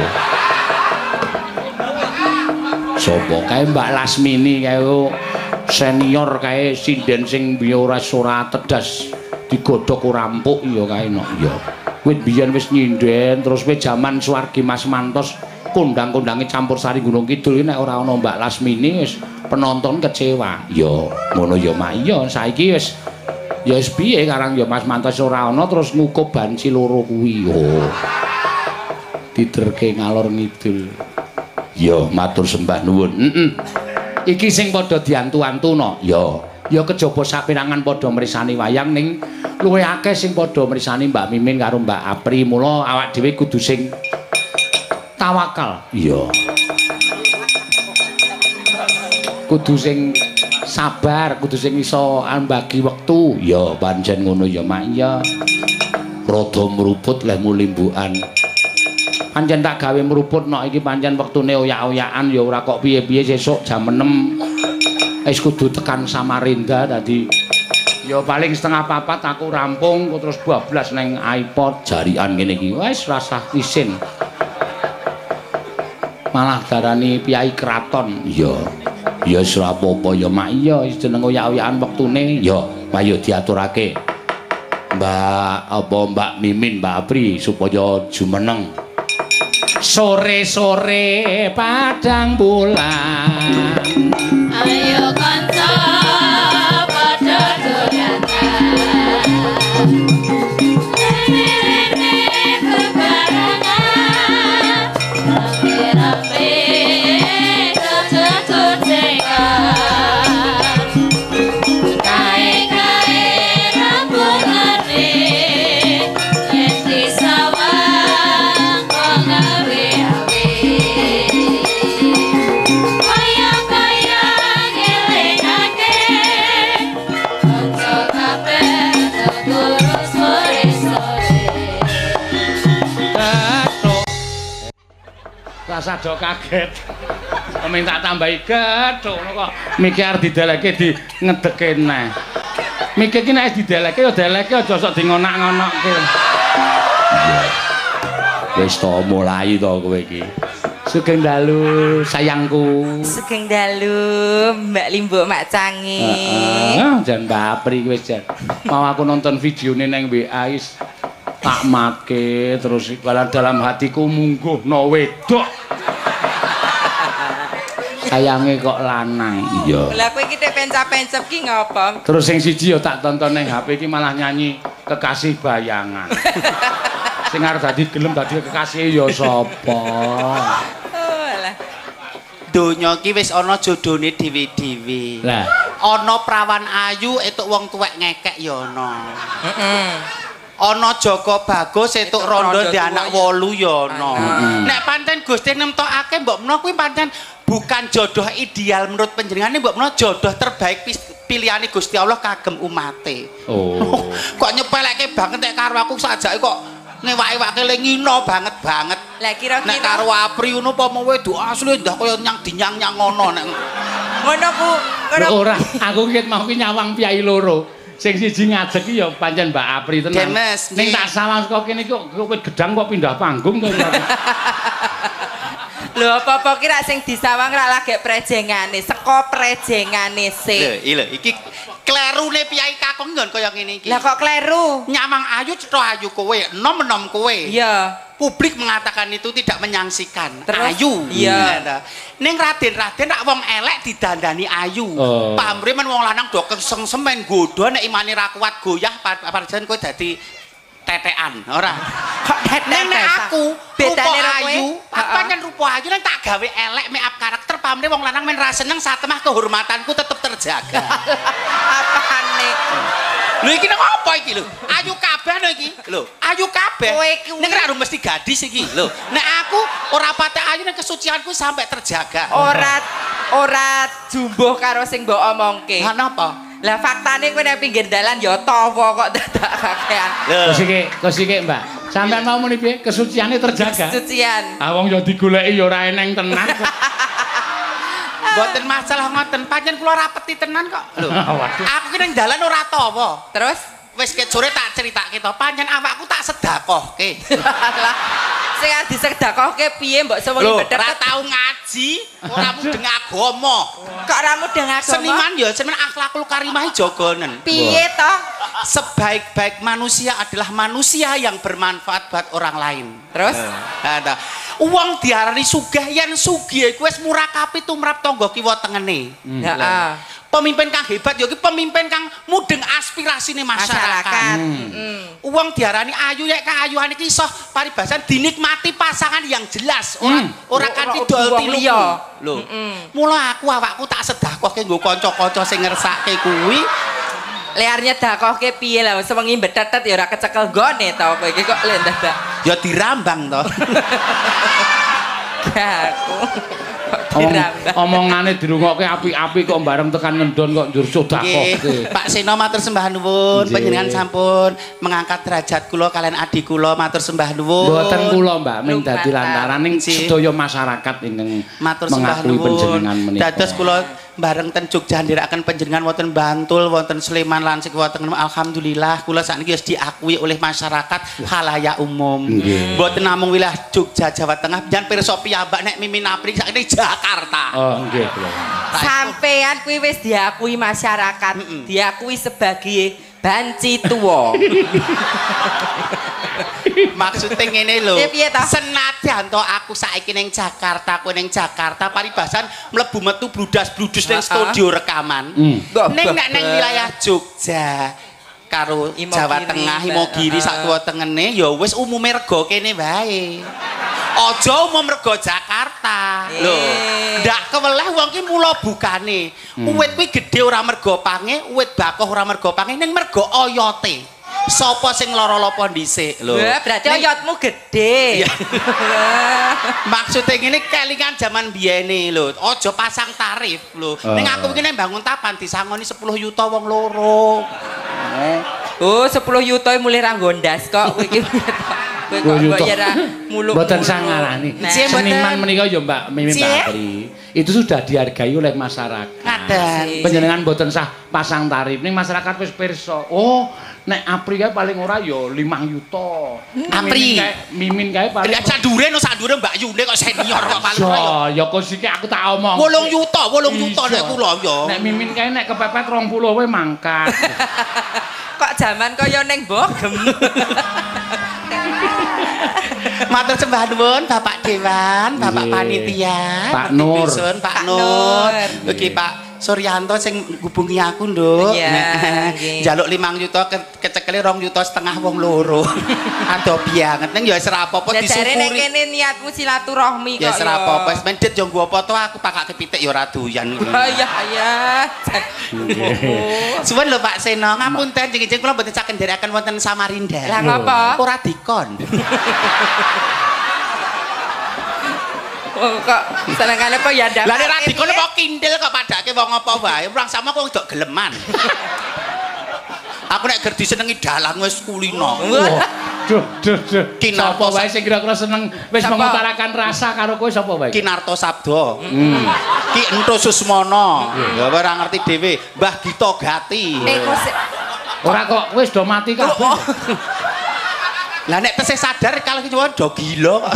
sapa kae Mbak Lasmini kae senior kae sinden sing biyen ora tedas digodhog ora empuk ya kae no ya kuwi biyen wis nyinden terus we jaman Suwargi Mas Mantos kondang-kondange campur sari Gunung Kidul nek ora ana Mbak Lasmini wis penonton kecewa ya ngono ya mak iya saiki wis ya wis piye karang ya Mas Mantos ora ana terus ngukup banci loro kuwi oh diterke ngalor ngidul ya matur sembah nuwun heeh iki sing padha diantu-antuna ya ya kejaba saperangan padha mrisani wayang ning luwih akeh sing padha mrisani Mbak Mimin karo Mbak Apri mula awak dhewe kudu sing tawakal iya kudu sing Sabar, kudu sing iso ambagi wektu. Ya pancen ngono ya, Mak. Ya. Rada mruput leh mulimbukan. Pancen tak gawe mruput nok iki pancen wektune oyak-oyakan ya ora kok piye-piye sesuk jam enam wis kudu tekan Samarinda tadi. Ya paling setengah papat aku rampung terus bablas neng iPod jarian ngene iki. Wis rasah isin. Malah darani piyai keraton. Ya. Ya wis ora apa-apa ya Mak. Ya wis jeneng oyak-oyakan wektune. Ya, ayo diaturake. Mbak apa Mbak Mimin, Mbak Apri supaya jumeneng. Sore-sore padang bulan. Ayo kanca padha dolan. Rene-rene bebarengan. Rame-rame ketututengan. Kae-kae rambungane yen disawang kok gawe-gawe. Kaya-kaya ngelingake kanca kabeh terus sore-sore. Gathuk. Rasa do kaget. Minta tambahi gathuk ngono kok. Mikir arep dideleke di ngedeke neh. Mikir ki nek dideleke ya deleke aja sok dingonak-ngonokke. Wis to mulai to kowe iki. Sugeng dalu sayangku. Sugeng dalu Mbak Limbo Mak Cangi. Heeh, jan bapri wis jan. Mau aku nonton videone nang W A is tak matke terus bala dalam hatiku mungguh no wedok. Sayange kok lanang. Iya. Lah kowe iki tek pencap-pencep ki ngopo? Terus sing siji ya tak tonton nang H P iki malah nyanyi Kekasih Bayangan. Sing arep dadi gelem dadi kekasih ya sapa? Oh lah. Donya ki wis ana jodhone dhewe-dhewe. Lah, Ana prawan ayu etuk wong tuwek ngekek ya ana. Heeh. Ana Joko Bagus etuk rondo di anak wolu ya ana. Nek pancen Gusti nemtokake mbok menawa kuwi pancen bukan jodoh ideal menurut panjenengane mbok menawa jodoh terbaik pilihane Gusti Allah kagem umate. oh. Kok nyepeleke banget nek karo aku sajake kok ngewak-ewake le ngino banget banget. Lah kira-kira Nek karo Apri ngono apa mau wedok asli ndah kaya nyang dinyang-nyang ngono nek. ngono ku. Ngono. Lho ora, aku ket mau ki nyawang piyai loro. Sing siji ngadeg ki ya pancen Mbak Apri tenan. Gemes, Ning nggih. tak sawang saka kene kok kowe gedang kok pindah panggung to. Lho apa-apa ki rak sing disawang rak lagi prejengane, saka prejengane Lho, sik. iki lho, iki klerune piyai kakung nggon kaya ngene iki. Lah kok kleru? Nyamang ayu cetha ayu kowe, enom-enom kowe. Iya. Publik mengatakan itu tidak menyangsikan. Terus? Ayu. Iya. Ning Raden-raden rak wong elek didandani ayu. Oh. Pamrih men wong lanang do kesengsemen godho nek imane ra kuat goyah parajan kowe dadi tetekan, ora. Kok Nek nek aku bedane rupa karo kowe? ayu, Heeh. pancen rupa ayu nek tak gawe elek make up karakter pamrih wong lanang men ra seneng satemah kehormatanku tetep terjaga. Apane? Lho iki nang apa iki lho? Ayu kabeh lho iki. Lho, ayu kabeh. Kowe iki ning ra mesti gadis iki. Lho, nek aku ora patek ayu ning kesucianku sampai terjaga. Ora ora jumbuh karo sing mbok omongke. Lah napa? Lah faktane kowe nek pinggir dalan ya tawa kok dadak kakean. Terus iki, terus iki Mbak. Sampeyan mau muni piye? Kesuciane terjaga. Sucian. Ah wong ya digoleki ya ora eneng tenan. Mboten masalah ngoten, pancen kula rapeti tenan kok. Lho, Waduh. aku ki ning dalan ora tawa. Terus Wis ket sore tak critakake to, pancen awakku tak sedakohke. lah sing disedakohke piye mbok sewengi Lho, bedhet ora tau ngaji, ora mudeng agama. kok ora mudeng agama. Seniman ya seniman akhlakul karimah jogonen. Piye to? Sebaik-baik manusia adalah manusia yang bermanfaat buat orang lain. Terus Ada. Uang diarani sugih yen sugih iku wis murakapi tumrap tangga kiwa tengene. heeh. Pemimpin kang hebat ya iki pemimpin kang mudeng aspirasine masyarakat. Masyarakat. Hmm. Uang diarani ayu nek kaayuhan iki iso paribasan dinikmati pasangan yang jelas, ora ora kanthi dol wong tilu. liya. Lho. Mula aku awakku tak sedekahke nggo kanca-kanca sing ngersake kuwi. Liarnya dakohke piye lah sewengi betetet ya ora kecekel gone to kowe iki kok lho dadak. Ya dirambang to. Aku Omong, Dirambah. omongane dirungokke apik-apik kok bareng tekan ngendon kok njur sedekah. Nggih, Pak Seno matur sembah nuwun, Nggih. panjenengan sampun mengangkat derajat kula kalian adik kula matur sembah nuwun. Mboten kula Mbak ming dadi Lumatar. lantaraning Nggih. sedaya masyarakat ingkang Matur sembah mengakui panjenengan nuwun. menika. Dados kula bareng ten Jogja ndherekaken panjenengan wonten Bantul, wonten Sleman lan sik wonten alhamdulillah kula sakniki wis diakui oleh masyarakat halayak umum. Nggih. Mboten namung wilayah Jogja Jawa Tengah, jan pirsa piyambak nek Mimin Apri sakniki Jakarta. Oh nggih kula. Sampean kuwi wis diakui masyarakat, diakui sebagai banci tuwa. Maksudnya ngene lho. Ya, piye ta? Senadyan to aku saiki ning Jakarta, kowe ning Jakarta paribasan mlebu metu bludas-bludus ning Heeh. studio rekaman. Hmm. Ning nek ning wilayah Jogja karo Imogiri, Jawa Tengah, Imogiri heeh. sak tuwa tengene ya wis umume rego kene wae. Aja umum rego Jakarta. Eh. Lho, ndak keweleh wong ki mula bukane. Uwit kuwi gedhe ora mergo pange, uwit bakoh ora mergo pange, ning mergo oyote. Sapa sing lara-lapa dhisik lho. Wah, berarti Ning- oyotmu gede. Iya. Maksudnya gini kelingan zaman biyene lho, aja pasang tarif lho. Oh. Ning aku iki nek bangun tapan disangoni sepuluh yuta wong loro. Oh, sepuluh yuta mulai ra nggondas kok kowe iki. Kowe kok sepuluh yuta. bayar muluk. Mboten sangarani. Nah. Cie, mboten. Seniman menika ya Mbak Mimin Cie. Bakri. Itu sudah dihargai oleh masyarakat. Ngaten. Sih. Panjenengan mboten sah pasang tarif ning masyarakat wis pirsa. Oh, nek Apri kae paling ora ya lima yuta. Apri. Mimin kae Mimin kae paling Ya sadure no sadure Mbak Yune kok senior kok paling ora ya. Ya kok siki aku tak omong. wolung yuta, wolung yuta Iya. nek kula ya. Nek Mimin kae nek kepepet rong puluh wae mangkat. Kok zaman kaya ning Bogem. Matur sembah nuwun Bapak Dewan, Bapak Nggih. Panitia, Pak Nur. Dusun, Pak Pak Nur. Nur. Iki Pak Suryanto sing hubungi aku, Nduk. Iya, Nah, nggih. Njaluk limang yuta ke kecekele rong yuta setengah wong loro. Ado banget ning ya wis ora apa-apa Ya jare nek disyukuri. kene niatmu silaturahmi kok. Ya wis ora apa-apa, wis mendhet yo nggo apa to aku pakake pitik ya ora doyan. Oh iya iya. Suwun lho Pak Seno, ngapunten jeneng-jeneng kula mboten saged nderekaken wonten Samarinda. Lah ngapa? Ora dikon. Oh, kok senengane kok ya ndak. Lah nek ra dikon kok kindil kok padake wong apa wae. Urang sama kok ndok geleman. Aku nek ger disenengi dalang wis kulino. Duh, duh, duh. Kinarto Sapa wae sing kira-kira seneng wis Sapa? mengutarakan rasa karo kowe sapa wae? Kinarto Sabdo. Ki Entu Susmono. Ya ora ngerti dhewe. Mbah Gito Gati. Nek kok se- Ora kok wis do mati kabeh. Lah nek tesih sadar kalau ki do gila kok.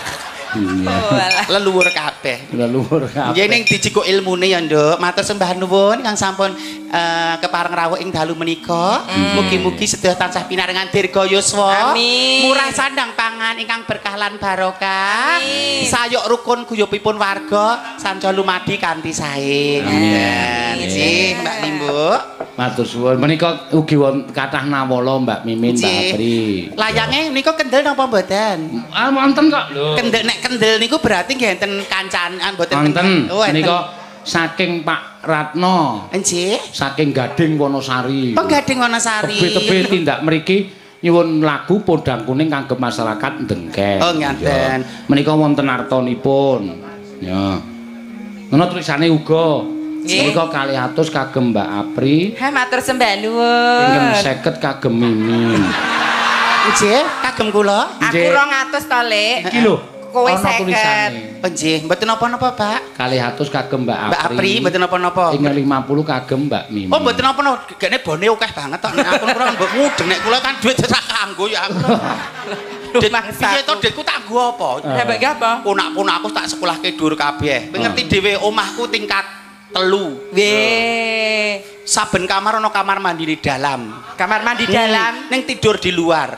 Oh, alah. Leluhur kabeh. Leluhur kabeh. Nggih ning dijikuk ilmune ya, Nduk. Matur sembah nuwun kang sampun eh, kepareng rawuh ing dalu menika. Mugi-mugi sedaya tansah pinaringan dirga yuswa. Amin. Murah sandang pangan ingkang berkah lan barokah. Amin. Sayok rukun guyubipun warga sanca lumadi kanthi sae. Amin. Nggih, Mbak Nimbu. Matur suwun. Menika ugi wonten kathah nawala Mbak Mimin, Mbak Nggih. Apri. Layange nika kendel napa mboten? Ah wonten kok lho. Kendel nek kendel niku berarti nggih enten kancan mboten Wonten. Oh, enten. Menika saking Pak Ratno, Nggih. saking Gading Wonosari. Penggading Wonosari. Tebe-tebe tindak mriki nyuwun lagu Podang Kuning kangge masyarakat Dengken. Oh, ngaten. Ya. Menika wonten artanipun. Ya. Ngono tulisane uga. Nggih. Menika kalih atus kagem Mbak Apri, Ha matur sembah pingin nuwun. seket kagem Mimin. Nggih, kagem kula. Aku Nggih. rong atus to, Lek. Iki lho. Kowe ana seket. tulisane. Oh, nggih, mboten napa-napa, Pak. Kalih atus kagem Mbak Apri. Mbak Apri mboten napa-napa. Ing lima puluh kagem Mbak Mimin. Oh, mboten napa-napa. Gene bone akeh banget tok. Nek aku ora mbok mudeng nek kula kan duit ora kanggo ya aku. Dit piye to ditku tak nggo apa? Ya bagi apa? Punak-punakku tak sekolahke dhuwur kabeh. Kowe ngerti dhewe omahku tingkat telu. Weh. Saben kamar ana kamar mandi di dalam. Kamar mandi dalam. Ning tidur di luar.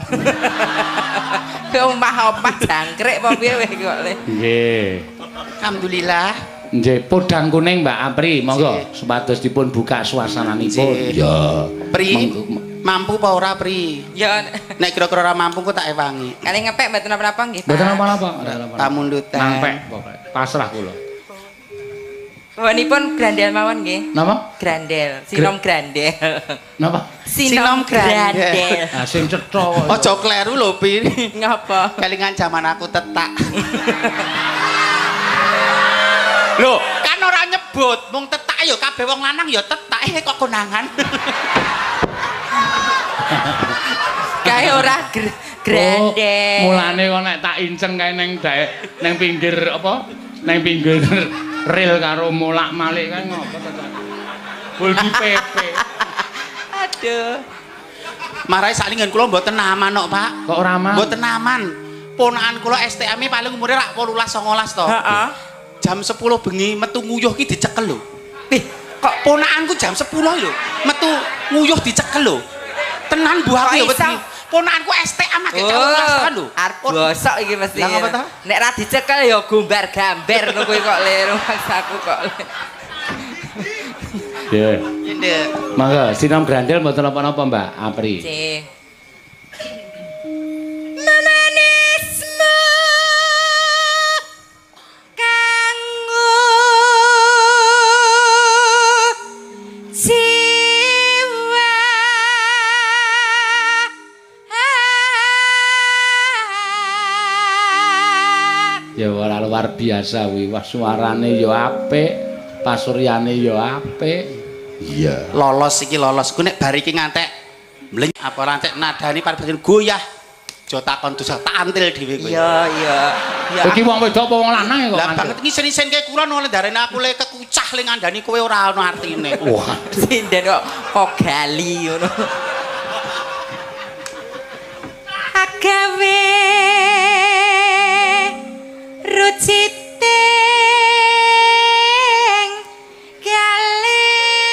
Ke omah-omah jangkrik apa piye weh kok, Lek. Nggih. Alhamdulillah. Nggih, Podang Kuning Mbak Apri, monggo Nggih. supados dipun buka suasananipun. Nggih. Ya. Pri, Monggo. mampu apa ora, Pri? Ya Nek kira-kira ora mampu kok tak ewangi. kali ngepek mboten apa-apa nggih, Pak. Mboten apa-apa, mboten apa-apa. Pamundutan. Nampek pokoke. Pasrah kula. Bawanipun grandel mawon nggih. Napa? Grandel, sinom grandel. Napa? Sinom grandel. grandel. Ah sing cetha. Aja kleru lho, Pi. Ngapa? Kelingan zaman aku tetak. Lho, kan ora nyebut, mung tetak ya kabeh wong lanang ya tetak eh kok konangan. Kae ora gr- grande. Oh, mulane kok nek tak inceng kae ning dae ning pinggir apa? Ning pinggir rel karo molak-malik kae ngopo to? Bulgi pepe. Aduh. Marai salingan kula mboten aman kok, Pak. Kok ora aman? Mboten aman. Ponakan kula S T M-e paling umure rak wolulas songolas to. Heeh. Jam sepuluh bengi metu nguyuh ki dicekel lho. Ih, kok ponakanku jam sepuluh lho, metu nguyuh dicekel lho. Tenan Bu aku ya wedi. Ponakanku S T M agek wolulas tahun lho. Arep bosok iki mesti. Lah ngapa ta? Nek ra dicekel ya gumbar gambar ngono kuwi kok le rumahku kok. Ya. Ndek. Mangga sinam grandel mboten apa-apa, Mbak Apri. Nggih. Ya ora luar biasa kuwi. Wah suarane ya apik, pasuryane ya apik. Iya. Lolos iki lolos. Ku nek bar iki ngantek mleng apa ora entek nadani paribadine goyah. Jo takon dosa tak antil dhewe kowe. Iya, iya. Ya. Iki wong wedok apa wong lanang kok? Lah banget ngisen-isen kae kula nang darene aku le kekucah le ngandani kowe ora ono artine. Wah, Sinden kok kok gali ngono. Agawe ruciting kali.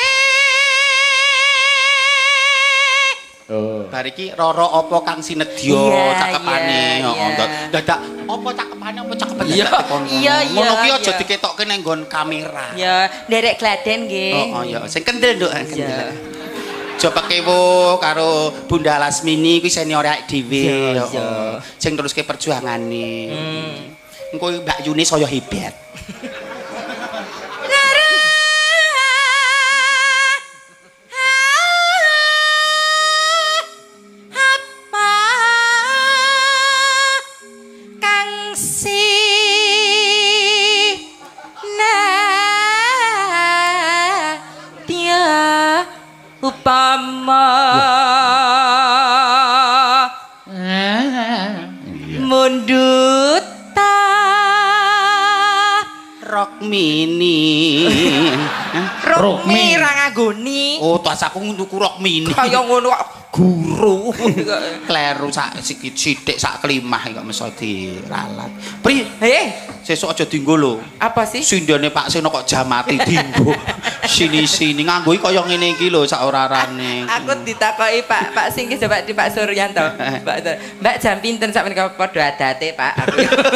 oh. Bar iki Roro apa Kang Sinedya Iya, cakepane. iya, Heeh. iya. Dadak apa cakepane apa cakepane Iya, dadak kono. iya, iya, Ngono kuwi aja iya. diketokke ning nggon kamera. Ya, nderek gladen nggih. Oh, oh ya, sing kendel nduk. Iya. Coba kewo karo Bunda Lasmini kuwi senior awake dhewe. Iya, Heeh. iya. Sing teruske perjuangane. Hmm. Engko Mbak Yuni saya hebat. Apa kang si dia upama mundut ta Rock mini. Rukmi ra nganggoni Oh, tas aku nuku rok mini. kaya ngono kok guru Kleru sak sikit sithik sak klimah kok meso diralat. Pri, eh sesuk aja dienggo lho. apa sih Sindene Pak Seno kok jamati dienggo. Sini-sini nganggo iki kaya ngene iki lho sak orarane. aku ditakoki Pak Pak sing coba di Pak Suryanto Mbak Mbak jam pinten sak menika padha adate Pak aku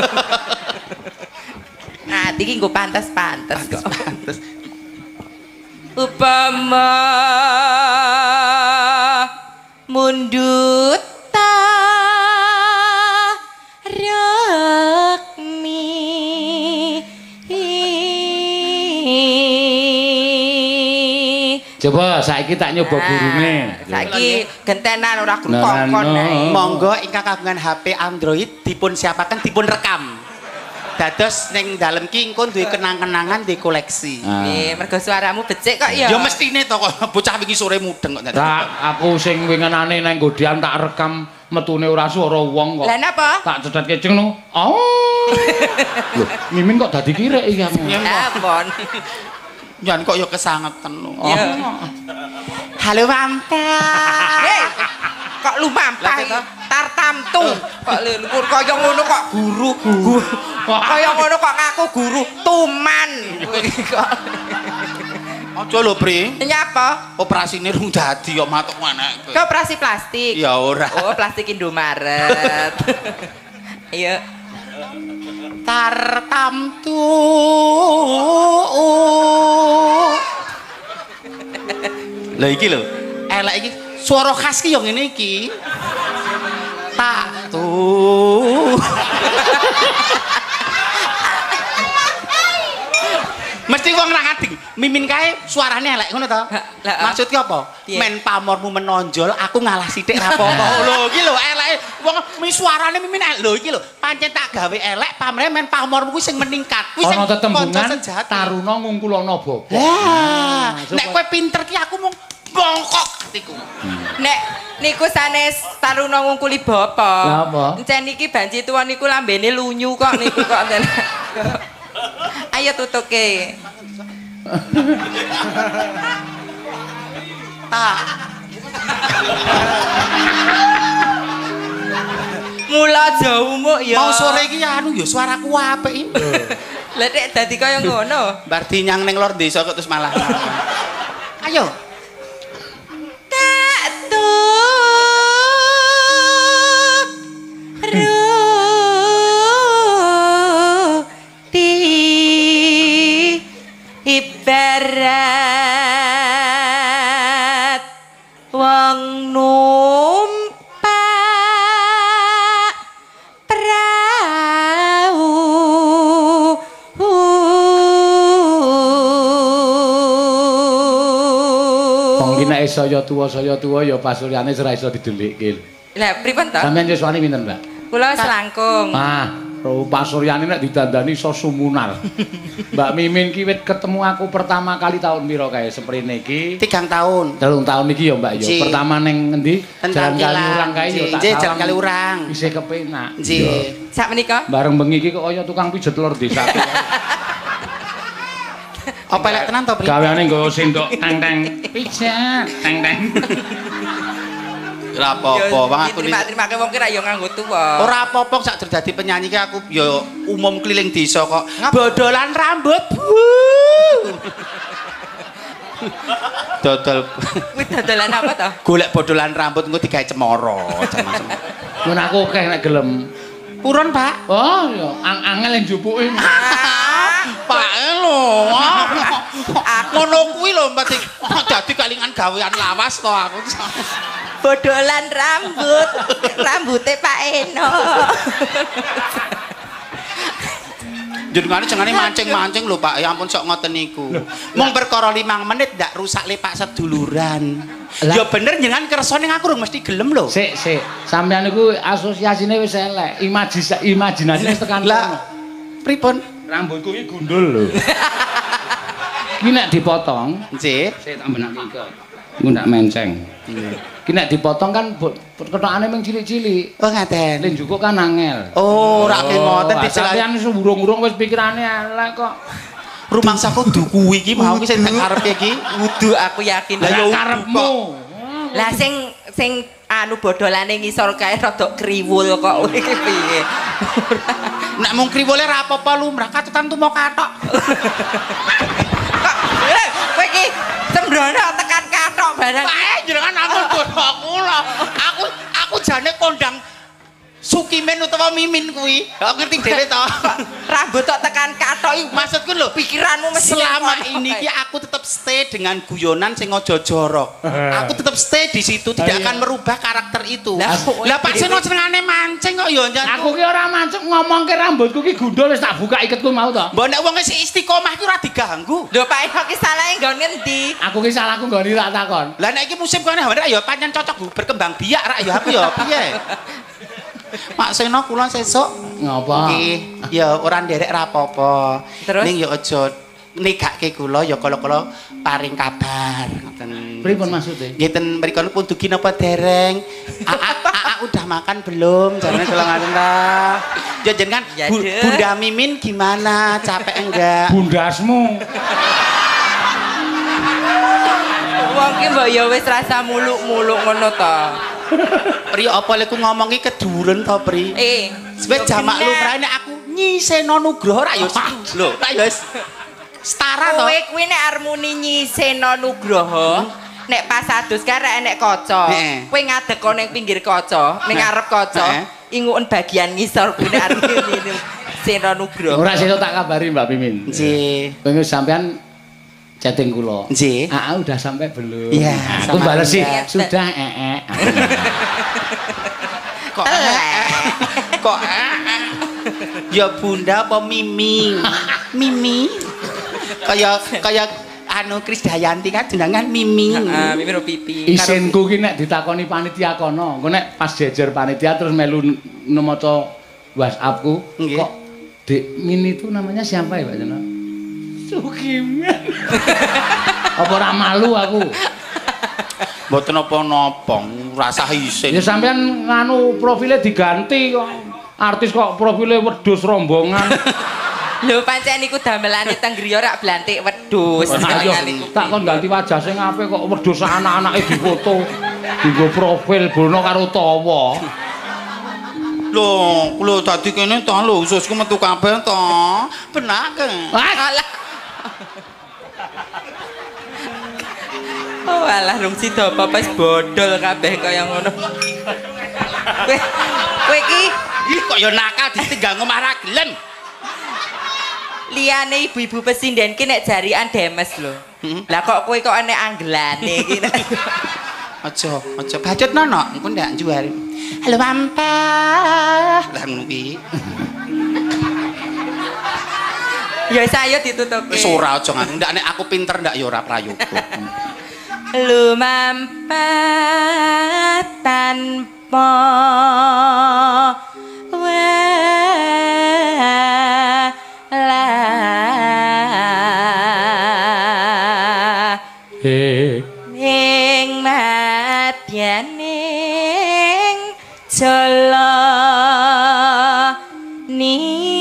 ah iki nggo pantes-pantes kok Pantes. upama mundut ta rakmi Coba saiki tak nyoba gurune. saiki gentenan ora Nah, krukon no. ae Monggo ingkang kagungan H P Android dipun siapaken dipun rekam. Dados ning dalem ki engko duwe kenang-kenangan di koleksi. Ah. Eh, mergo suaramu becik kok ya. Ya mestine to kok bocah wingi sore mudeng kok. Tak aku sing wingenane nang godian tak rekam metune ora swara wong kok. Lah napa? Tak cedhat keceng no. Oh. Loh, Mimin kok dadi kirek iki kamu. Ampun. Jan kok ya kesangetan lho. Ya. Halo Mampah. Hei, kok lu mampah iki? Tartamtu. Kok lur kaya ngono kok guru. Guru. Kaya ngono kok ngaku guru tuman. Kok Aja lho, Pri. nyapa? Operasine rung dadi kok matuk maneh. Ke operasi plastik. Ya ora. Oh, plastik Indomaret. Iya. Tartamtu. Lah iki lho, elek iki swara khas ki yo ngene iki. Tak tu. Mesti wong ra ngadeg. Mimin kae suarane elek ngono to. Maksudku apa? Men pamormu menonjol, aku ngalah sithik ra apa-apa. Lho iki lho eleke wong mi suarane Mimin elek. Lho iki lho, pancen tak gawe elek pamrene men pamormu kuwi sing meningkat. Kuwi sing ana tetembungan taruna ngungkulana bapa. Lah, nek kowe pinter ki aku mung bongkok atiku. Nek niku sanes taruna ngungkuli bapa. Lah apa? Encen iki banci tuwa niku lambene lunyu kok niku kok. Ayo tutuke. Tak. Mula jauhmu ya. Mau sore iki anu ya suaraku apik iki. Lah nek dadi kaya ngono. Bar dinyang ning lor desa kok terus malah. Ayo. Tak tuh di ibarat wong numpak perahu. Wong ki nek saya tuwa saya tuwa ya pasuryane ora iso didelikke. Lah pripun to? Sampeyan yuswane pinten, Mbak? Kula selangkung. Ah, ro pasuryane nek didandani iso sumunar. Mbak Mimin ki wit ketemu aku pertama kali tahun pira kae seprene iki? Tigang tahun. Telung tahun iki ya, Mbak ya. Nggih. Pertama ning endi? Tentang Jalan Kaliurang kae ya tak Nggih, salam. Jalan Kaliurang. Isih kepenak. Nggih. Sak menika? Bareng bengi iki kok kaya tukang pijet lor desa. Apa elek tenan to, Pri? Gaweane nggawa sendok teng-teng. Pijet, teng-teng. Ora apa-apa, wong aku terima-terima wong ki ra yo nganggo tuwa. ora apa-apa sak dadi penyanyi ki aku ya umum keliling desa kok. Bodolan rambut. Dodol. Kuwi dodolan apa to? Golek bodolan rambut engko digawe cemara. Mun aku akeh nek gelem. Purun, Pak? Oh, ya ang-angel yang jupuke. Pak lho. Ngono kuwi lho mbak dadi kalingan gawean lawas to aku. Bodolan rambut, rambutnya Pak Eno. Jenengane jengane mancing-mancing lho Pak, ya ampun sok ngoten niku. Mung perkara limang menit ndak rusak le Pak seduluran. Ya bener jenengan kersa ning aku mesti gelem lho. Sik, sik. Sampeyan niku asosiasine wis elek. Imajisa imajinasine wis tekan kono. Pripun? Rambutku iki gundul lho. Ki nek dipotong, Nggih. sik tak benake iki. Iku ndak menceng. Ki nek dipotong kan ketokane mung cilik-cilik. Oh ngaten. Len njukuk kan angel. Oh, ra ke ngoten dicelak. Sampeyan wis urung-urung wis pikirane elek kok. Rumangsaku duku iki mau ki sing tak karepe iki. Wudu aku yakin. Lah ya Karepmu. Lah sing sing anu bodolane ngisor kae rada kriwul kok iki piye. Nek mung kriwule ra apa-apa lumrah katetan tumo kathok. Eh, kowe iki sembrono tekan kathok barang. Kae jenengan aku bodohku lho. Aku aku jane kondang Sukimen utawa Mimin kuwi. Kok ngerti dhewe to. Rambut tok tekan kathok iki Maksudku lho, pikiranmu mesti selama ini ki aku tetap stay dengan guyonan sing aja jorok. Aku tetap stay di situ, tidak akan merubah karakter itu. Lah Pak Seno senengane mancing kok ya njan. Aku ki ora mancing ngomongke rambutku ki gundul wis tak buka iketku mau to. Mbok nek wong wis istiqomah ki ora diganggu. Lho Pak Eno ki salahe nggon ngendi? Aku ki salahku nggone tak takon. Lah nek iki musim kene ora ya pancen cocok berkembang biak rak ya aku ya piye. Mak Seno kula sesuk Ngapa? nggih ya ora nderek ra apa-apa. Terus? Ning ya aja negake kula ya kala-kala paring kabar ngoten. Pripun maksude? Nggih ten mriko pun dugi napa dereng? Aa, aa udah makan belum? Jangan kalau ngaten ta. Ya jenengan Ya, Bu, deh. Bunda Mimin gimana? Capek enggak? Bundasmu. Wong ki mbok ya wis rasa muluk-muluk ngono to. Pri apa leku ngomong ki keduren to, Pri? Eh, Wis jamak lumrah nek aku nyiseno nugroho ra ya lho, ra ya setara to. kowe kuwi nek arep muni nyiseno Nugroho, nek pas adus karek enek kaca. Heeh. Kowe ngadeg ning pinggir kaca, ning ngarep kaca, Heeh. inguen bagian ngisor kuwi nek arep muni Seno Nugroho. Ora sesuk tak kabari Mbak Mimin. Nggih. Kowe sampean chatting kula. Nggih. Aa udah sampai belum? Iya, Aku sama bales sih. Anda. Sudah ee. ee. Kok eh, kok eh, ya Bunda apa Mimi? Mimi. Kayak kayak anu Krisdayanti kan jenengan Mimi. Heeh, Mimi ro pipi. Isinku ki nek ditakoni panitia kono, engko nek pas jejer panitia terus melu nemaca WhatsAppku, Nggih. kok Dek Mini itu namanya siapa ya Pak Jono? Sukiman. Apa ora malu aku? Mboten napa-napa, rasa isin. Ya sampean nganu profile diganti kok. Artis kok profile wedhus rombongan. Lho pancen niku damelane teng griya rak blantik wedhus. Ayo, tak kon ganti wajah sing apik kok wedhus anak-anake difoto. Dienggo profil bono karo tawa. Lho, kula dadi kene to lho ususku metu kabeh to. Benake. Alah. Oh alah rung sida apa wis bodol kabeh kaya ngono. Kowe kowe iki Ih kok ya nakal ditinggal ngomah ra gelem. liyane ibu-ibu pesinden ki nek jarian demes lho. Lah kok kowe kok enek anggelane iki. Aja, aja badhet nono, engko ndak jual. Halo Mampa. Lah ngono ki. Ya saya ditutup. Wis ora aja ngene, ndak nek aku pinter ndak ya ora prayoga. Lu Mampa tanpa walah He. ning madyaning jala ni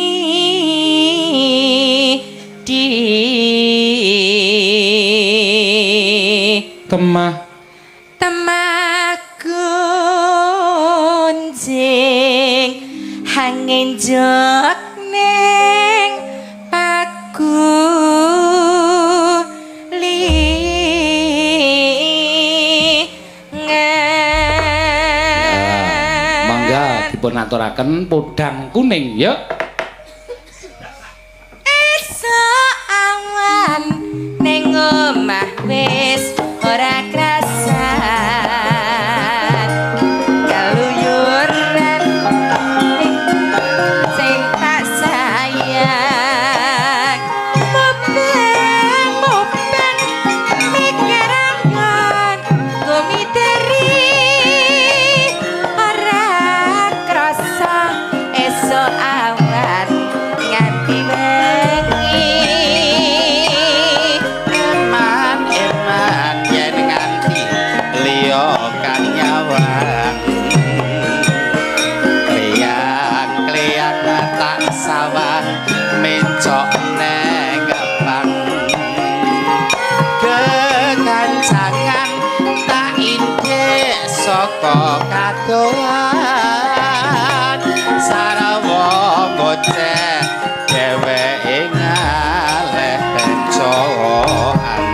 di Temah temah gunjing angin jok ning paku mangga dipun aturaken podang kuning ya. Esok awan ning omah wis ora krasan kaluyuran sing tak sayang moben moben mikirangan gumiteri ora krasa esok awan nganti bengi Eman eman yen nganti liya kang nyawang. Kliang-kliang tak sawah mencok neng gepang. Kekancangan tak indek saka kadoan. Sarawa bocah dheweke ngaleh bencokan.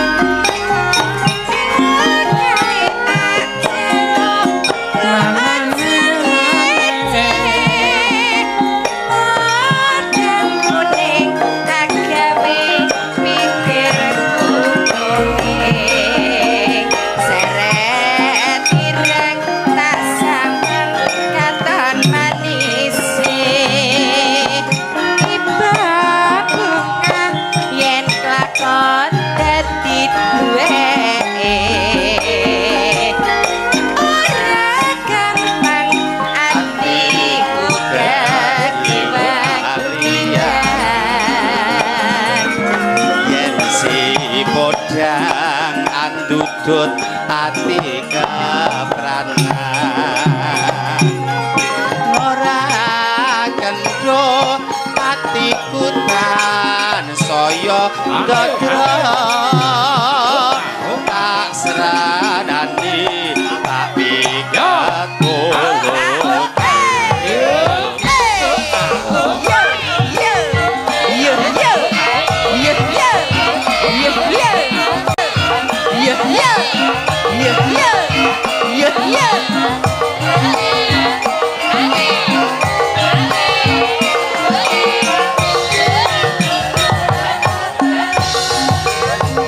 Podang andudut ati kepranan ora kendho atiku tan saya ndadra tak seradani tak pigatku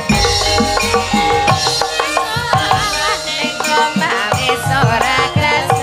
Ora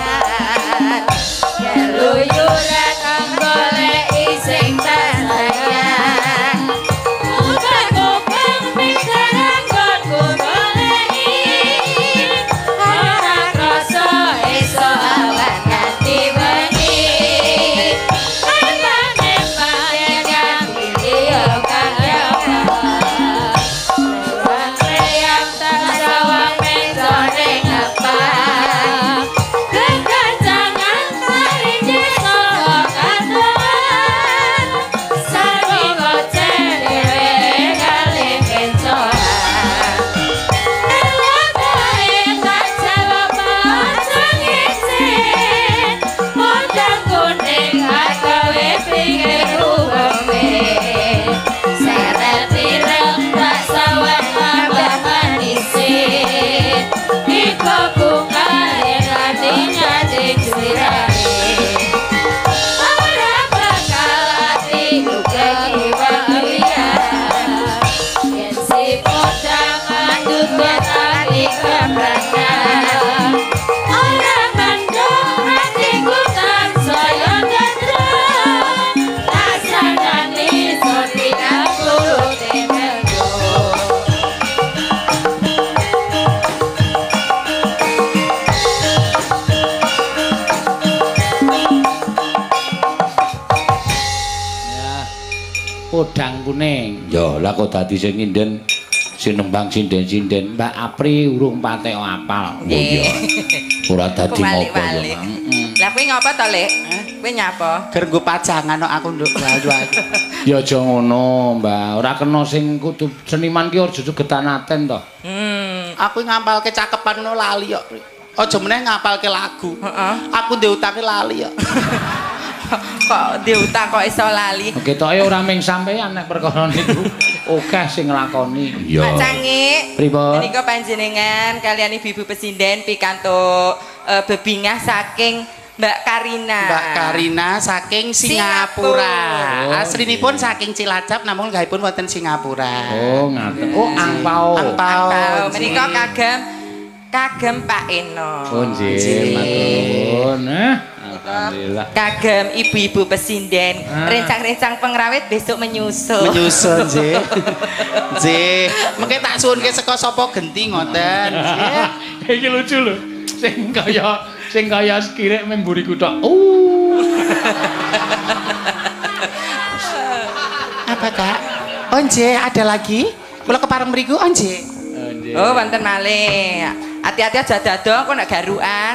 kuning. Ya, lah kok dadi sing nginden sinembang sinden-sinden Mbak Apri urung patek apal. Oh iya. Ora dadi ngopo ya. Lah kuwi ngapa to, Lek? Kuwi nyapa? Ger nggo pajangan kok aku nduk ayu-ayu. Ya aja ngono, Mbak. Ora kena sing kudu seniman ki aja getanaten to. Hmm. Aku ngapalke cakepan ngono lali kok. Aja meneh ngapalke lagu. Heeh. Aku ndek utange lali kok. Kok diutang kok iso lali. Ketoke ora ming sampeyan nek perkara niku. Akeh sing nglakoni. Pak Cangik. Pripun? Menika panjenengan kalian ibu-ibu pesinden pikantuk uh, bebingah saking Mbak Karina. Mbak Karina saking Singapura. Singapura. Aslinipun saking Cilacap namun gaipun wonten Singapura. Oh, ngaten. Oh, angpau. Angpau. Angpau. Menika kagem kagem Pak Eno. Oh, nggih, matur. Eh, alhamdulillah. Kagem ibu-ibu pesinden, Ah. rencang-rencang pengrawit besok menyusul. Menyusun nggih. Nggih. Mengke tak suwunke saka sapa genti ngoten. Nggih. Iki lucu lho. Sing kaya sing kaya skirek memburiku tok. Uh. Apa, Kak? Oh, nggih, ada lagi? Kula kepareng mriku, oh nggih. Oh, wonten malih. Hati-hati aja dadong kok nek garukan.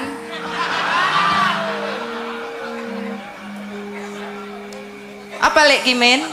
Apa Lek Kimin?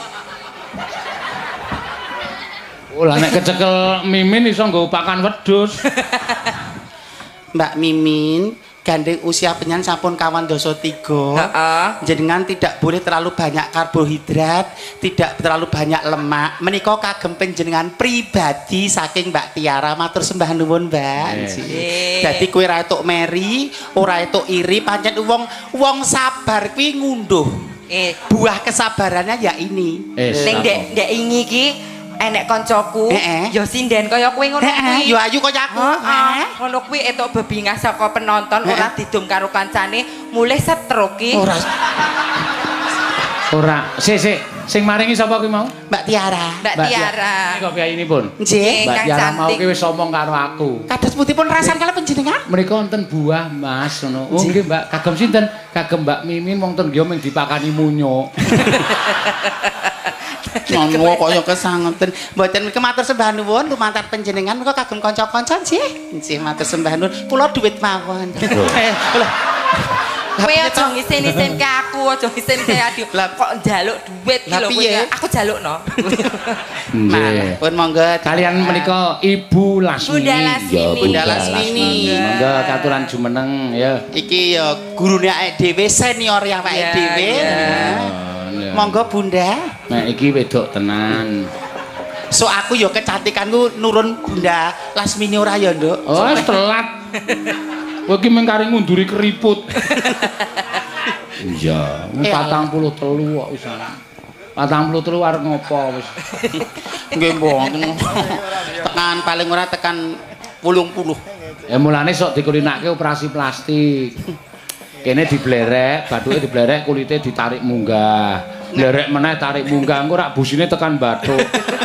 Oh, lah nek kecekel Mimin iso nggo pakan wedhus. Mbak Mimin, gandeng usia penyan sampun kawan doso tiga. Heeh. Jenengan tidak boleh terlalu banyak karbohidrat, tidak terlalu banyak lemak. Menika kagem panjenengan pribadi saking Mbak Tiara, matur sembah nuwun, Mbak. Nggih. Dadi kowe ora etuk meri, ora etuk iri, pancen wong wong sabar kuwi ngunduh. Eh, Buah kesabarannya ya ini. Eh, ning ndek ndek ingi ki enek koncoku, Heeh. ya sinden kaya kowe ngono Heeh, kuwi. yo ayu kaya aku. Heeh, ngono kuwi etuk bebingah saka penonton ora didum karo kancane, mulih stroke ki. Ora Ora, sik sik, sing maringi sapa kuwi mau? Mbak Tiara. Mbak Tiara. Niku kiyainipun. Nggih. Mbak Kang Tiara mau cantik. ki wis omong karo aku. Kados putihpun rasan kala panjenengan? Menika wonten buah, Mas, ngono. Oh nggih, Mbak. Kagem sinten? Kagem Mbak Mimin wonten nggih mung dipakani munyuk. Ngono kaya kesangeten. Mboten menika matur sembah nuwun lumantar panjenengan menika kagem kanca-kanca nggih. Nggih matur sembah nuwun. Kula dhuwit mawon. Eh, kula- Kowe aja ngisen-ngisen ke aku, aja ngisen ke Adi. Lah- Kok njaluk duit ki Lah, lho kowe. piye? Aku jalukno. Nggih. Pun monggo. Kalian menika Ibu Lasmini. Bunda Lasmini. Ya, Bunda Lasmini. Monggo katuran jumeneng ya. Iki ya gurune awake dhewe senior ya awake Ya, dhewe. ya. Ya. Monggo Bunda. Nek iki wedok tenan. So aku ya kecantikanku nurun Bunda Lasmini ora ya, Nduk. Oh, wis telat. Kowe iki mung kari ngunduri keriput. Iya, Eh, patang puluh telu kok wis. patang puluh telu arep ngopo wis. Nggih mboten. Tekan paling ora tekan wolung puluh. Ya mulane sok dikulinake operasi plastik. Kene diblerek, bathuke diblerek, kulite ditarik munggah. Blerek meneh tarik munggah, engko rak busine tekan bathuk.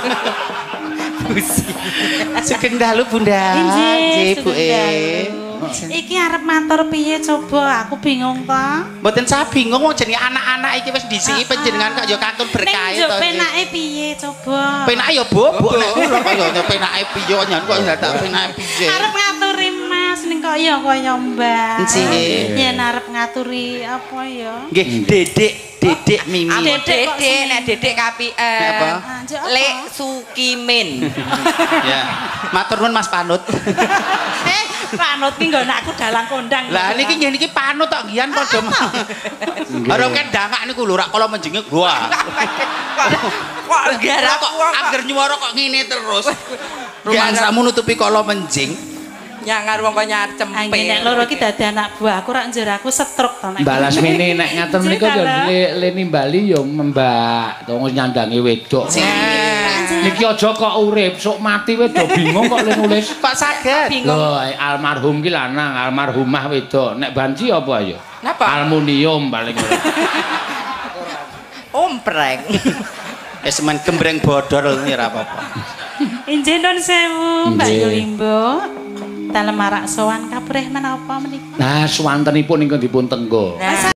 Sugeng dalu Bunda. Nggih, Bu sugeng e. dalu. Iki arep matur piye coba? Aku bingung ta. Mboten saya bingung wong jenenge anak-anak iki wis disiki panjenengan kok ya katun berkah Ning to. yo penake piye coba? Penake ya bobok nek kula kok ya penake piye kok nyan kok tak penake piye. Arep ngaturi Mas ning kok ya kaya Mbak. Nggih. Yen arep ngaturi apa ya? Nggih, Dedek, Dedek Mimi. Aku Dedek kok Dedek, seni. nek Dedek kapi eh Nek apa? Ah, njok apa? Lek Sukimin. Ya. Matur nuwun Mas Panut. Eh, panut ki nggon aku dalang kondang. Lah niki nggih niki Panut tok ngian padha. Ora kan dangak niku lho rak kala menjenge gua. Kok garap Kok anger nyuwara kok ngene terus. Rumangsamu nutupi kala menjing. nyangar wong kok nyar cempe. Anggen nek loro ki dadi anak buah aku rak njur aku stroke to nek. Mbak Lasmini nek ngaten Nggih, menika ya Kala. le- leni Bali ya Mbak, to nyandangi wedok. Niki aja kok urip, sok mati wis do bingung kok le nulis. Kok saged? Bingung. Lho, almarhum ki lanang, almarhumah wedok. Nek banci apa ya? Napa? Aluminium paling. Ompreng. Ya semen gembreng bodor ya ora apa-apa. Injen nun sewu Mbak Nggih. Yulimbo. Dalem marak sowan kapreh menapa menika? Nah, swantenipun ingkang dipun tenggo. Nah.